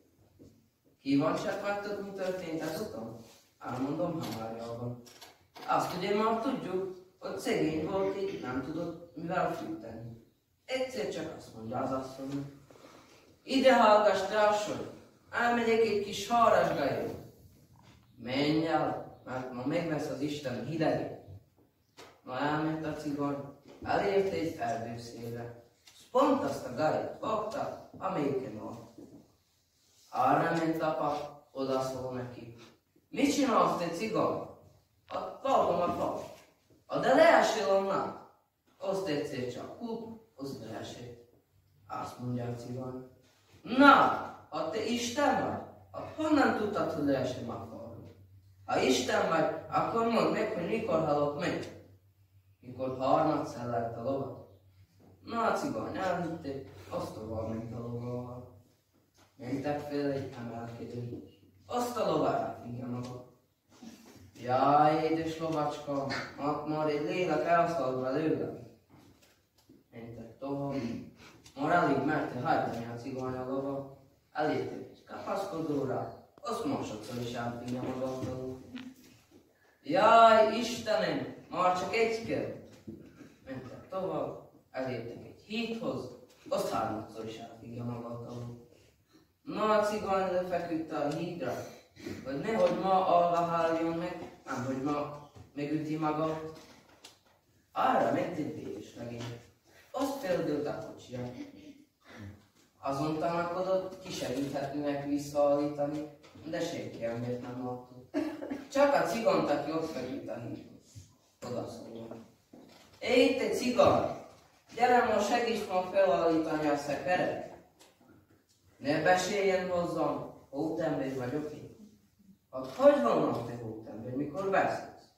Kíváncsiak vagytok, mi történt ezután? Elmondom hamárjában. Azt ugye már tudjuk, hogy szegény volt így, nem tudott mivel fűteni. Egyszer csak azt mondja az asszonynak. Ide hallgass, te asszony, elmegyek egy kis harasgályra. Menj el, mert ma megvesz az Isten hidegét. Na elment a cigony, elérte egy erdőszélre, s pont azt a gályat fogta, amelyiken volt. Arra ment a pap, odaszól neki. Mit csinálsz, te cigány? A talpam a fal. A de leesél onnan. Azt egyszer csak kup, az leesett. Azt mondja a cigány. Na, ha te Isten vagy, akkor honnan tudtad, hogy leesem a falról? Ha Isten vagy, akkor mondd meg, hogy mikor halok meg. Mikor harmadszer lett a lovat. Na, a cigány elhitte, azt tovább ment a lovával. Mentek fel egy emelkedőt. Azt a lovára figyel maga. Jaj, édes lovacskám, már egy lélek elszállt belőlem. Mentek tovább. Már alig merte hajtani a cigány a lova. Elértek egy kapaszkodóra, azt másodszor is elfigyel magától. Jaj, Istenem, már csak egy kell. Mentek tovább, elértek egy hídhoz, azt hármadszor is elfigyel magától. Na, a cigány lefeküdte a hídra, hogy nehogy ma alva háljon meg, nem hogy ma megüti magát. Arra ment egy békés legény. Azt feldőlt a kocsira. Azon tanakodott, kisegíthetőnek visszaállítani, de senki embert nem látott. Csak a cigányt, aki ott feküdt a hídon. Oda szólva. Éj, te cigány! Gyere ma, segíts ma felállítani a szekeret! Ne beszéljen hozzám, hótember vagyok én. Hát hogy vannak te hótember, mikor beszélsz?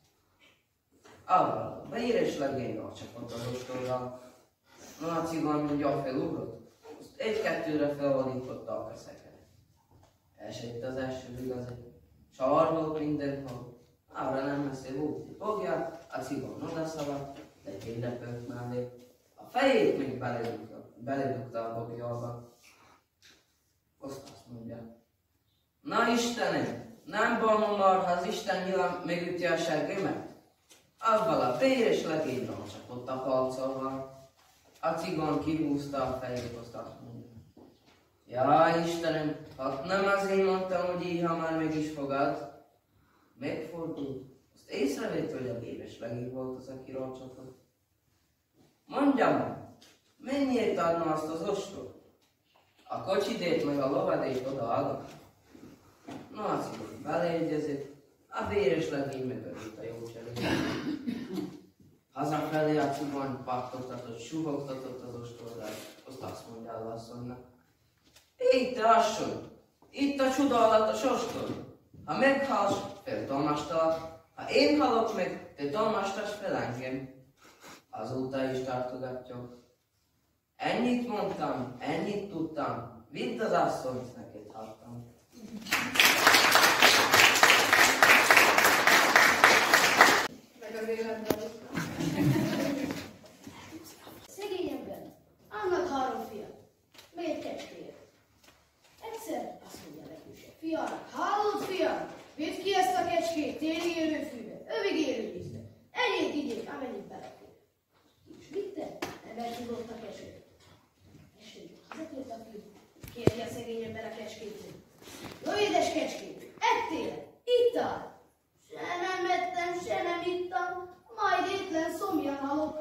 Avval, beíres legény rácsapott az ostorral. Na, a cigány mindjárt felugrott, azt egy-kettőre felállították a szekeret. Esett az első igazi. Csar volt mindenhol, arra nem messze volt egy fogja, a cigány odaszaladt, de kérdepelt mellé. A fejét még beledugta, beledugta a fogjába. Azt azt mondja. Na Istenem, nem bánom már, ha az Isten nyilván megüti a seggemet? Avval a péres legényre csapott a palcával. A cigány kihúzta a fejét, azt azt mondja. Jaj, Istenem, hát nem azért mondtam, hogy így hamar meg is fogad. Megfordult, azt észrevett, hogy a péres legény volt az, aki rácsapott. Mondja meg, mennyiért adna azt az ostort? A kocsidét meg a lovadét odaadom. Na, a cigány beleegyezett, a béres legény megörült a jó cserét. Hazafelé a cigány pattogtatott, suhogtatott az ostorral, azt azt mondja az asszonynak. Így te asszony, itt a csodálatos ostor. Ha meghalsz, feltalmastál, ha én halok meg, te talmastas fel engem. Azóta is tartogatjuk. Ennyit mondtam, ennyit tudtam, vidd az asszonyt, neked hattam. Meg az életben. Szegény ember, annak három fia, meg egy kecskéje. Egyszer azt mondja legkisebb fiának, hallod fiam, vidd ki ezt a kecskét téli élőfűbe, övig élővízbe. Ennyit igyék, amennyit belefér. És vitte, nem eltudott a kecskét. Hazatért a fiú, kérje a szegény ember a kecskét. Jó édes kecskét, ettél, ittál? Se nem ettem, se nem ittam, majd étlen szomjan halok.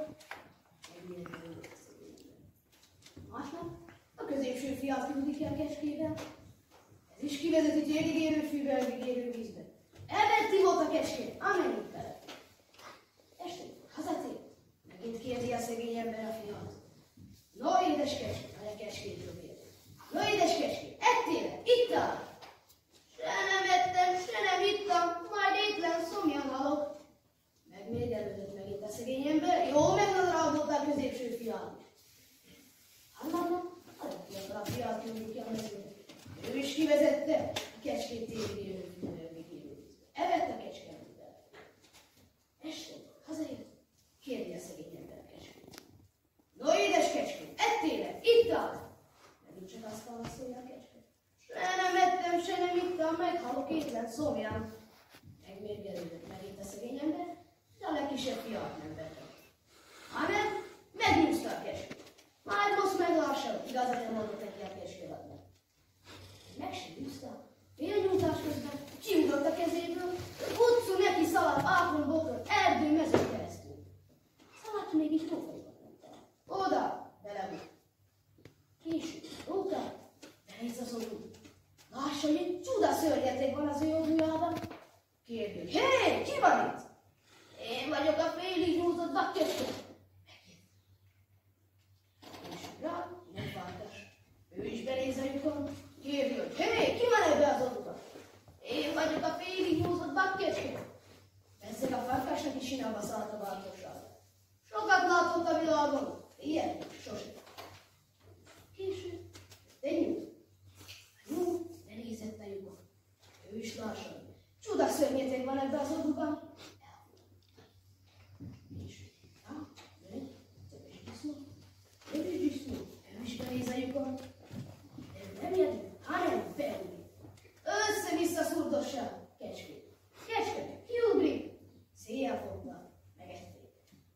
Másnap a középső fiát küldik el kecskével. Ez is kivezeti télig érő fűbe, övig érő vízbe. Elvett volt a kecskét, amennyit bele. Este hazatért, megint kérdi a szegény ember a fiát. No, édes kecskét, a kecskétről kérdi. No, édes kecskét, ettél, ittál? Se nem ettem, se nem ittam, majd étlen szomjan halok. Meg még előtt megint a szegény ember, jó megnadrágott a középső fiát. Harmadnap, a legfiatalabb fiát küldjük ki a mezőre. Ő is kivezette a kecskét téli élő. Hé, ki van itt? Én vagyok a félig nyújtott bakkecske. És rá, megváltás. Ő is benéz a lyukon, kérdi, hogy hé, ki van ebbe az adukat? Én vagyok a félig nyújtott bakkecske. Ezzel a farkásnak is csinálva szállt a váltosság. Sokat látott a világon, ilyen sosem. Később, de nyújt. A nyújt benézett a lyukon. Ő is lassan. Csuda szörnyetek van ebbe az aduban. És rá, nő, többes disznó, többes disznó. Ő is benéz a lyukon. De ő nem jött, hanem beugrik. Össze-vissza szurdosság, kecskét. Kecske, kiugrik. Széjjel fognak, megették.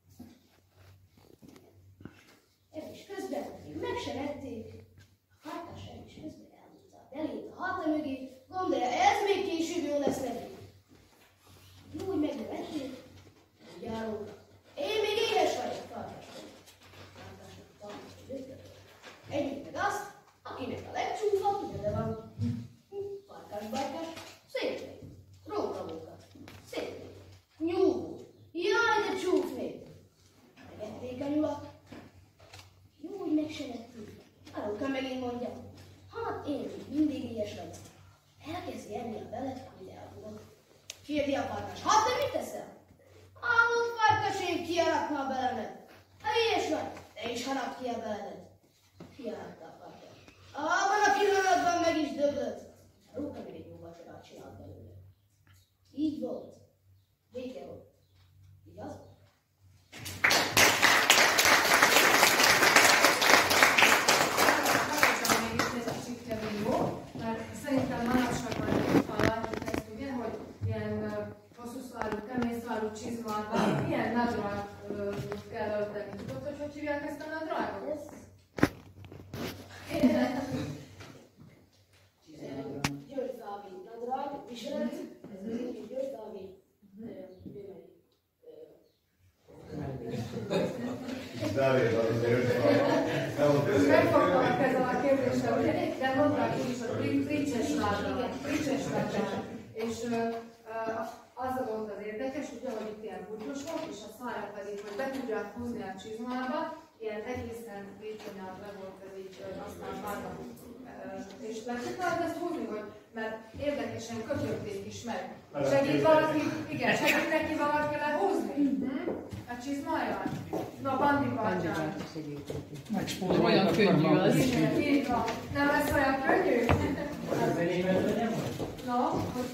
Ebbis közben, még meg sem ették, a farkas ebbis közben elmúzta a belét a háta mögé, gondolja, ez még később jó lesz neki. Jó, hogy meg nem ették, úgy állódnak. Én még éhes vagyok, farkas vagyok. Farkasnak tartás, hogy ötlet. Egyik meg azt, akinek a legcsúfabb, ugye van. Farkas, barkas, szép még. Rókamóka, szép még. Nyúl! Jaj, de csúfnék! Megették a nyulat. Jó, hogy meg se lettünk. Aluka megint mondja, hát én mindig ilyes vagyok. Elkezdi enni a belet, amit elfogad. Kérdi a farkas, hát te mit teszel? Állott farkas, én kiarakna a belemet. Ha ilyes vagy, te is harap ki a belemet. Kiarakta a farkas. Abban a pillanatban meg is dögölt. Aluka meg egy jó vacsorát csinált belőle. Így volt. Vége volt. Igaz? Mert szerintem manapság már sokan látjuk ezt, ugye, hogy ilyen hosszú szárú, kemény szárú csizmában ilyen nadrág kell ölteni. Tudod, hogy hogy hívják ezt a nadrágot? György Dávid nadrág, viselet, ez így György Dávid. Megfogtalak ezzel a kérdéssel, ugye? De mondták úgy is, hogy pricses nadrág. Pricses nadrág. És az volt az érdekes, ugye, hogy itt ilyen bugyros volt, és a szára pedig, hogy be tudják húzni a csizmába, ilyen egészen vékonyan le volt ez így, aztán várnak. És le tudták ezt húzni, hogy, mert érdekesen kötötték is meg. Segít valaki, igen, segít neki valaki lehúzni? Hm? A csizmáját? Na, Bandi bátyám. Olyan könnyű az. Igen, így van. Nem lesz olyan könnyű? Na, hogy...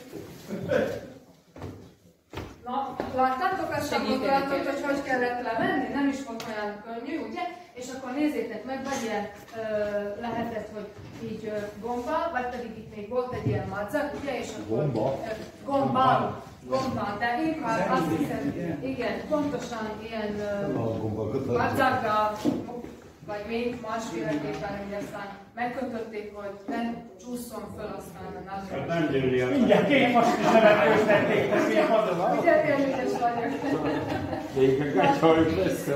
Na, láttátok azt a gondolatot, hogy hogy kellett levenni? Nem is volt olyan könnyű, ugye? És akkor nézzétek meg, vagy ilyen ö, lehetett, hogy így ö, gomba, vagy pedig itt még volt egy ilyen madzag, ugye? És akkor, Gomba? Ö, gombán, gombán, de inkább azt hiszem, igen, pontosan ilyen ö, madzaggal, vagy még másféleképpen, hogy aztán megkötötték, hogy nem csúszson föl aztán a nadrág. Hát nem győri el. Mindjárt két most is nevetőztették, ez ilyen padon. Ugye, érdekes vagyok. De így gátyoljuk össze.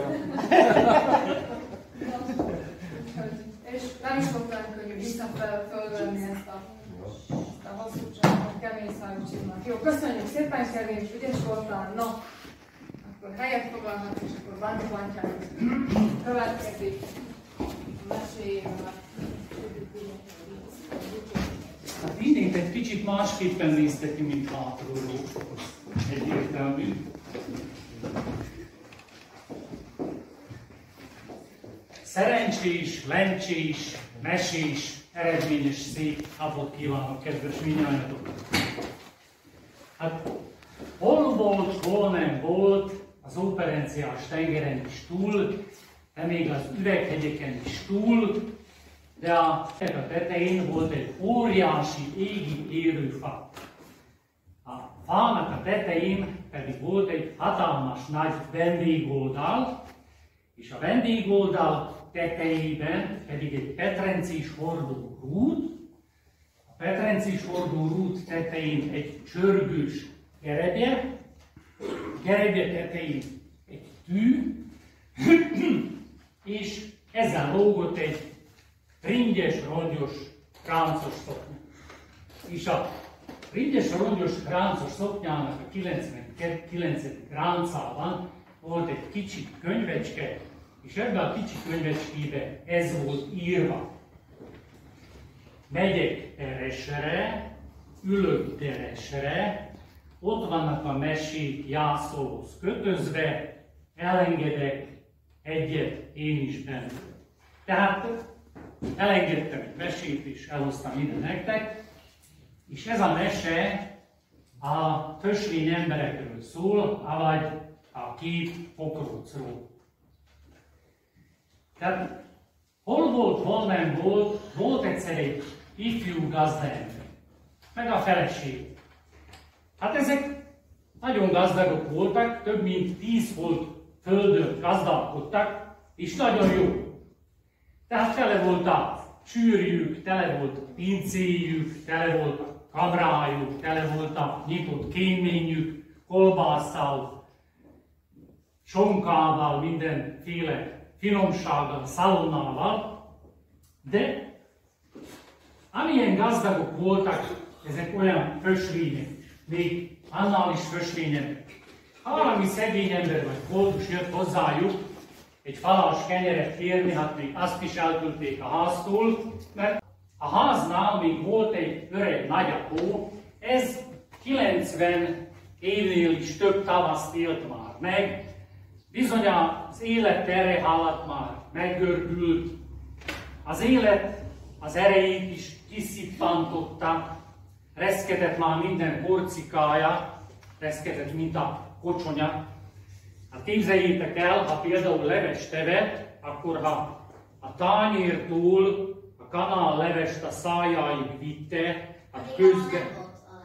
És nem is volt olyan könnyű visszafel fölvenni ezt a, ezt a hosszú csomót, kemény szájú csizmát. Jó, köszönjük szépen, Kevin, ügyes voltál. No, akkor helyet foglalnak, és akkor Bandi Bantyán következik a meséjével. Hát mindent egy kicsit másképpen néztek ki, mint hátulról. Egyértelmű. Szerencsés, lencsés, mesés, eredményes, szép napot kívánok, kedves mindnyájatok! Hát hol volt, hol nem volt, az Óperenciás tengeren is túl, de még az üveghegyeken is túl, de a tetején volt egy óriási égi érő fa. A fának a tetején pedig volt egy hatalmas nagy vendégoldal, és a vendégoldal tetejében pedig egy petrencis hordó rút, a petrencis hordó rút tetején egy csörgős gerebje, a gerebje tetején egy tű, és ezzel lógott egy ringyes, rongyos, ráncos szoknya. És a ringyes rongyos ráncos szoknyának a kilencvenkilencedik ráncában volt egy kicsi könyvecske, és ebben a kicsi könyvecskébe ez volt írva. Megyek Teresre, ülök Teresre, ott vannak a mesék jászolóhoz kötözve, elengedek egyet én is benne. Tehát elengedtem egy mesét és elhoztam ide nektek, és ez a mese a fösvény emberekről szól, avagy a két pokrócról. Tehát hol volt, hol nem volt, volt egyszer egy ifjú gazdaember, meg a feleség. Hát ezek nagyon gazdagok voltak, több mint tíz volt földön gazdálkodtak, és nagyon jó. Tehát tele volt a sűrjük, tele volt a pincéjük, tele volt a kamrájuk, tele volt a nyitott kéményük, kolbásszal, sonkával, mindenféle finomsággal, szalonnával, de amilyen gazdagok voltak, ezek olyan fösvények, még annál is fösvényebbek. Ha valami szegény ember vagy koldus jött hozzájuk egy falas kenyeret kérni, hát még azt is elküldték a háztól, mert a háznál még volt egy öreg nagyapó, ez kilencven évnél is több tavaszt élt már meg, bizony az élet terhe alatt már meggörbült, az élet az erejét is kiszippantotta, reszkedett már minden porcikája, reszkedett, mint a kocsonya. Hát képzeljétek el, ha például leves tevet, akkor ha a tányértól a kanál levest a szájáig vitte, a közbe...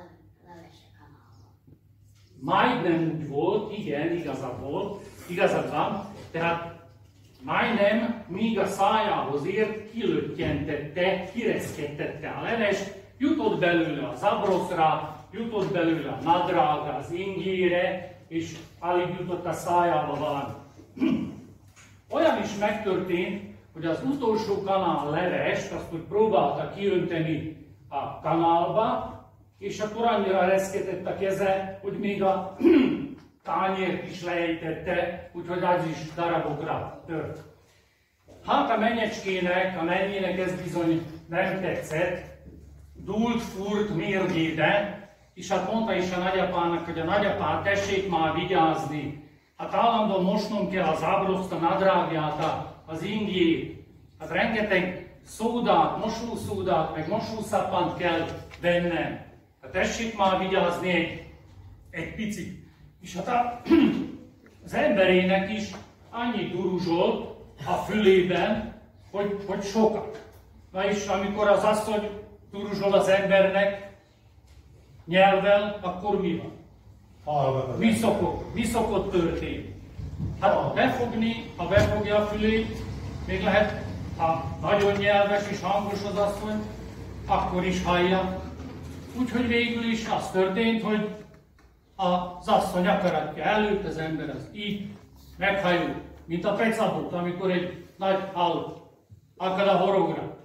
Majdnem úgy volt, igen, igazad volt, igazad van, tehát majdnem, míg a szájához ért, kilöttyentette, kireszkedtette a levest, jutott belőle az abroszra, jutott belőle a nadrágra, az ingére, és alig jutott a szájába valami. Olyan is megtörtént, hogy az utolsó kanál levest, azt úgy próbálta kiönteni a kanálba, és akkor annyira reszkedett a keze, hogy még a tányért is lejtette, úgyhogy az is darabokra tört. Hát a menyecskének, a mennyének ez bizony nem tetszett, dúlt, furt mérgébe, és hát mondta is a nagyapának, hogy a nagyapát, tessék már vigyázni. Hát állandóan mosnom kell az ábroszt, a nadrágját, az ingjét. Hát rengeteg szódát, mosószódát, meg mosószappant kell vennem. Hát tessék már vigyázni egy, egy picit. És hát a, az emberének is annyi duruzsolt a fülében, hogy, hogy sokat. Na és amikor az asszony duruzsol az embernek nyelvvel, akkor mi van? Mi szokott, mi szokott történni? Hát befogni, ha befogja a fülét, még lehet, ha nagyon nyelves és hangos az asszony, akkor is hallja. Úgyhogy végül is az történt, hogy az asszony akaratja előtt, az ember az így meghajult, mint a pecabot, amikor egy nagy hal akad a horogra.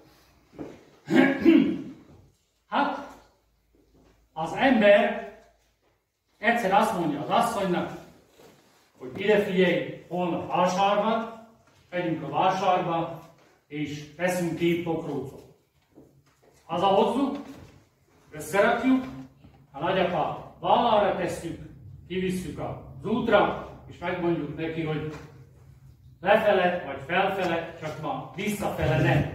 Hát, az ember egyszer azt mondja az asszonynak, hogy ide figyelj, holnap vásárban, megyünk a vásárba, és veszünk két pokrócot. Hazahozzuk, összerakjuk, a nagyapa vállára tesszük, kivisszük az útra, és megmondjuk neki, hogy lefele vagy felfele, csak ma visszafele nem.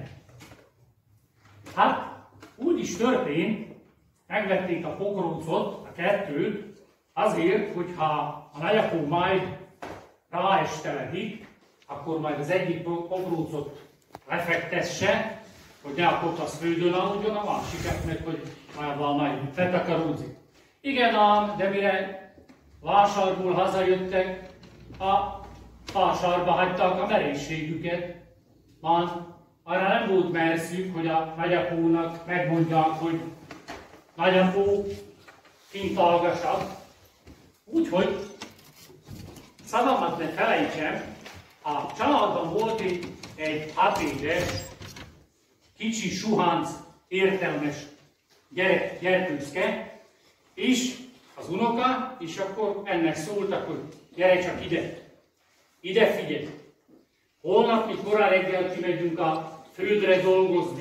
Hát, úgy is történt, megvették a pokrócot, a kettőt, azért, hogyha a nagyapó majd ráesteledik, akkor majd az egyik pokrócot lefektesse, hogy ne a kotasz földön aludjon, a másikat meg, hogy majd betakaródzik. Igen ám, de mire vásárból hazajöttek, a vásárba hagyták a merészségüket. Már arra nem volt merszük, hogy a nagyapónak megmondják, hogy nagyapó, kint hallgassak. Úgyhogy szavamat ne felejtsem, a családban volt egy, egy hat éves, kicsi, suhánc, értelmes gyerek, gyerkőcke, És az unoka, és akkor ennek szóltak, hogy gyere csak ide, ide figyelj. Holnap mi korán reggel kimegyünk a földre dolgozni.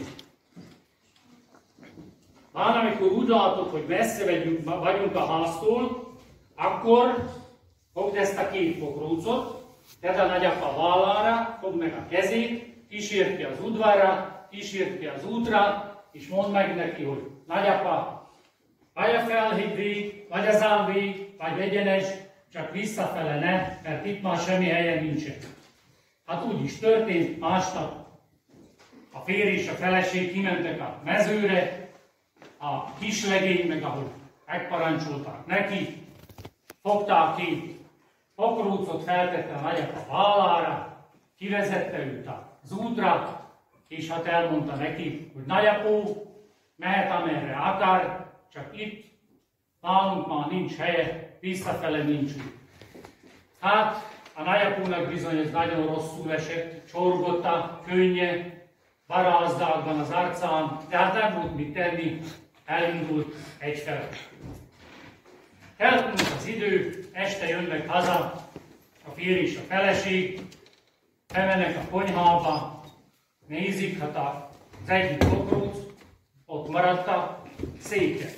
Már amikor úgy látod, hogy messze vagyunk, vagyunk a háztól, akkor fogd ezt a két pokrócot, tedd a nagyapa vállára, fogd meg a kezét, kísérd ki az udvarra, kísérd ki az útra, és mondd meg neki, hogy nagyapa, vagy a felhidvég, vagy az álvég, vagy egyenes, csak visszafele ne, mert itt már semmi helyen nincsen. Hát úgy is történt, másnap a férj és a feleség kimentek a mezőre, a kislegény, meg ahogy megparancsolták neki, fogták ki, pokrócot feltette a nagyapa vállára, kivezette őt az útra, és hát elmondta neki, hogy nagyapó, mehet amerre akar, csak itt nálunk már nincs helye, visszafele nincs út. Hát a nagyapónak bizony ez nagyon rosszul esett, csorgott a könnye, barázdákban az arcán, tehát nem volt mit tenni, elindult egyfelé. Eltűnt az idő, este jönnek haza, a férj és a feleség, bemennek a konyhába, nézik, hát az egyik pokróc, ott maradt a széke.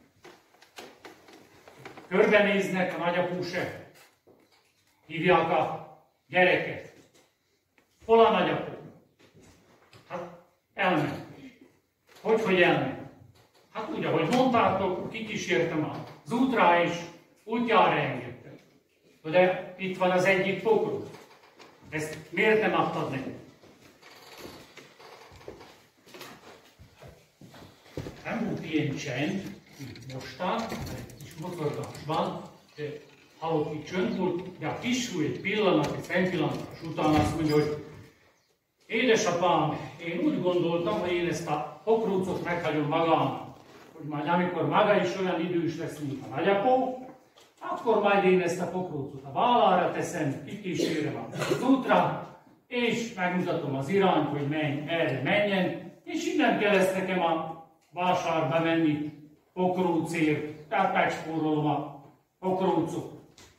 Körbenéznek, a nagyapó se. Hívják a gyereket. Hol a nagyapó? Hát elment. Hogy, hogy elment? Hát úgy, ahogy mondtátok, kikísértem az útra, és útjára engedtem. De itt van az egyik pokróc. Ezt miért nem adtad neki? Nem volt ilyen csend, mint mostan, egy kis motorgásban, de hallott, hogy csönd volt, de a kisfiú egy pillanat, egy szempillantás után azt mondja, hogy édesapám, én úgy gondoltam, hogy én ezt a pokrócot meghagyom magának, hogy majd amikor maga is olyan idős lesz, mint a nagyapó, akkor majd én ezt a pokrócot a vállára teszem, kikísérem az útra, és megmutatom az irányt, hogy menj, erre menjen, és innen kell ezt nekem a vásárba menni pokrócért, tehát megspórolom a pokrócot.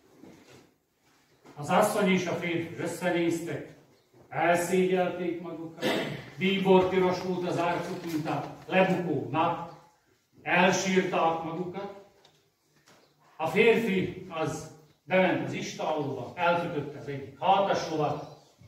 Az asszony és a férfi összenéztek, elszégyelték magukat, bíborpiros volt az arcuk, mint a lebukó nap, elsírták magukat. A férfi az bement az istállóba, elkötötte az egyik hátaslovat,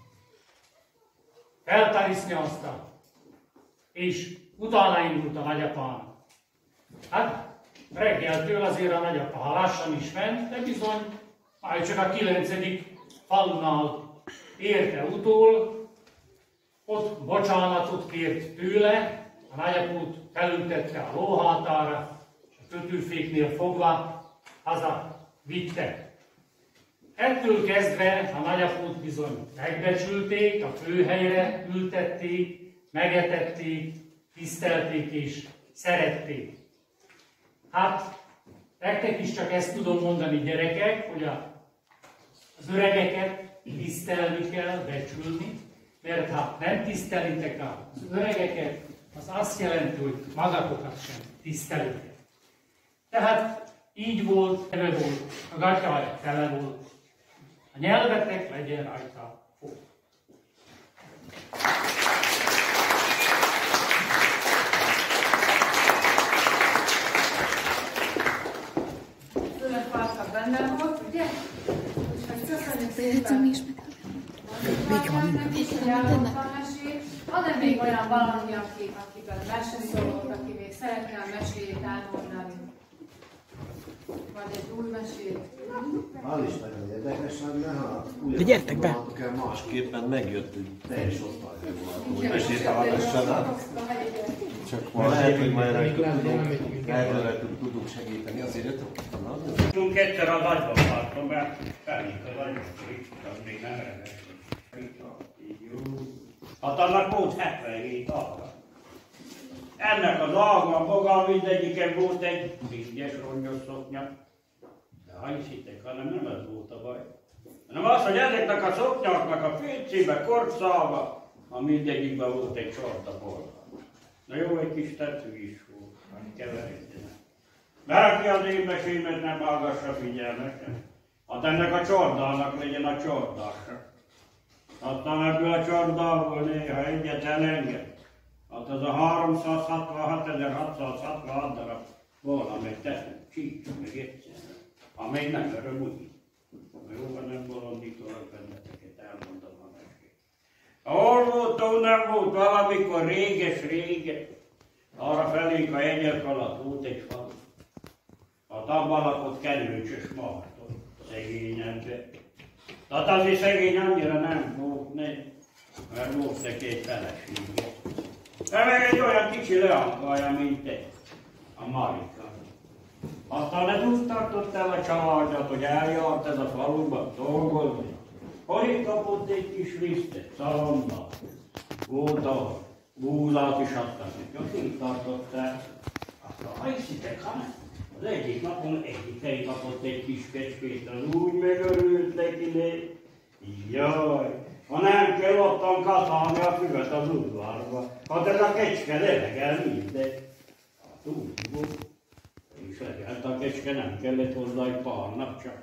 feltarisznyázta, és utána indult a nagyapának. Hát reggeltől azért a nagyapa, ha lassan is ment, de bizony majd csak a kilencedik falunál érte utól, ott bocsánatot kért tőle, a nagyapót felültette a lóhátára, és a kötőféknél fogva haza vitte. Ettől kezdve a nagyapót bizony megbecsülték, a főhelyre ültették, megetették, tisztelték és szerették. Hát, nektek is csak ezt tudom mondani, gyerekek, hogy a, az öregeket tisztelni kell, becsülni, mert ha nem tisztelitek az öregeket, az azt jelenti, hogy magatokat sem tisztelitek. Tehát így volt, tele volt, a gatyája tele volt, a nyelvetek legyen rajta fog. Főleg Pálka benne volt, ugye? Úgyhogy köszönjük szépen. Még van minden. Van-e még olyan valami, aki, akiben meseszólót, aki még szeretne a mesét elmondani? Vagy egy új mesét? Az is nagyon érdekes lenne, ha úgy De gyertek be! kell másképpen megjött, hogy teljes osztályban volt, hogy mesét hallgassanak. Csak ma lehet, hogy majd rajtuk tudunk segíteni, azért jöttem adni. Tudunk egyszer a nagyban tartom, mert felnyit az anyusztrik, az még nem rendes. Hát annak volt hetvenhét alga. Ennek az alga maga mindegyiken volt egy vígyes, rongyos szoknya. De ha hiszitek, hanem nem ez volt a baj. Hanem az, hogy ezeknek a szoknyaknak a pécébe, korcszalva, a mindegyikben volt egy sorta polga. Na jó, egy kis tetű is volt, hogy keveredjenek. Mert aki az én mesémet nem hallgassa figyelmesen, hát ennek a csordának legyen a csordása. Aztán ebből a csordából néha egyet elenged. Hát az a háromszázhatvanhatezer-hatszázhatvanhat darab volna meg teszünk, csíksuk meg egyszer. Ha még nem öröm úgy. Jó, van nem bolondítólag benneteket, elmondom a mesét. Hol volt, ahol nem volt, valamikor réges-régen. Arra felénk a hegyek alatt volt egy falu. Hát abban lakott Kenőcsös Márton, szegény ember. Tehát azért szegény annyira nem volt, ne, mert volt neki egy felesége. De meg egy olyan kicsi leankaja, mint te, a Marika. Aztán ez úgy tartott el a családját, hogy eljárt ez a faluban dolgozni. Hol itt kapott egy kis lisztet, szalonnal, gódal, búzát is adtak neki, azt így tartott el. Aztán ha hiszitek, ha nem? Az egyik napon egyik kapott egy kis kecskét, az úgy megörült neki, né. Jaj, ha nem kell ottan kaszálni a füvet az udvarba, hát ez a kecske levegel minden. Hát úgy volt. És legelt a kecske, nem kellett hozzá egy pár nap csak.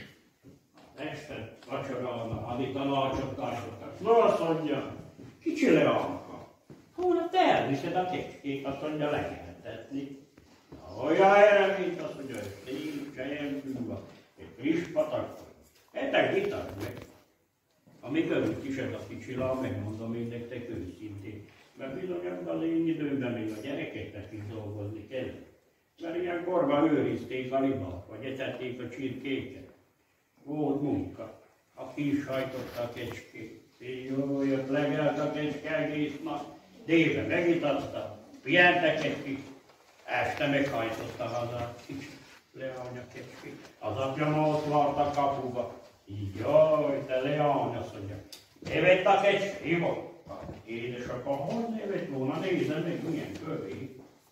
Este vacsorálna, hát itt a tanácsot tartottak. No, azt mondja, kicsi leanka, hónap te elviszed a kecskét, azt mondja, legeltetni. Olyan erre, mint azt mondja, hogy tény, sejem, bűva, egy friss patakon. Etek vitak meg. Amíg örült is ez a kicsi lá, megmondom én nektek őszintén. Mert bizony ebben az én időben még a gyerekeknek is dolgozni kell. Mert ilyen korban őrizték a libát, vagy etették a csirkéket. Volt munka. A ki is hajtotta a kecskét. Jó, jött legelt a kecske egész nap. Délben megitatta, pihentek egy kis. Este meghajtotta haza kicsi leánya kecskét. Az apja ma ott várt a kapuba. Így, jaj, te leány, azt mondja. Évett a kecské, jó? Édesapa, hogy nevett volna, nézem meg, milyen kövé.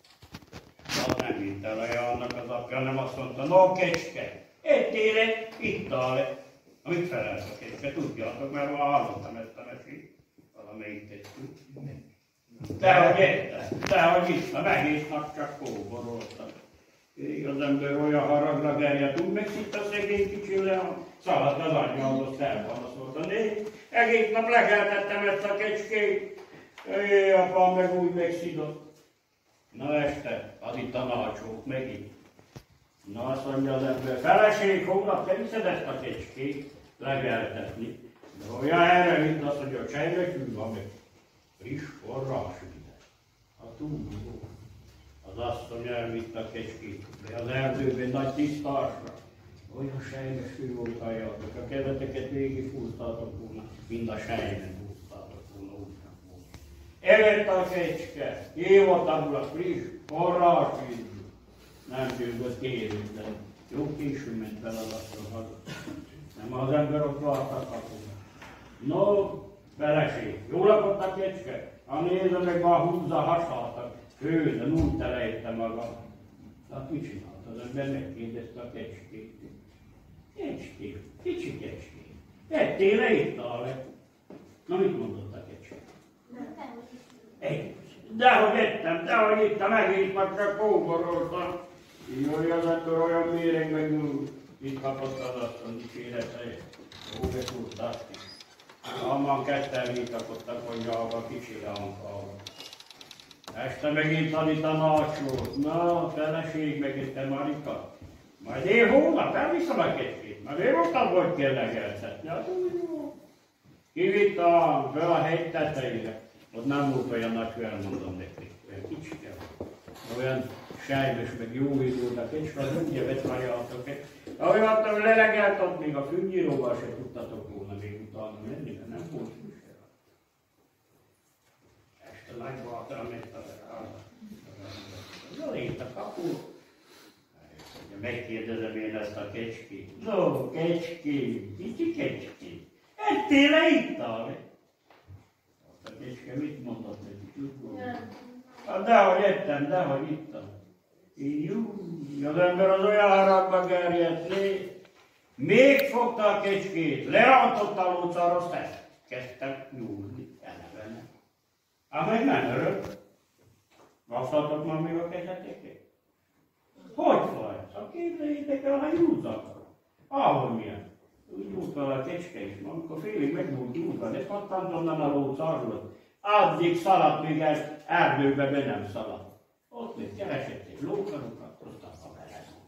Az nem vitt el leánynak az apja, nem azt mondta, no kecske, ettél-e, ittál-e. Mit felelt a kecske, tudjátok, mert már hallottam ezt a mesét. Valamelyik tettük. Dehogy értem, dehogy itt, egész nap csak kóboroltam. Az ember olyan haragra gerjedt, úgy megszitt a szegény kicsi leány. Szaladt az anyja, ahhoz elbalaszolta. Né, egész nap legeltettem ezt a kecskét. Jé, apám meg úgy megszidott. Na este, az itt a tanácsók megint. Na azt mondja az ember, feleség, hónap, te viszed ezt a kecskét legeltetni. De olyan erre, mint azt mondja, hogy sejmekül van meg. Friss forrás minden. A túlzó. Az asszony elvitt a kecskét, de az erdőben nagy tisztásra. Olyan sejmes fű volt halljátok, a kezeteket végig húztátok volna, mind a sejmen húztátok volna, úgy nem volt. Evett a kecske, évatabul a friss forrás vízből. Nem győzött kérőtlen. Jó késő ment fel az asszony haza. Nem az ember ott várt a kapuba. No, feleség. Jól lakott a kecske? Ha nézze meg, már húzza hasáltak. Főzön, úgy telejte maga. Hát mit csinált az ember? Megkérdezte a kecskét. Kecskét, kicsi kecskét. Ettél-e, ittál-e? Na mit mondott a kecskét? Egy. Dehogy ettem, dehogy ittam, egész nap csak kóboroltam. Jaj, az ettől olyan méreg megnyúl. Itt kapott az asszony dicséretre. Jó, betúrták. Amman ketten vitatkoztak, hogy a kicsi leankával. Este megint Tani tanácsolt. Na, feleség meg te Marika. Majd én hónap elviszem a kecskét. Majd én mondtam, hogy kell legeltetni. Hát úgy jó. Kivittem fel a hegy tetejére. Ott nem volt olyan nagy, hogy elmondom nekik. Olyan kicsike volt. Olyan sejmes, meg jó íz volt a kecske, az ugye veszvárjátok. Ahogy mondtam, hogy lelegelt ott, még a fűnyíróval se tudtatok volna még utána menni, mert nem volt fűszer. Este nagybátra ment a háza. Zolít a kapu. Megkérdezem én ezt a kecskét. No, kecskét, kicsi kecskét. Ettél-e, ittál-e? Azt a kecske mit mondott neki? Hát dehogy ettem, dehogy ittam. Jú, az ember az olyan haragba gerjedt lé. Még fogta a kecskét, lerontotta a lócára, azt elkezdtek nyúlni elevene. Ám meg nem örök. Vasszaltok már még a kezeteket? hogy fajsz? Ha képzeljétek el, ha júzzak. Ahol milyen. Úgy júlt vele a kecske is, amikor félig megmúlt júlva, de pattant onnan a lóc arról. Addig szaladt, míg ez erdőbe be nem szaladt. Ott még keresett egy lókarukat, aztán a belezett.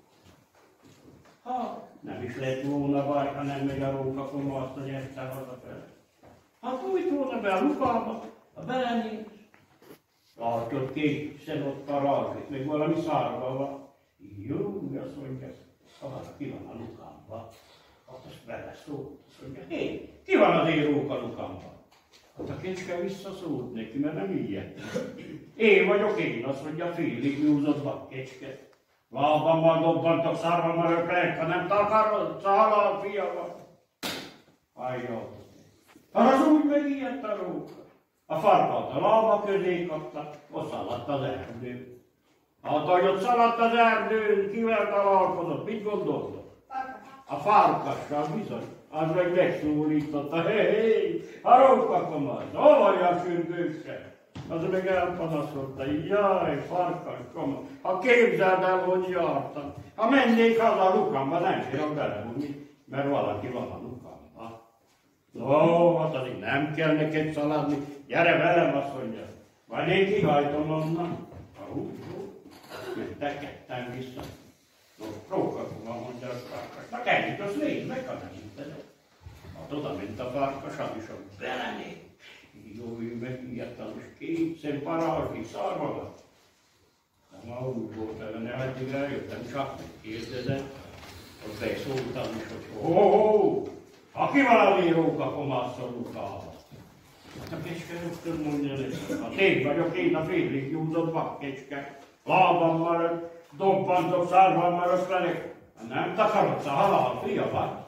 Ha nem is lett volna baj, ha nem megy a rókakoma, azt, hogy este hazafele. Ha fújt volna be a lukába, ha belenéz, tartott két szenott rajzsét, még valami szárva van. Jó, azt mondja, ha ki van a lukámba. Hát azt beleszólt, azt mondja, hé, ki van az én róka lukámban? Hát a kecske visszaszólt neki, mert nem ilyet. Én vagyok én, azt mondja, félig nyúzott a kecske. Lábammal dobbantok szárvammal öklek, ha nem takarod, szálal, fia van. Hajjal. Hát az úgy megijedt a róka. A farkat a lába közé kapta, ott szaladt az erdő. Hát, ahogy ott szaladt az erdőn, kivel találkozott, mit gondoltok? A farkassal bizony. Az meg megszólította, hé, hé, a rókakomat, hol vagy a sürgőse? Az meg elpanaszolta, jaj, farkas komat, ha képzeld el, hogy jártam. Ha mennék haza a lukamba, nem félek belebújni, mert valaki van a lukamba. No, hát azért nem kell neked szaladni, gyere velem, azt mondja. Majd én kihajtom onnan. Hú, hú, mentek ketten vissza. No, rókakoma, mondja a farkas. Na ennyit, azt nézd meg, ha nem hitted. Hát oda ment a farkas, az is ott belenéz. Jó, ő megijedt, az is kétszer parázsi szarvagat. De ma úgy volt ellene, addig eljöttem, csak megkérdezett. Ott beszóltam is, hogy ho, ho, ho, ha ki van az én rókakomászol lukába? A kecske rögtön mondja neki, ha én vagyok, én a félig nyúzott vakkecske. Lábam marad, dobbantok, szárvam marad velek. Nem takarodsz a halál, fia vagy.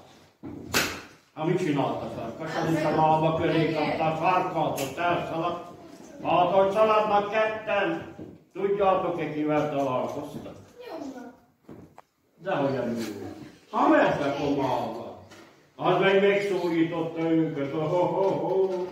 Ha mit csinált a farkas? Az is a lába köré kapta a farkat, ott elszaladt. Hát, hogy szaladnak ketten, tudjátok-e, kivel találkoztak? Dehogy a nő. Ha mertek omába, az meg megszólította őket, ho, ho, ho, ho.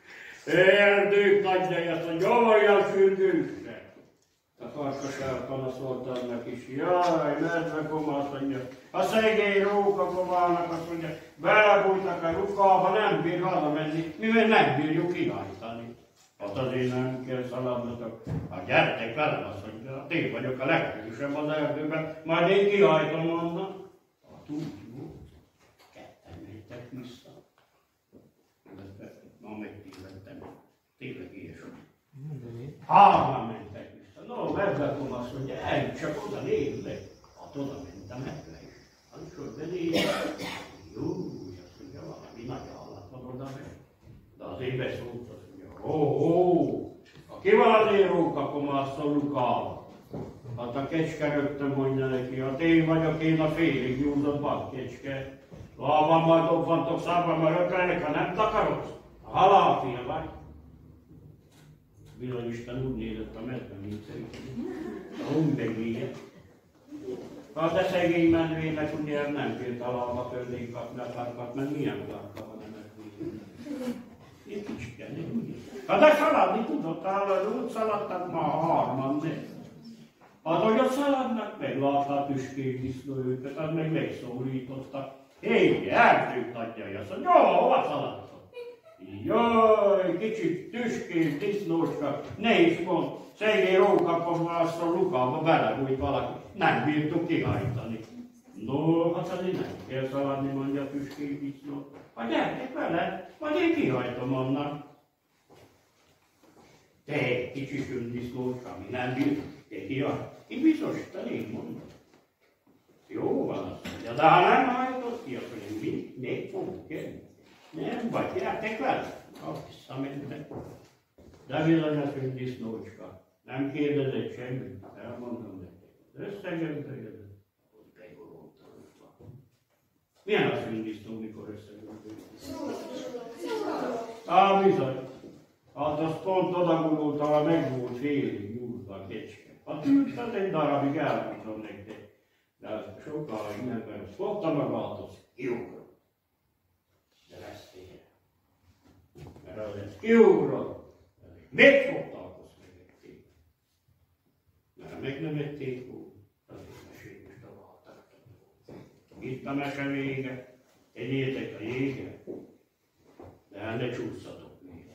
Erdők nagyját, hogy jaj, a sürgősre. A farkas elpanaszolta annak is, jaj, medve koma, azt mondja, a szegény róka komának, azt mondja, belebújtak a lukába, nem bír hazamenni, mivel nem bírjuk kihajtani. Hát azért nem kell szaladnotok. Hát gyertek velem, azt mondja, én vagyok a legerősebb az erdőben, majd én kihajtom onnan. Hát úgy jó, ketten mentek vissza. Ma megtillettem, tényleg ilyesmi. Hárman mentek vissza. No, medvekom azt mondja, el csak oda nézlek. Hát oda mentem medve is. Az is oda nézlek. Jó, azt mondja, valami nagy állat van oda meg. De azért beszólt, azt mondja, ó, ó, ha ki van az én rókakomászol lukába? Hát a kecske rögtön mondja neki, hát én vagyok, én a félig nyúzott bakkecske. Lábammal dobbantok, szárvammal öklenek, ha nem takarodsz. A halálfia vagy. Bizony Isten úgy nézett a medve, mint szerintem. A hundegéje. Ha de szegény menvének ugye nem félt a lába köré kapni a farkat, mert milyen farka van ennek végén. Én kicsiken, én úgy. Ha de szaladni tudott állani, úgy szaladtak ma a harman, de. Hát, hogy ott szaladnak, meg látta a tüskék disznó őket, az meg megszólította. Hé, erdők nagyjai, azt mondja, jó, hova szaladtok? Jaj, kicsit tüskés, disznóska, ne is mond, szegény rókakomászol lukába belebújt valaki, nem bírtuk kihajtani. No, hát azért nem kell szaladni, mondja a tüskés disznó. Ha gyertek vele, majd én kihajtom onnan. Te, kicsi sündisznóska, ami nem bírt, te kihajt. Én biztosan én mondom. Jó van, azt mondja, de ha nem hajtott ki, akkor én mind még fogok jönni. Nem, vagy gyertek vele? Ha visszamentek. De bizony az ön disznócska. Nem kérdezett semmit, elmondom nektek. Összegöntő jövő, hogy begorolta rúgva. Milyen az ön disznó, mikor összegöntő? Á, bizony. Hát az pont odagurult, ahol meg volt félig nyúlva a kecske. Hát ült az egy darabig, elmondom nektek. De sokáig nem, mert fogta magát, az kiugrott. De lesz tényleg. Mert az lesz kiugrott. Még fogtalkoz meg egy tép. Mert meg nem egy tép volt, azért mesél. a mese vége. Tegyétek a jéget, de hát ne csúszatok még.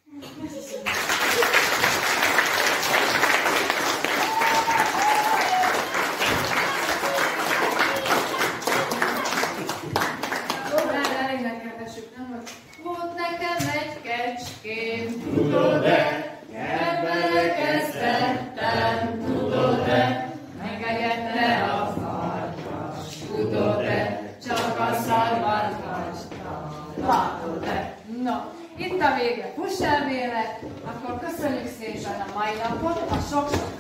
Szóval elénekeltessük, nem, hogy volt nekem egy kecském, tudod-e, kertbe kezdettem, tudod-e, megegette a farkas, tudod-e, csak a szarvat hagyta, látod-e? No, itt a vége, fuss el véle, akkor köszönjük szépen a mai napot, a sok-sok